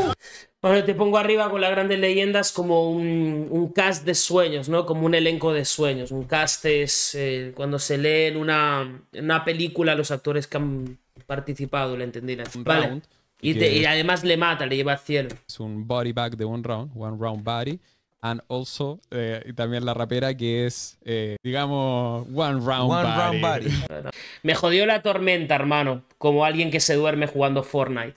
Bueno, te pongo arriba con las grandes leyendas como un, un cast de sueños, ¿no? Como un elenco de sueños. Un cast es eh, cuando se lee en una, en una película los actores que han participado, ¿le entendí? Un Vale. round, Y, que te- y es- además le mata, le lleva al cielo. es un body bag de one round, one round body. And also, eh, y también la rapera que es, eh, digamos, one round One body. Round Body. Me jodió la tormenta, hermano. Como alguien que se duerme jugando Fortnite.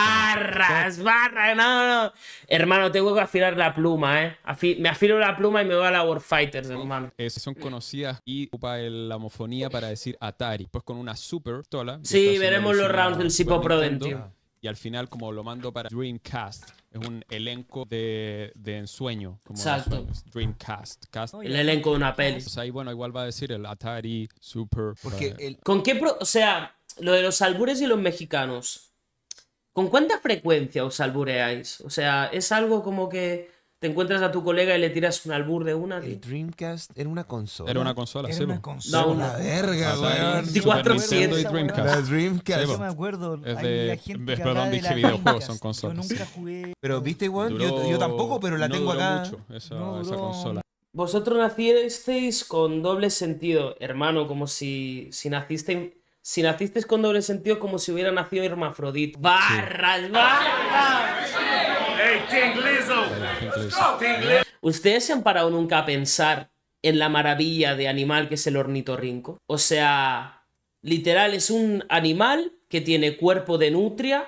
Barras, barras, no, no, no. Hermano, tengo que afilar la pluma, ¿eh? Afi- me afilo la pluma y me voy a la Warfighters, hermano. Eh, son conocidas y ocupa el- la homofonía para decir Atari. Pues con una super pistola. que Sí, está haciendo veremos los alusión a rounds del Super Sipo Pro Nintendo. tío. Y al final, como lo mando para Dreamcast, es un elenco de, de ensueño. Como de Exacto. sueños. Dreamcast. Cast. Oye, El elenco de una peli. Entonces ahí, bueno, igual va a decir el Atari, Super. Porque eh, el, ¿Con qué pro- o sea, lo de los albures y los mexicanos? ¿Con cuánta frecuencia os albureáis? O sea, es algo como que te encuentras a tu colega y le tiras un albur de una, tío. el Dreamcast era una consola. era una consola, Era sí, una po. consola. No, La verga, Atari, weón. Super veinticuatro Nintendo y siete. Dreamcast. La Dreamcast. Sí, Yo po. me acuerdo. Es hay de- la gente de- que perdón, hablaba de dije la videojuegos, Dreamcast. son consolas, Yo nunca sí. jugué. Pero viste, weón, yo, Duró- yo tampoco, pero la no tengo duró acá. mucho esa, No esa duró- consola. Vosotros nacisteis con doble sentido, hermano, como si, si nacisteis... Si nacisteis con doble sentido, como si hubiera nacido hermafrodita. ¡Barras, barras! Hey, Ting Lizzo. Entonces, Ting Lizzo. ¿Ustedes se han parado nunca a pensar en la maravilla de animal que es el ornitorrinco? O sea, literal, es un animal que tiene cuerpo de nutria,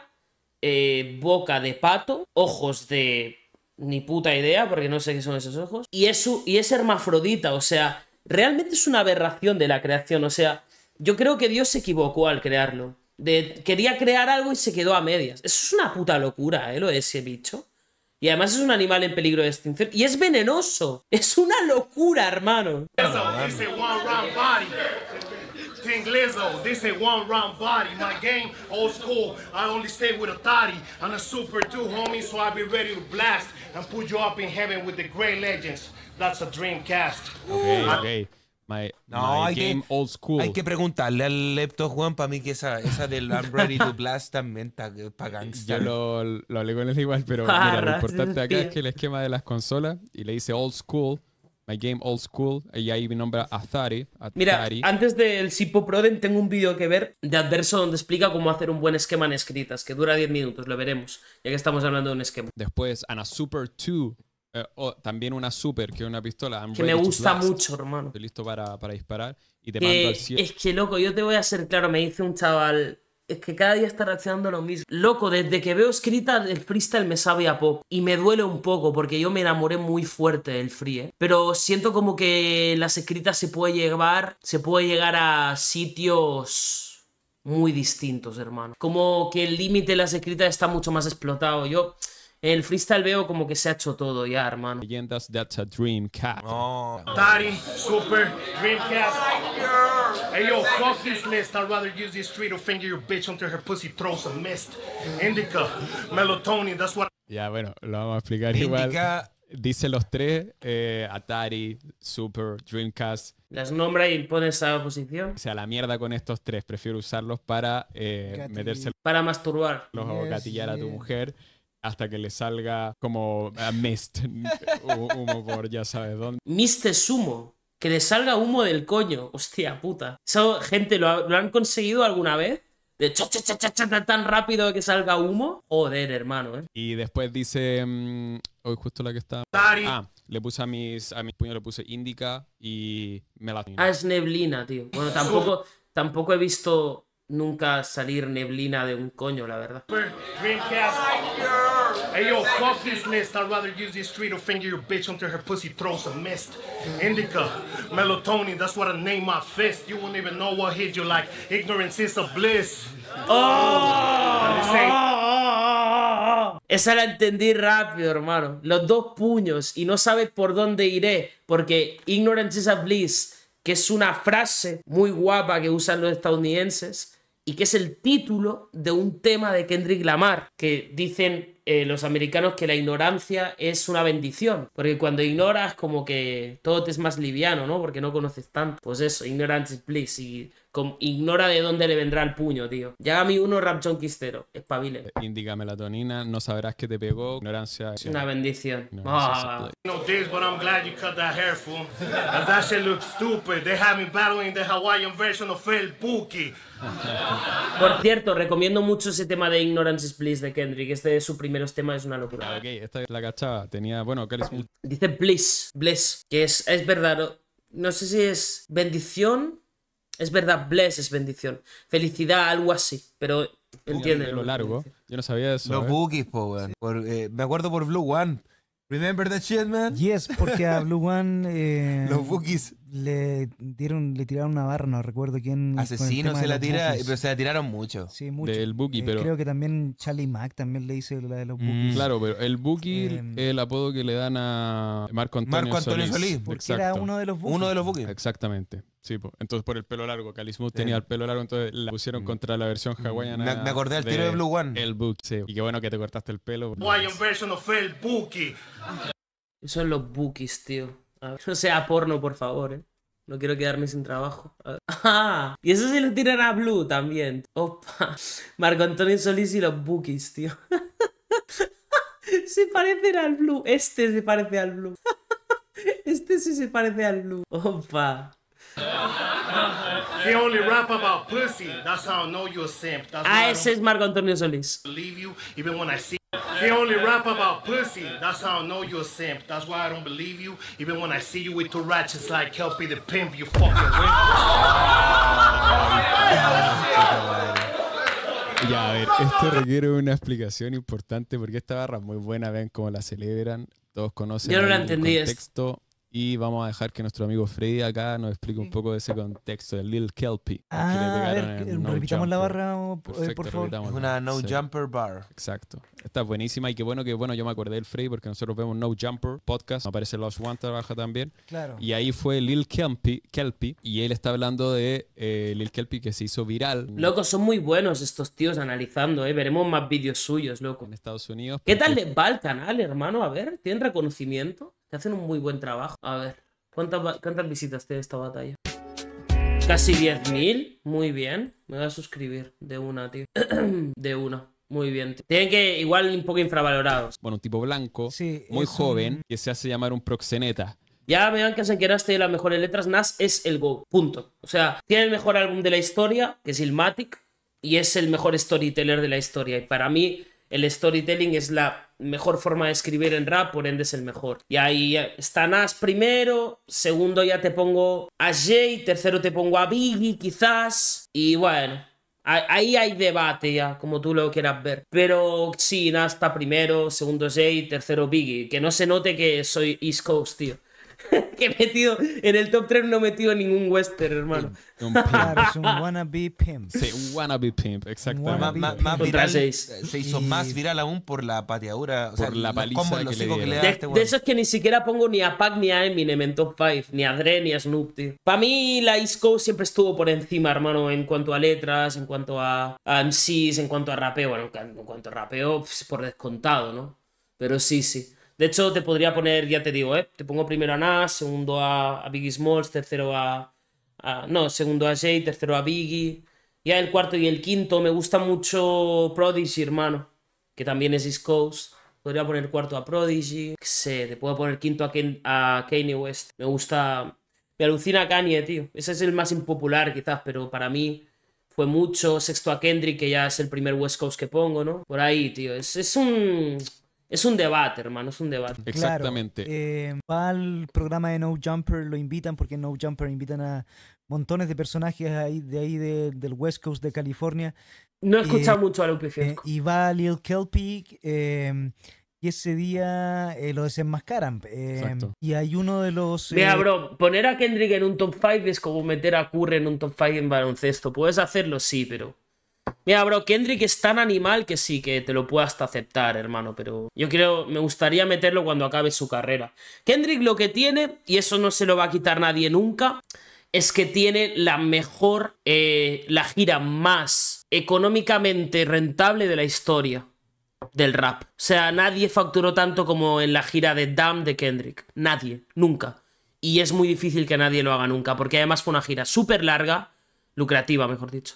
eh, boca de pato, ojos de... ni puta idea, porque no sé qué son esos ojos. Y es, su- y es hermafrodita, o sea, realmente es una aberración de la creación. O sea, yo creo que Dios se equivocó al crearlo. De, quería crear algo y se quedó a medias. Eso es una puta locura, ¿eh? Lo de ese bicho. Y además es un animal en peligro de extinción. Y es venenoso. Es una locura, hermano. Lizzo, this is one round body. Ting Lizzo, this is one round body. My game, old school. I only stay with Atari. On a Super two, homie, so I'll be ready to blast and put you up in heaven with the great legends. That's a Dreamcast. ok, ok. My, No, my hay que- game old school. Hay que preguntarle al Lepto Juan para mí que esa, esa del I'm Ready to Blast también está para Yo gangster. lo, lo hablé con él igual, pero mira, lo Barras, importante acá tío. es que el esquema de las consolas, y le dice old school, my game old school, y ahí mi nombre Atari. Mira, Atari. antes del Sipo Proden tengo un vídeo que ver de Adverso donde explica cómo hacer un buen esquema en escritas, que dura diez minutos, lo veremos, ya que estamos hablando de un esquema. Después, Ana Super dos, eh, o también una Super, que es una pistola. I'm Que me ready to gusta blast. mucho, hermano. Estoy listo para, para disparar y te mando Que, al cielo. es que, loco, yo te voy a ser claro, me dice un chaval, es que cada día está reaccionando lo mismo. Loco, desde que veo escrita, el freestyle me sabe a poco. Y me duele un poco, porque yo me enamoré muy fuerte del free, ¿eh? Pero siento como que las escritas se puede llevar, se puede llegar a sitios muy distintos, hermano. Como que el límite de las escritas está mucho más explotado. Yo... En el freestyle veo como que se ha hecho todo ya, hermano. Leyendas, that's a dream cat. No. Tari, Super, Dreamcast. Hey yo, fuck this list. I'd rather use this street to finger your bitch until her pussy throws a mist. Indica, melatonin, that's what. Ya, bueno, lo vamos a explicar igual. Indica. Dice los tres, eh, Atari, Super, Dreamcast. Las nombra y pone esa posición. O sea, la mierda con estos tres. Prefiero usarlos para eh, Gati- meterse Para masturbar. los o Yes, gatillar a tu yes. mujer hasta que le salga como a mist, hu- humo por ya sabes dónde. Mister Sumo. Que le salga humo del coño. Hostia puta. ¿Esa gente lo, ha- lo han conseguido alguna vez? De cha, cha, cha, cha, cha, tan rápido que salga humo. Joder, hermano, eh. Y después dice, mm, hoy justo la que está. Tari. Ah, le puse a mis a mis puños le puse Indica y Melatonin. Ah, es neblina, tío. Bueno, tampoco, tampoco he visto nunca salir neblina de un coño, la verdad. Super, Dreamcast. Hey yo, fuck this list. I'd rather use this street to finger your bitch until her pussy throws a mist. Indica, melatonin, that's what I name my fist. You won't even know what hit you like. Ignorance is a bliss. And they say, Esa la entendí rápido, hermano. Los dos puños y no sabes por dónde iré. Porque ignorance is a bliss, que es una frase muy guapa que usan los estadounidenses y que es el título de un tema de Kendrick Lamar, que dicen eh, los americanos que la ignorancia es una bendición, porque cuando ignoras como que todo te es más liviano, ¿no? Porque no conoces tanto. Pues eso, ignorance is bliss, y com- ignora de dónde le vendrá el puño, tío. Ya a mí uno rap jonquistero, espabile. Indica, melatonina, no sabrás que te pegó, ignorancia. Es una bendición. Ignorancia es a Ah. bliss. no this, but I'm glad you cut that hair, fool. 'Cause that shit looks stupid. They have me battling the Hawaiian version of El Buki. Por cierto, recomiendo mucho ese tema de Ignorance is Bliss de Kendrick. Este de sus primeros temas es una Ah, locura. ok, esta es la cachaba. Tenía, bueno, Kelly Smooth. Dice Bliss, Bliss, que es, es verdad. No, no sé si es bendición. Es verdad, Bless es bendición. Felicidad, algo así. Pero entienden. Lo largo. Yo no sabía eso. Los ¿eh? bookies, po, weón. Por, eh, me acuerdo por Blue One. Remember that shit, man? Yes, porque a Blue One eh, Los bookies. le dieron, le tiraron una barra, no recuerdo quién. con el Asesinos tema se de la los tira, bookies. pero se la tiraron mucho. Sí, mucho. Del Bookie, Eh, pero- Creo que también Charlie Mack también le dice la de los Mm. bookies. Claro, pero el Buki Em, es el apodo que le dan a Marco Antonio, Marco Antonio Solís. Porque Exacto. era uno de los bookies. Uno de los bookies. Exactamente. Sí, po. Entonces por el pelo largo. Cali Smooth tenía el pelo largo, entonces la pusieron contra la versión hawaiana. Me- me acordé al tiro de Blue One. El Buki, sí. Y qué bueno que te cortaste el pelo. Hawaiian version of El Buki. Son los bookies, tío. A ver, no sea porno, por favor, eh. No quiero quedarme sin trabajo. A ver. Ah, y eso se lo tiran a Blue también. Opa. Marco Antonio Solís y los bookies, tío. Se parecen al Blue. Este se parece al Blue. Este sí se parece al Blue. Opa. He only rap about pussy. That's how I know you're a simp. That's Ah, why I ese es Marco Antonio Solís. don't believe you, even when I see. He only rap about pussy. That's how I know you're a simp. That's why I don't believe you, even when I see you with two ratchets like Kelpie the pimp. You fucking wimp. Ya, a ver, esto requiere una explicación importante porque esta barra es muy buena, ven cómo la celebran, todos conocen Yo no la el entendí, es- contexto y vamos a dejar que nuestro amigo Freddy acá nos explique un poco de ese contexto de Lil Kelpie. que le Ah, a pegaron ver, en No repitamos la Jumper. barra, o- eh, Perfecto, por favor. Es repitámosla. una no Sí. jumper bar. Exacto. Esta es buenísima y qué bueno que, bueno, yo me acordé del Freddy porque nosotros vemos No Jumper podcast, aparece Lost One trabaja también. Claro. Y ahí fue Lil Kelpie, Kelpie y él está hablando de eh, Lil Kelpie que se hizo viral Loco, son muy buenos estos tíos analizando, eh. Veremos más vídeos suyos, loco. en Estados Unidos. ¿Qué tal porque- les va el canal, hermano? A ver, ¿tienen reconocimiento? Te hacen un muy buen trabajo. A ver, ¿cuántas, va- cuántas visitas tiene esta batalla? Casi diez mil. Muy bien. Me voy a suscribir de una, tío. De una. Muy bien. Tío. Tienen que, igual, un poco infravalorados. Bueno, un tipo blanco, Sí, muy es un- joven, que se hace llamar un proxeneta. Ya me van que que de las mejores letras. Nas es el GO. Punto. O sea, tiene el mejor álbum de la historia, que es Illmatic, y es el mejor storyteller de la historia. Y para mí, el storytelling es la mejor forma de escribir en rap, por ende es el mejor. Y ahí está Nas primero, segundo ya te pongo a Jay, tercero te pongo a Biggie, quizás. Y bueno, ahí- ahí hay debate ya, como tú lo quieras ver. Pero sí, Nas está primero, segundo Jay, tercero Biggie. Que no se note que soy East Coast, tío. que he metido en el top tres, no he metido ningún western, hermano. Un pimp. Claro, es un wannabe pimp. Sí, un wannabe pimp, exactamente. Wannabe Más, más Contra viral, seis. se hizo Y- más viral aún por la pateadura, o sea, Por la los paliza combos, los que le hocicos que le dieron. da De, este de weón. eso es que ni siquiera pongo ni a Pac ni a Eminem en top cinco, ni a Dre ni a Snoop, tío. Para mí la East Coast siempre estuvo por encima, hermano, en cuanto a letras, en cuanto a, a M Cs, en cuanto a rapeo. Bueno, en cuanto a rapeo, pues, por descontado, ¿no? Pero sí, sí. De hecho, te podría poner, ya te digo, ¿eh? Te pongo primero a Nas, segundo a, a Biggie Smalls, tercero a, a... No, segundo a Jay, tercero a Biggie. Ya el cuarto y el quinto, me gusta mucho Prodigy, hermano, que también es East Coast. Podría poner cuarto a Prodigy. Qué sé, te puedo poner quinto a, Ken, a Kanye West. Me gusta... Me alucina Kanye, tío. Ese es el más impopular, quizás, pero para mí fue mucho. Sexto a Kendrick, que ya es el primer West Coast que pongo, ¿no? Por ahí, tío. Es, es un... Es un debate, hermano, es un debate. Exactamente. Claro, eh, va al programa de No Jumper, lo invitan porque en No Jumper invitan a montones de personajes ahí, de ahí de- del West Coast de California. No he escuchado Eh, mucho a Lupe Eh, Fiasco. y va Lil Kelpie eh, y ese día eh, lo desenmascaran. eh, Exacto. y hay uno de los... Mira, eh, bro, poner a Kendrick en un top cinco es como meter a Curry en un top cinco en baloncesto. ¿Puedes hacerlo? Sí, pero... Mira, bro, Kendrick es tan animal que sí, que te lo puedo hasta aceptar, hermano, pero yo creo, me gustaría meterlo cuando acabe su carrera. Kendrick lo que tiene, y eso no se lo va a quitar nadie nunca, es que tiene la mejor, eh, la gira más económicamente rentable de la historia del rap. O sea, nadie facturó tanto como en la gira de Damn de Kendrick. Nadie, nunca. Y es muy difícil que nadie lo haga nunca, porque además fue una gira súper larga, lucrativa, mejor dicho.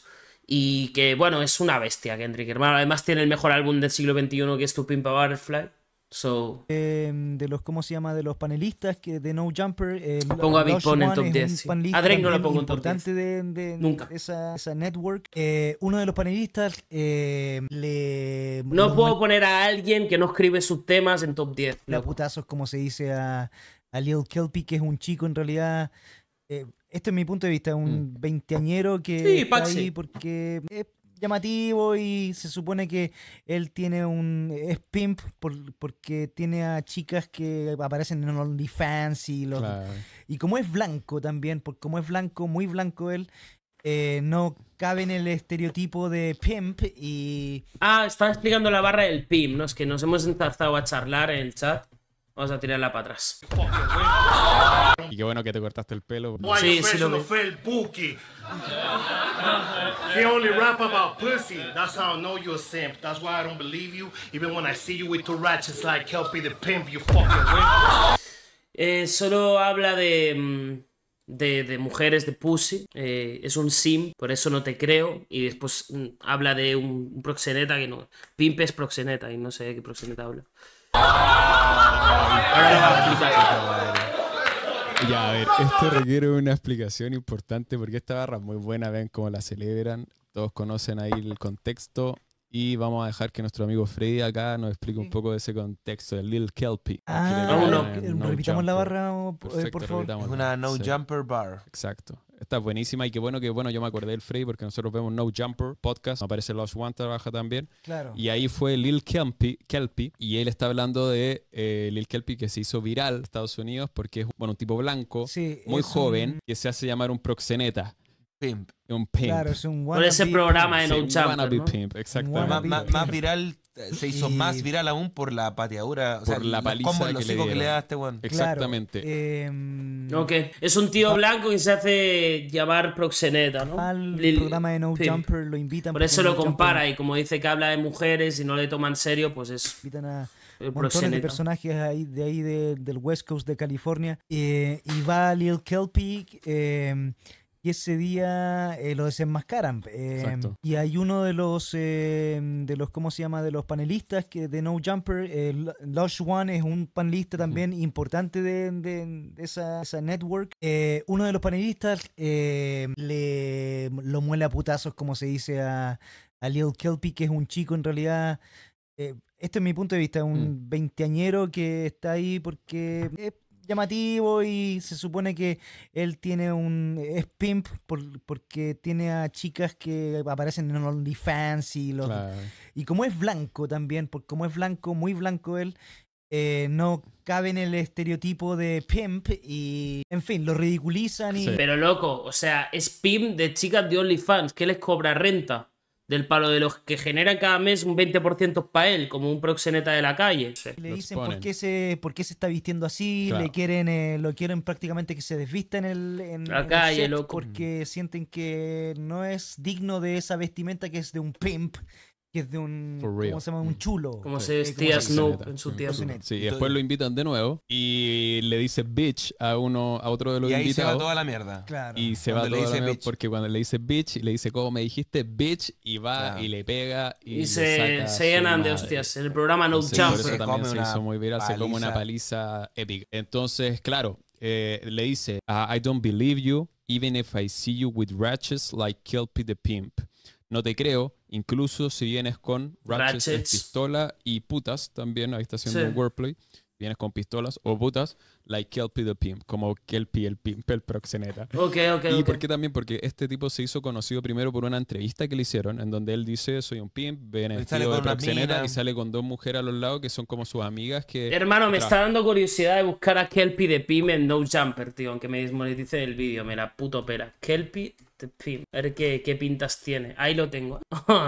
Y que, bueno, es una bestia Kendrick, hermano. Además tiene el mejor álbum del siglo veintiuno, que es To Pimp a Butterfly. So... eh, de los, ¿cómo se llama? De los panelistas que de No Jumper. eh, Pongo a Big Lush Pun en One top es diez, un sí. panelista A Drake no lo también pongo en top importante de, de- Nunca. de esa, esa network. Eh, uno de los panelistas eh, le... No lo puedo poner a alguien que no escribe sus temas en top diez. la loco. putazos, como se dice, a, a Lil Kelpie, que es un chico en realidad. Eh, este es mi punto de vista, un veinteañero que Sí, está Paxi. ahí porque es llamativo y se supone que él tiene un. Es pimp por- porque tiene a chicas que aparecen en OnlyFans y los. Claro. Y como es blanco también, porque como es blanco, muy blanco él, eh, no cabe en el estereotipo de pimp y. Ah, estaba explicando la barra del P I M, ¿no? Es que nos hemos empezado a charlar en el chat. Vamos a tirarla para atrás. Y qué bueno que te cortaste el pelo. Why Sí, you sí fresh lo on the vi. felt bookie? He only rap about pussy. That's how I know you're a simp. That's why I don't believe you. Even when I see you with two ratchets like Kelpie the pimp, you fucking win. Eh, solo habla de, mm, de, de mujeres, de pussy. Eh, es un sim, por eso no te creo. Y después mm, habla de un, un proxeneta que no. Pimp es proxeneta y no sé de qué proxeneta habla. Ahora lo va a explicar. Ya, a ver, esto requiere una explicación importante porque esta barra es muy buena, ven cómo la celebran, todos conocen ahí el contexto y vamos a dejar que nuestro amigo Freddy acá nos explique un poco de ese contexto de Lil Kelpie. Ah, Vamos, no. eh, repitamos la barra, o- eh, Perfecto, por favor. Es repitámosla. una no Sí. jumper bar. Exacto. Esta es buenísima y qué bueno que, bueno, yo me acordé del Freddy porque nosotros vemos No Jumper podcast, aparece Lost One, trabaja también. Claro. Y ahí fue Lil Kelpie, Kelpie y él está hablando de eh, Lil Kelpie que se hizo viral en Estados Unidos porque es bueno, un tipo blanco, Sí, muy es joven, un- que se hace llamar un proxeneta, Pimp. un pimp. Claro, es un Por ese wannabe programa de Sí, No un Jumper, wannabe ¿no? pimp, exactamente. Wannabe Más, Wannabe más- pimp. más viral, eh, se hizo Y- más viral aún por la pateadura. O sea, Por la los paliza combos, los que le hocicos que le dieron. da a este weón. Exactamente. Claro, eh, Ok, es un tío blanco que se hace llamar proxeneta, ¿no? al Lil programa de No Pimp. Jumper lo invitan. Por porque eso No lo Jumper compara y como dice que habla de mujeres y no le toma en serio, pues es Invitan a el montones de proxeneta. personajes ahí, de ahí de- del West Coast de California. eh, y va Lil Kelpie eh, y ese día eh, lo desenmascaran. eh, Exacto. y hay uno de los, eh, de los, ¿cómo se llama? De los panelistas que de No Jumper, eh, Lush One es un panelista también importante de, de- de esa, esa network. Eh, uno de los panelistas eh, le lo muele a putazos, como se dice, a, a Lil Kelpie, que es un chico en realidad. eh, este es mi punto de vista, un veinteañero que está ahí porque es llamativo y se supone que él tiene un. Es pimp por- porque tiene a chicas que aparecen en OnlyFans y los. Claro. Y como es blanco también, porque como es blanco, muy blanco él, eh, no cabe en el estereotipo de pimp y, en fin, lo ridiculizan y... Sí. Pero loco, o sea, es pimp de chicas de OnlyFans. ¿Qué les cobra renta? Del palo de los que generan cada mes un veinte por ciento para él, como un proxeneta de la calle. Sí. Le dicen por qué, se, por qué se está vistiendo así, claro. le quieren, eh, lo quieren prácticamente que se desvista en el, en, la en calle, el set loco. Porque sienten que no es digno de esa vestimenta que es de un pimp, que es de un, ¿cómo se llama? Un chulo. Como se vestía Snoop en su tiempo. Sí, y después lo invitan de nuevo y le dice bitch a uno a otro de los y ahí invitados. se va toda la mierda. Claro. Y se Cuando va toda la mierda bitch. porque cuando le dice bitch, le dice como me dijiste bitch y va Claro. y le pega y, Y le se, saca se llenan de madre. hostias. El programa No Sí, Jump. por eso Se también come se una hizo muy viral, se come una paliza. paliza épica. Entonces, claro, eh, le dice uh, I don't believe you even if I see you with ratchets like Kelpie the Pimp. No te creo, incluso si vienes con ratchets, Ratchets. pistola y putas también, ahí está haciendo Sí. un wordplay. Vienes con pistolas o putas, like Kelpie the Pimp, como Kelpie el Pimp, el proxeneta. Ok, ok, ¿Y ok. por qué también? Porque este tipo se hizo conocido primero por una entrevista que le hicieron, en donde él dice, soy un pimp, viene Él vestido sale de con una proxeneta mina. y sale con dos mujeres a los lados que son como sus amigas que... Hermano, me Tra- está dando curiosidad de buscar a Kelpie de Pim en No Jumper, tío, aunque me desmonetice el vídeo, me la puto pera. Kelpie de Pim. A ver qué, qué pintas tiene. Ahí lo tengo.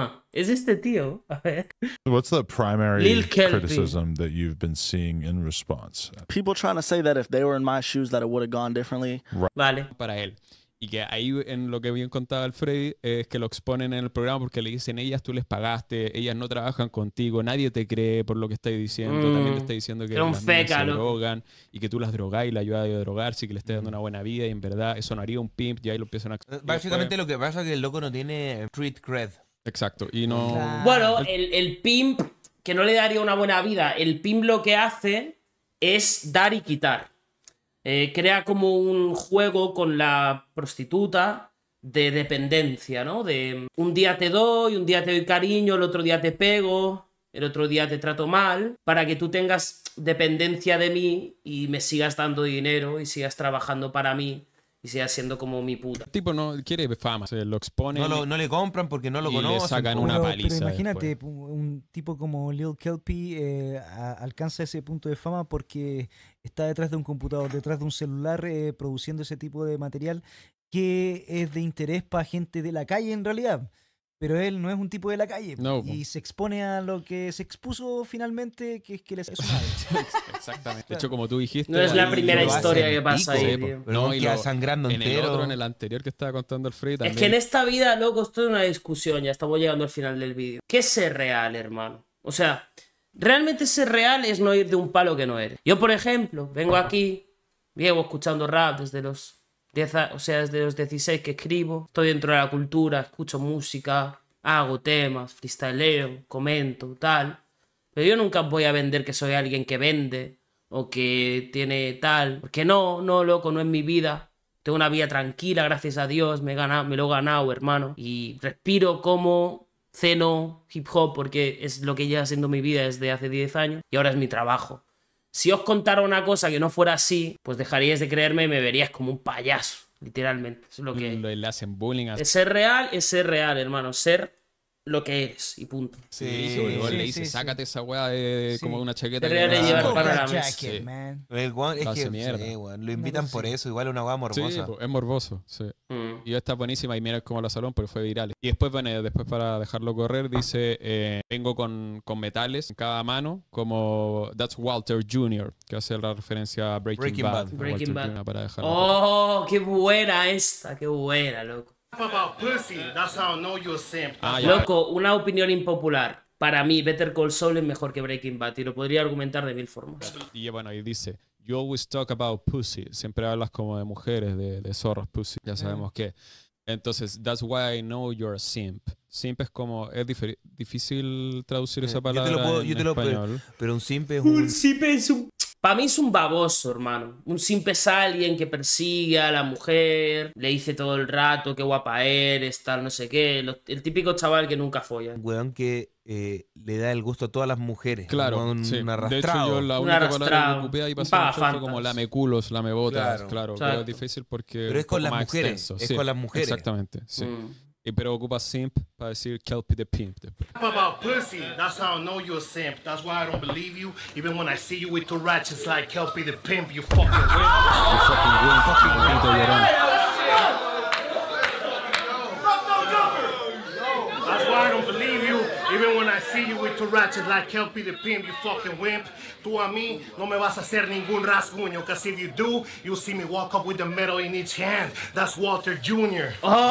Es este tío. A ver. What's the primary Lil Kelpie. criticism that you've been seeing in response? People trying to say that if they were in my shoes that it would have gone differently. Vale. para él. Y que ahí en lo que bien contaba el Freddy es que lo exponen en el programa porque le dicen ellas tú les pagaste, ellas no trabajan contigo, nadie te cree por lo que estás diciendo, Mm. también te está diciendo que Era un las niñas feca, se loco. drogan y que tú las drogás y la ayudas a drogarse y que le estés dando una buena vida y en verdad eso no haría un pimp y ahí lo empiezan a... y Básicamente después- lo que pasa es que el loco no tiene street cred. Exacto, y no... Claro. Bueno, el, el pimp, que no le daría una buena vida, el pimp lo que hace es dar y quitar. Eh, crea como un juego con la prostituta de dependencia, ¿no? De un día te doy, un día te doy cariño, el otro día te pego, el otro día te trato mal, para que tú tengas dependencia de mí y me sigas dando dinero y sigas trabajando para mí y sigas siendo como mi puta. El tipo no quiere fama, se lo exponen No, lo, no le compran porque no lo y le conocen. sacan po. una Pero, paliza pero imagínate, después. un tipo como Lil Kelpie eh, a- alcanza ese punto de fama porque está detrás de un computador, detrás de un celular, eh, produciendo ese tipo de material que es de interés para gente de la calle en realidad. Pero él no es un tipo de la calle No, y se expone a lo que se expuso finalmente, que es que les es una vez. Exactamente. De hecho, como tú dijiste... No es la ahí primera lo historia hacen que pasa pico. ahí, Sí, tío. po. Pero No, y queda lo- sangrando en el entero. otro, en el anterior que estaba contando el Freddy también. Es que en esta vida, loco, esto es una discusión, ya estamos llegando al final del vídeo. ¿Qué es ser real, hermano? O sea, realmente ser real es no ir de un palo que no eres. Yo, por ejemplo, vengo aquí, llevo escuchando rap desde los diez, a- o sea, desde los dieciséis que escribo, estoy dentro de la cultura, escucho música, hago temas, freestyleo, comento, tal. Pero yo nunca voy a vender que soy alguien que vende o que tiene tal. Porque no, no, loco, no es mi vida. Tengo una vida tranquila, gracias a Dios, me, he ganado, me lo he ganado, hermano. Y respiro, como, ceno, hip hop, porque es lo que lleva siendo mi vida desde hace diez años. Y ahora es mi trabajo. Si os contara una cosa que no fuera así, pues dejaríais de creerme y me veríais como un payaso, literalmente. Eso es lo que... Lo- le hacen bullying a Es ser real es ser real, hermano. Ser lo que eres y punto. Sí, Sí, igual sí, le dice, sí, sácate esa weá de Sí. como una chaqueta. Te reales que- llevar Ah, para la Cobra mesa. jacket, Sí. man. El guan es Hace que mierda. sí, weón, lo invitan cosa por así. eso, igual una weá Sí, morbosa. po, es morboso, sí. Mm. Y está buenísima y mira cómo la salón porque fue viral. Y después, bueno, después para dejarlo correr, dice, eh, vengo con, con metales en cada mano, como That's Walter junior, que hace la referencia a Breaking, Breaking Bad. Bad. a Breaking Walter Bad. junior para dejarlo. Oh, qué buena esta, qué buena, loco. About pussy, that's how I know you're a simp. Ah, ya. Loco, una opinión impopular. Para mí, Better Call Saul es mejor que Breaking Bad y lo podría argumentar de mil formas. Y bueno, y dice, you always talk about pussy. Siempre hablas como de mujeres, de, de zorros, pussy. Ya sabemos que. Entonces, that's why I know you're a simp. Simp es como, es difer- difícil traducir esa Yo te lo palabra puedo- en yo te lo puedo- español. Pero un simp es un... Un simpe es un... Para mí es un baboso, hermano. Un simpe es alguien que persigue a la mujer, le dice todo el rato qué guapa eres, tal, no sé qué. Lo- El típico chaval que nunca folla. Un weón que eh, le da el gusto a todas las mujeres. Claro, un, sí. un De hecho, arrastrado. yo la Un única palabra arrastrado, que ocupé ahí un pasó mucho fue pagafantas. como lameculos, lamebotas, Claro. claro. Exacto. pero es difícil porque Pero es un con poco las más mujeres, extenso. es Sí, con las mujeres. Exactamente, sí. Mm. Y pero ocupa simp para decir Kelpie the Pimp después. About pussy, that's how I know you're a simp. That's why I don't believe you. Even when I see you with two ratchets like Kelpie the Pimp, you fucking win. You fucking win, fucking bonito llorón. That's why I don't believe you. Even when I see you with two ratchets like Kelpie the Pimp, you fucking wimp. Tú a mí no me vas a hacer ningún rasguño, cause if you do, you'll see me walk up with the medal in each hand. That's Walter Junior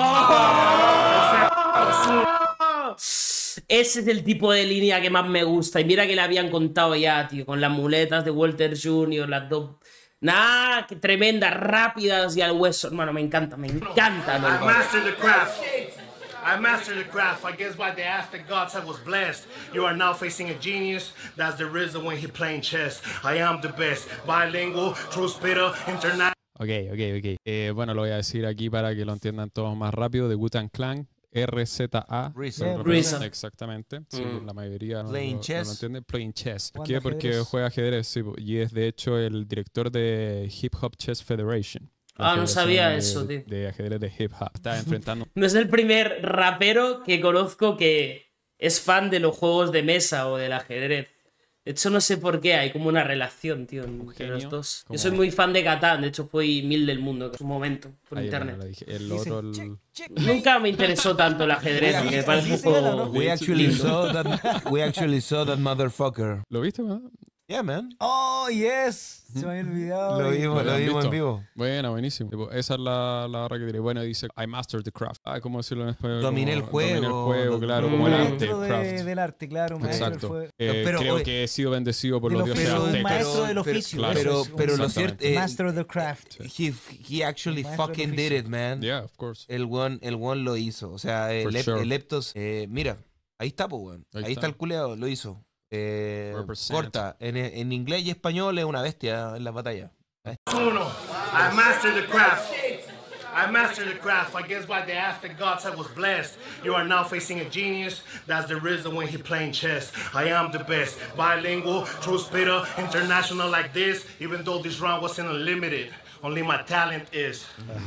Ese es el tipo de línea que más me gusta. Y mira que le habían contado ya, tío, con las muletas de Walter Junior, las dos... Nah, que tremendas, rápidas y al hueso. Hermano, me encanta, me encanta. I mastered the craft. I mastered the craft. I guess by the Aztec gods I was blessed. You are now facing a genius. That's the R Z A when he playing chess. I am the best. Bilingual, true spitter, international. Ok, ok, ok. Eh, bueno, lo voy a decir aquí para que lo entiendan todos más rápido. De Wu-Tang Clan, R Z A. R Z A. R Z A. Exactamente. Sí, Mm. la mayoría no, Playing no- chess. no lo entiende. Playing chess. ¿Por Jugando qué? Porque ajedrez. juega ajedrez, sí. Y es de hecho el director de Hip Hop Chess Federation. La Ah, no federación sabía de- eso, tío. De ajedrez de hip hop. Está enfrentando. No es el primer rapero que conozco que es fan de los juegos de mesa o del ajedrez. De hecho, no sé por qué, hay como una relación, tío, entre los genio, dos. como- Yo soy muy fan de Catán, de hecho fui mil del mundo en su momento, por Ahí, internet. bueno, lo dije. El Dice, otro. el- check, check. Nunca me interesó tanto el ajedrez, porque me parece un Así se gana, juego... ¿no? We actually lindo. saw that. We actually saw that motherfucker. ¿Lo viste, man? Yeah, man. Oh, yes. Se me había olvidado. Lo vimos, lo han vimos visto? en vivo. Bueno, buenísimo. Tipo, esa es la, la barra que diré. Bueno, dice, I mastered the craft. Ah, ¿cómo decirlo en español? Dominé Como, el juego. Dominé el juego, claro, Mm. como el arte, Maestro de- craft. del arte, claro. maestro Exacto. fue- Eh, Pero, creo oye, que he sido bendecido por del los dioses oficio, un aztecas. maestro del pero- oficio. claro. Pero, eso es, pero lo Exactamente. cierto, eh, Master of the craft. he, he actually Maestro del fucking did oficio. it, man. Yeah, of course. El one, el one lo hizo. O sea, el, For Ep- sure. el Leptos, eh, mira, ahí está, pues, weón. Ahí Ahí, está. está el culeado, lo hizo. Eh, Represent. corta. En, en inglés y español es una bestia en la batalla. Uno, I mastered the craft. I mastered the craft. I guess by the Aztec gods I was blessed. You are now facing a genius. That's the R Z A when he playing chess. I am the best. Bilingual, true spitter, international like this. Even though this round wasn't unlimited, only my talent is.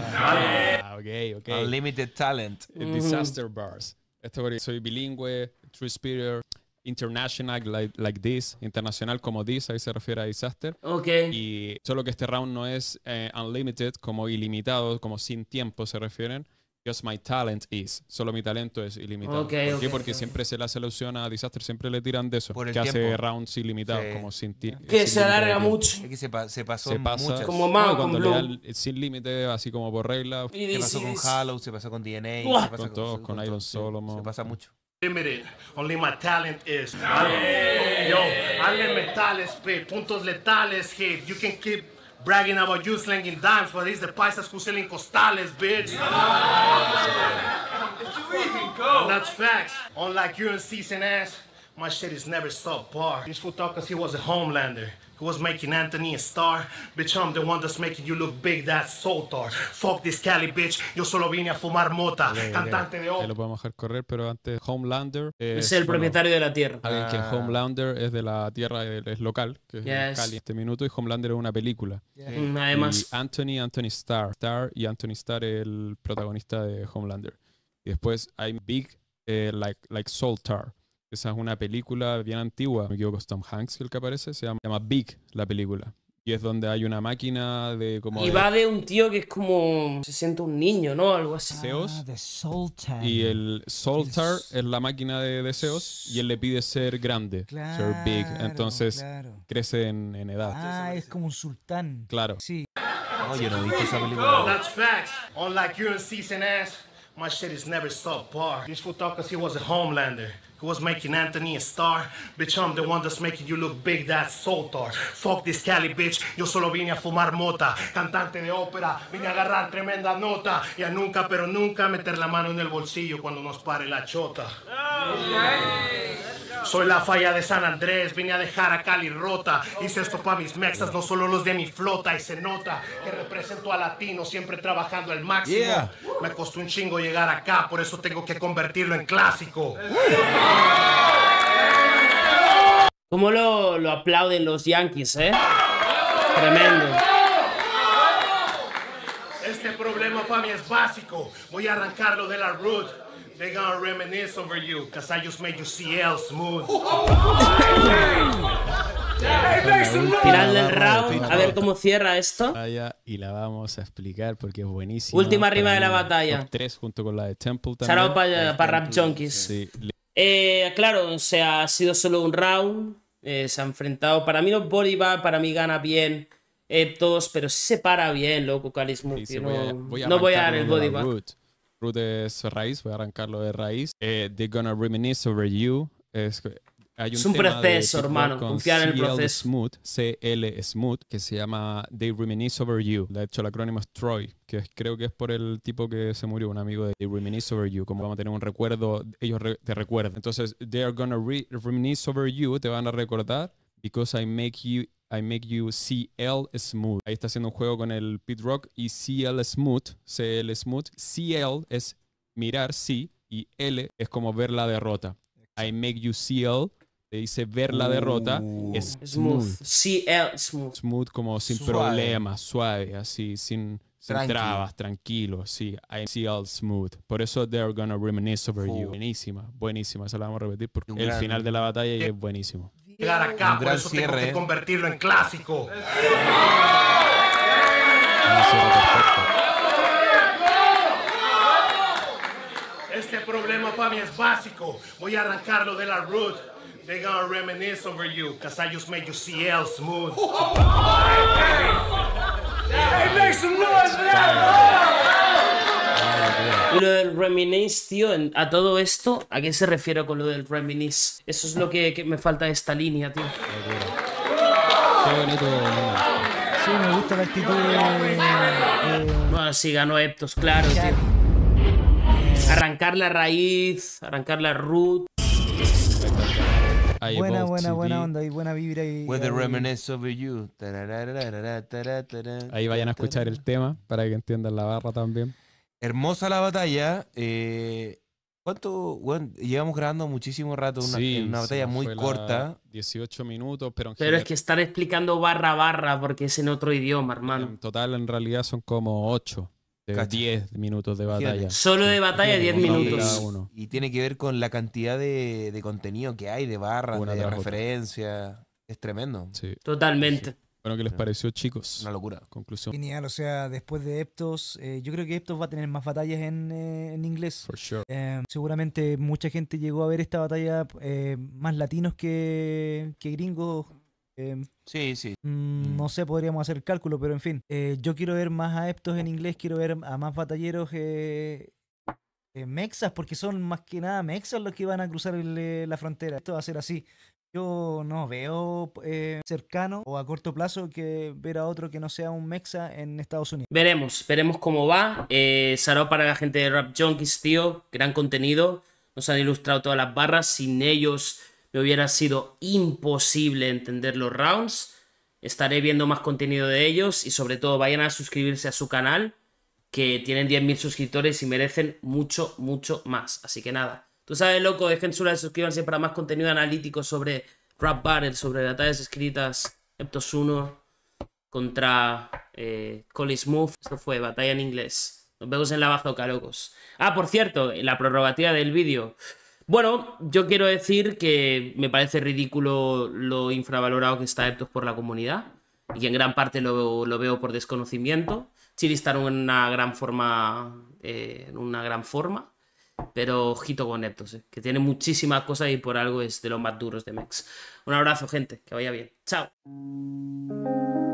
Ah, ok, ok. Unlimited talent. Eh, Disaster bars. Esto porque soy bilingüe, true spirit, international like, like this, internacional como this, ahí se refiere a disaster. Ok. Y solo que este round no es eh, unlimited, como ilimitado, como sin tiempo se refieren. Just my talent is. Solo mi talento es ilimitado. Ok, ¿Por qué? ok. Porque siempre se le hace alusión a Disaster, siempre le tiran de eso. Por el que hace tiempo. rounds ilimitados, Sí. como sin ti- Que sin se límite de alarga tiempo. mucho. Es que se, pa- se pasó Se en pasa. muchas. Como Mao No, con cuando le da Blue. el- sin límite, así como por regla. Y Se pasó dices- con Hollow, se pasó con D N A. Uah. se pasa Con todos, con Iron todos, sí. Solomon. Se pasa mucho. Limited, only my talent is. Yo, hazle metales, spit, puntos letales, hit. You can keep bragging about you slinging dimes, but it's the paisas who selling costales, bitch. And that's facts. Unlike you and Season ass, my shit is never subpar. This fool thought cause he was a Homelander. He was making Anthony a star. Bitch, I'm the one that's making you look big, that's Sotar. Fuck this Cali, bitch. Yo solo vine a fumar mota. Cantante de Ahí ópera. lo podemos dejar correr, pero antes Homelander Es el bueno, propietario de la tierra. Alguien que Ah. Homelander es de la tierra, es local, que es Yes. Cali en este minuto, y Homelander es una película. Mm, Además, Y Anthony, Anthony Starr. Starr y Anthony Starr es el protagonista de Homelander. Y después hay Big, eh, like, like Soltar. Esa es una película bien antigua, me equivoco, es Tom Hanks el que aparece, se llama, se llama Big, la película. Y es donde hay una máquina de como... y de- va de un tío que es como... Se siente un niño, ¿no? Algo así. deseos. Ah, The Sultan. Y el Soltar El- es la máquina de deseos y él le pide ser grande, ser big. Claro, Entonces claro. crece en, en edad. Ah, es como un sultán. Claro. Sí. No, yo no he visto esa película. That's facts. Unlike you and Season ass, my shit is never subpar. This fool thought cause he was a Homelander. He was making Anthony a star. Bitch, I'm the one that's making you look big, that's Sotar. Fuck this Cali, bitch. Yo solo vine a fumar mota. Cantante de ópera. Vine a agarrar tremenda nota. Y a nunca, pero nunca meter la mano en el bolsillo cuando nos pare la chota. Soy la falla de San Andrés, vine a dejar a Cali rota. Hice esto pa' mis mexas, no solo los de mi flota. Y se nota que represento a latino, siempre trabajando al máximo. Yeah. Me costó un chingo llegar acá, por eso tengo que convertirlo en clásico. ¿Cómo lo, lo aplauden los Yankees, eh? Tremendo. Este problema para mí es básico. Voy a arrancarlo de la root. They gonna reminisce over you, cause I just made you C L smooth. Final del round, a ver cómo cierra esto. Y la vamos a explicar porque es buenísima. Última rima de la batalla. Top tres junto con la de Temple también. Shout out para pa Rap Junkies. Sí. Eh, claro, o sea, ha sido solo un round. Eh, se ha enfrentado. Para mí los body bag, para mí gana bien Eptos, pero sí se para bien, loco, Cali Smooth. Sí, sí, no, voy a, voy a no voy a dar el body bag. Root. Root es raíz, voy a arrancarlo de raíz. Eh, they're gonna reminisce over you. Es, hay un es un tema proceso, de hermano. Confiar en el proceso. Smooth, C L Smooth, que se llama They Reminisce Over You. De hecho, el acrónimo es Troy, que es, creo que es por el tipo que se murió, un amigo de They Reminisce Over You. Como vamos a tener un recuerdo, ellos re, te recuerdan. Entonces, they are gonna re reminisce over you, te van a recordar, because I make you, I make you C L Smooth. Ahí está haciendo un juego con el Pit Rock y C L Smooth, C L Smooth. C L es mirar, sí, y L es como ver la derrota. I make you C L. Te dice ver la derrota uh, es smooth. C L smooth. Smooth como sin suave. Problemas, suave, así, sin, sin trabas, tranquilo, sí. I C L smooth. Por eso they're gonna reminisce over uh. you. Buenísima, buenísima. Eso la vamos a repetir porque el gran, final de la batalla y es buenísimo. Llegar acá, por eso cierre. Tengo que convertirlo en clásico. Este problema para mí es básico. Voy a arrancarlo de la root. They gonna reminisce over you, cause I just made you C L smooth. Hey, make some noise for that! Y lo del reminisce, tío, a todo esto, ¿a qué se refiere con lo del reminisce? Eso es lo que, que me falta de esta línea, tío. Qué bonito. Sí, me gusta la actitud de... Eh... Bueno, sí, ganó Eptos, claro, tío. Arrancar la raíz, arrancar la root. Buena, buena, buena onda y buena vibra. Y, With the reminisce over you. Ahí vayan a escuchar el tema para que entiendan la barra también. Hermosa la batalla. Eh, ¿Cuánto? Bueno, llevamos grabando muchísimo rato. Una, sí, una batalla muy corta. dieciocho minutos, pero en Pero general... es que están explicando barra a barra porque es en otro idioma, hermano. En total, en realidad, son como ocho. diez minutos de batalla. Solo de batalla diez minutos. Y tiene que ver con la cantidad de, de contenido que hay, de barras, Una de referencia. Es tremendo. Sí. Totalmente. Bueno, ¿qué les pareció, chicos? Una locura. Conclusión. Genial, o sea, después de Eptos, eh, yo creo que Eptos va a tener más batallas en, eh, en inglés. For sure. Eh, seguramente mucha gente llegó a ver esta batalla, eh, más latinos que, que gringos. Eh, sí, sí. Mmm, no sé, podríamos hacer el cálculo, pero en fin. Eh, yo quiero ver más adeptos en inglés, quiero ver a más batalleros eh, eh, mexas, porque son más que nada mexas los que van a cruzar el, eh, la frontera. Esto va a ser así. Yo no veo eh, cercano o a corto plazo que ver a otro que no sea un mexa en Estados Unidos. Veremos, veremos cómo va. Eh, Sarao para la gente de Rap Junkies, tío. Gran contenido. Nos han ilustrado todas las barras. Sin ellos me hubiera sido imposible entender los rounds. Estaré viendo más contenido de ellos y sobre todo vayan a suscribirse a su canal, que tienen diez mil suscriptores y merecen mucho, mucho más. Así que nada, tú sabes, loco, dejen su like, suscríbanse para más contenido analítico sobre Rap Battle, sobre batallas escritas, Eptos uno contra eh, Cali Smooth. Esto fue batalla en inglés. Nos vemos en la bazooka, locos. Ah, por cierto, la prerrogativa del vídeo. Bueno, yo quiero decir que me parece ridículo lo infravalorado que está Eptos por la comunidad y que en gran parte lo, lo veo por desconocimiento. Chili está en una gran forma, eh, en una gran forma, pero ojito con Eptos, eh, que tiene muchísimas cosas y por algo es de los más duros de Mex. Un abrazo, gente, que vaya bien. Chao.